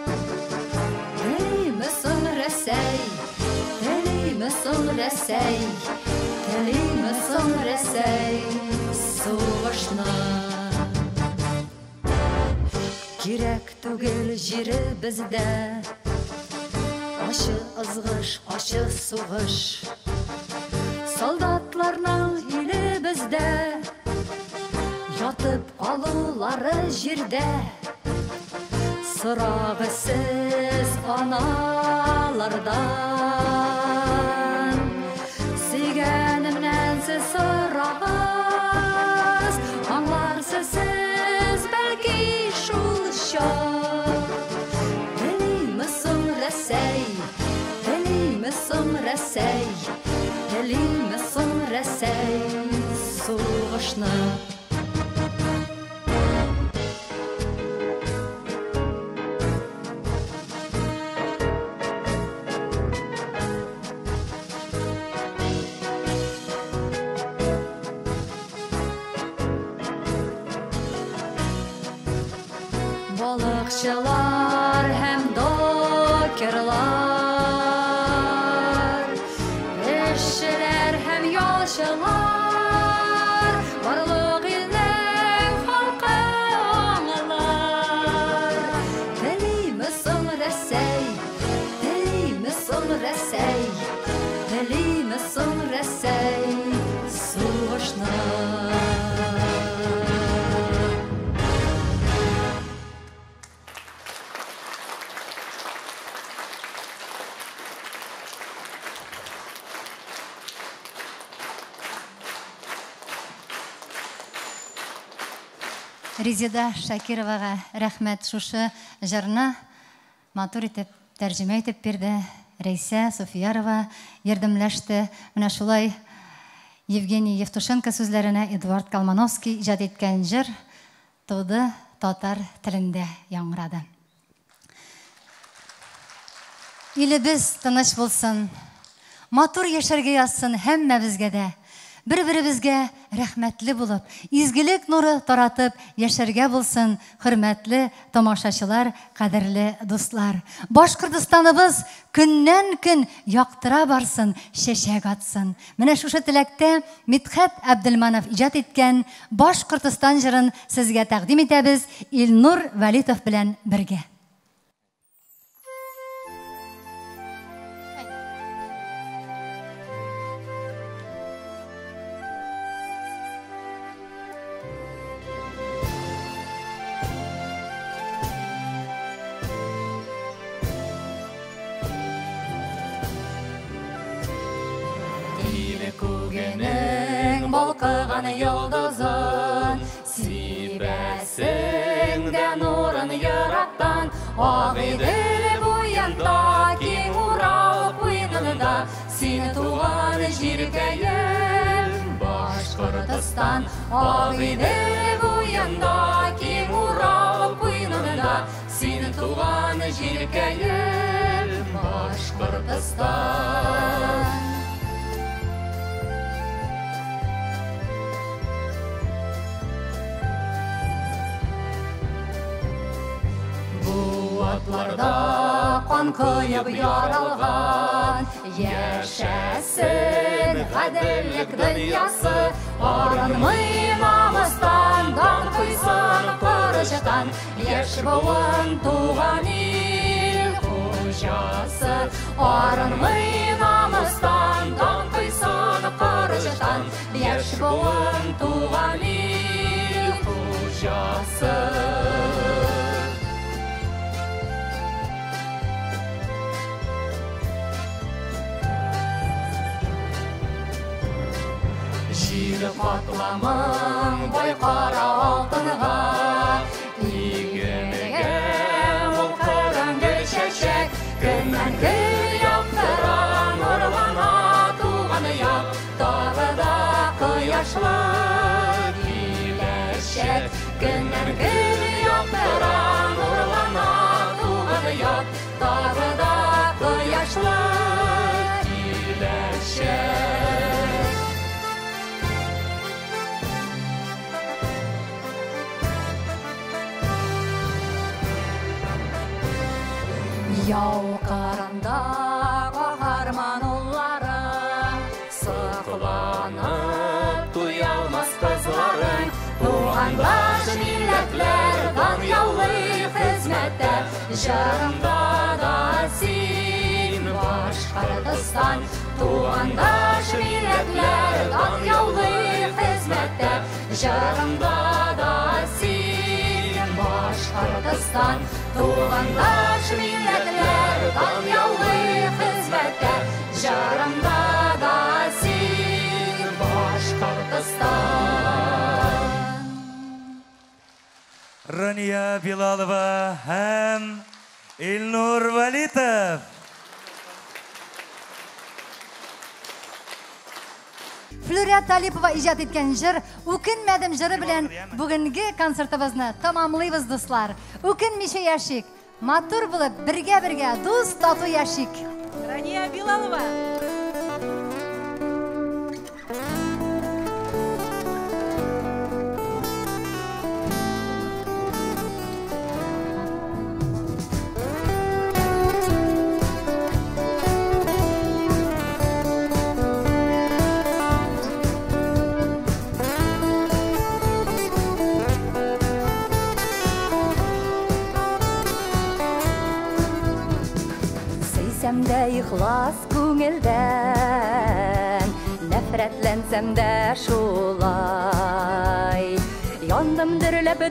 Телимесең Рәсәй, телимесең Рәсәй, телимесең Рәсәй сугышны. Кирәк түгел җире бездә, ачы ызгыш, ачы сугыш. Солдатларның иле бездә, ятып калулары җирдә. Сорагысыз аналардан, сөйгәнемнән сез сорагыз, аңларсыз сез бәлки шул чак. Телимесең Рәсәй, телимесең Рәсәй, телимесең Рәсәй сугышны. Балыкчылар һәм докерлар, эшчеләр һәм ялчылар, барлык илнең халкы аңлар. Телимесең Рәсәй, телимесең Рәсәй, телимесең Рәсәй сугышны. Резида Шакировага рәхмәт, шушы җырны матур итеп тәрҗемә итеп бирде. Рәйсә Софиярова ярдәмләште. Менә шулай Евгений Евтушенко сүзләренә Эдуард Калмановский иҗат иткән җыр туды татар телендә яңгырады. Илебез тыныч булсын, матур яшәргә язсын һәммәбезгә дә. Бер-беребезгә рәхмәтле булып, изгелек нуры таратып яшәргә булсын, хөрмәтле тамашачылар, кадерле дуслар. Башкортстаныбыз көннән-көн яктыра барсын, чәчәк атсын. Менә шушы теләктә Мидхәт Абделманов иҗат иткән Башкортстан җырын сезгә тәкъдим итәбез Илнур Вәлитов белән бергә. Күгенең балкыган йолдызын, сибәсең дә нурын яраттан. Ак иде буянда, киң урал куйнында, сине туган җиркәем Башкортстан. Ак иде буянда, киң урал куйнында, сине туган җиркәем Башкортстан. Атларда кан коеп яралган, яшәсен гаделлек дөньясы. Арынмый намыстан, дан куйсын корычтан, яшь буын туган ил хуҗасы. Арынмый намыстан, дан куйсын корычтан, яшь буын туган ил хуҗасы. Җир катламың байкара алтынга, игенегә ул караңгы чәчәк, көннән-көн яктыра нур ят, тағы да кояшлы киләчәк. Көннәр гел яктыра, нурлана туган ят, тағы да кояшлы киләчәк. Яу каранда каһарман уллары, сакланып туя алмас кызларың. Тугандаш милләтләр дан яулый хезмәттә, җырында да син Башкортстан. Тугандаш милләтләр дан яулый хезмәттә, җырында да син Башкортстан. Тугандаш милләтләр дан яулый хезмәттә, җырында да син Башкортстан. Рания Билалова һәм Илнур Валитов. Флюрия Талипова иҗат иткән җыр "Үкенмәдем" җыры белән бүгенге концертыбызны тамамлыйбыз, дуслар. Үкенмичә яшик, матур булып бергә-бергә дус тату яшик. Рания Билалова. Сөйсәм дә ихлас күңелдән, нәфрәтләнсәм дә шулай. Яндым дөрләп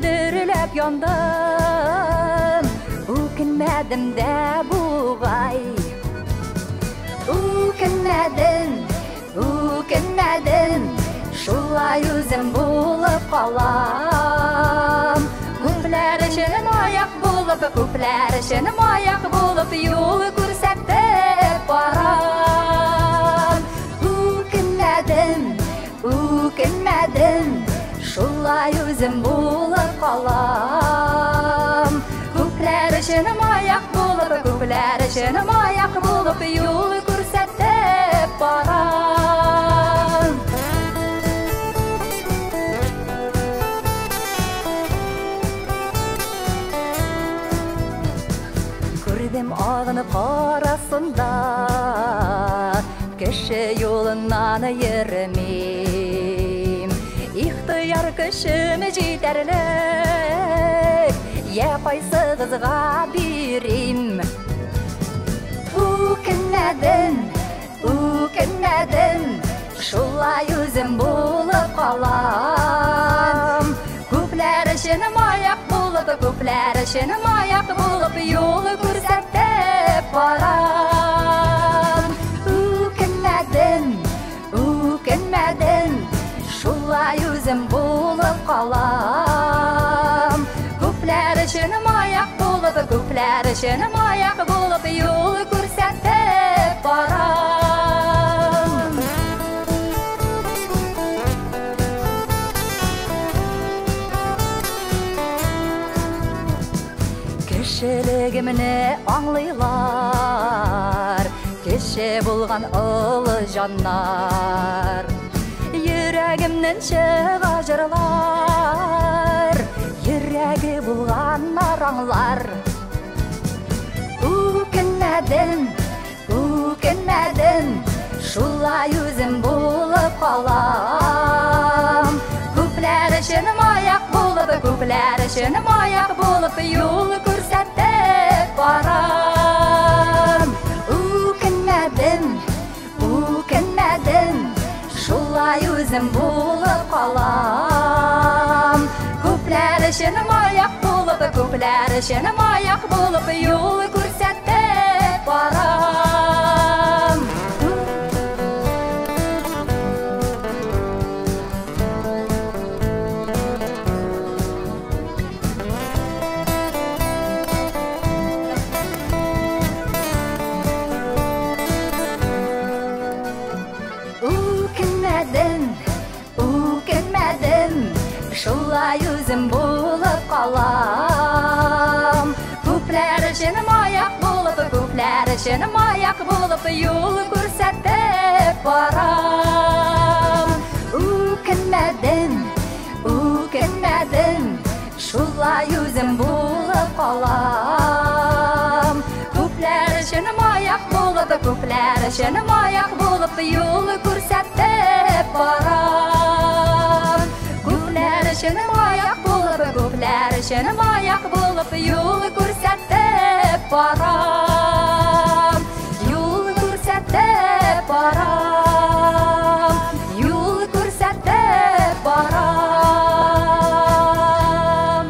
яндым, үкенмәдем дә бугай. Үкенмәдем, шулай үзем булып калам. Күпләр өчен аяк булып, юл күрсәтеп барам. Үкенмәдем, шулай үзем булып калам. Күпләр өчен аяк булып, юл күрсәтеп барам. Күрдем агынып арасында, кеше юлыннан йөрмим. Ихтыяр көчем җитәрлек, я кайсы кызга бирим. Үкенмәдем, шулай үзем булып калам. Күпләр өчен аяк булып, юл күрсәтеп барам. Үкенмәдем, шулай үзем булып калам. Күпләр өчен аяк булып, юл күрсәтеп барам. Кешелегемне аңлыйлар, кеше булган олы жаннар. Йөрәгемнән чыга җырлар, йөрәге булганнар аңлар. Үкенмәдем, шулай үзем булып калам. Күпләр өчен аяк булып, юл күрсәтеп барам. Үкенмәдем, шулай үзем булып калам. Күпләр өчен аяк булып, юл күрсәтеп барам. шулай үзем булып калам. Күпләр өчен маяк булып, күпләр өчен маяк булып, юл күрсәтеп барам. Үкенмәдем, үкенмәдем, шулай үзем булып калам. Күпләр өчен маяк булып, күпләр өчен маяк булып, юл күрсәтеп барам. Күпләр өчен маяк булып, күпләр өчен маяк булып, юл күрсәтеп барам. Юл күрсәтеп барам. Юл күрсәтеп барам.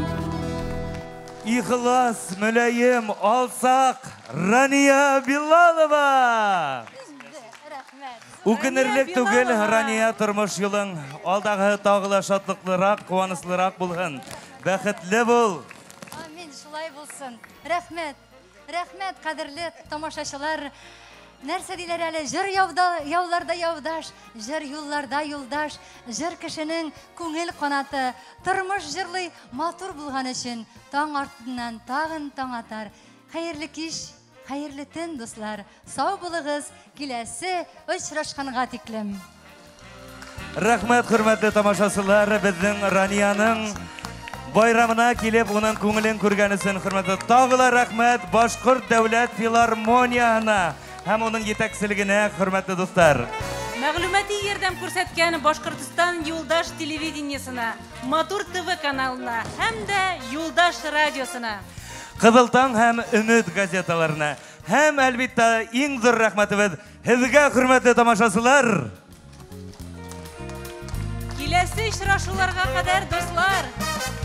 Ихлас, мөләйем, алсақ, Рания Билалова. Үкінерлік түгел Рания тұрмыш юлың алдағы тағыла шатлықлырақ, қуаныслырақ болғын. Бәхетлі бол. Амин, шулай болсын. Рәхмәт, рәхмәт, қадірлі тамашашылар. Нәрсе дейлер әлі, жыр яуларда яудаш, жыр юлларда юлдаш, жыр кішінің көңіл қанаты, тұрмыш жырлы матур болған үшін таң артынан тағын таң атар. Қайырлы кеш, қайырлы түн, достар. Сау болығыз, келесі очрашқанға тиклем. Рәхмәт, хөрмәтле тамашасылар, біздің Ранияның байрамына келіп, оның көңілін көргенісін хөрмәтлі. Тағыла рәхмәт Башқұрт дәулет филармонияна һәм оның етәкселігіне, хөрмәтле достар. Мәгълүмати ярдәм күрсәткән Башкортстан Юлдаш телевидениесына, Матур ТВ каналына һәм дә Юлдаш радиосына. Кызылтаң һәм Өмет газеталарына һәм әлбиттә иң зур рәхмәтебез һезгә, хөрмәтле тамашасылар. Киләсе очрашуларга кадәр, дуслар.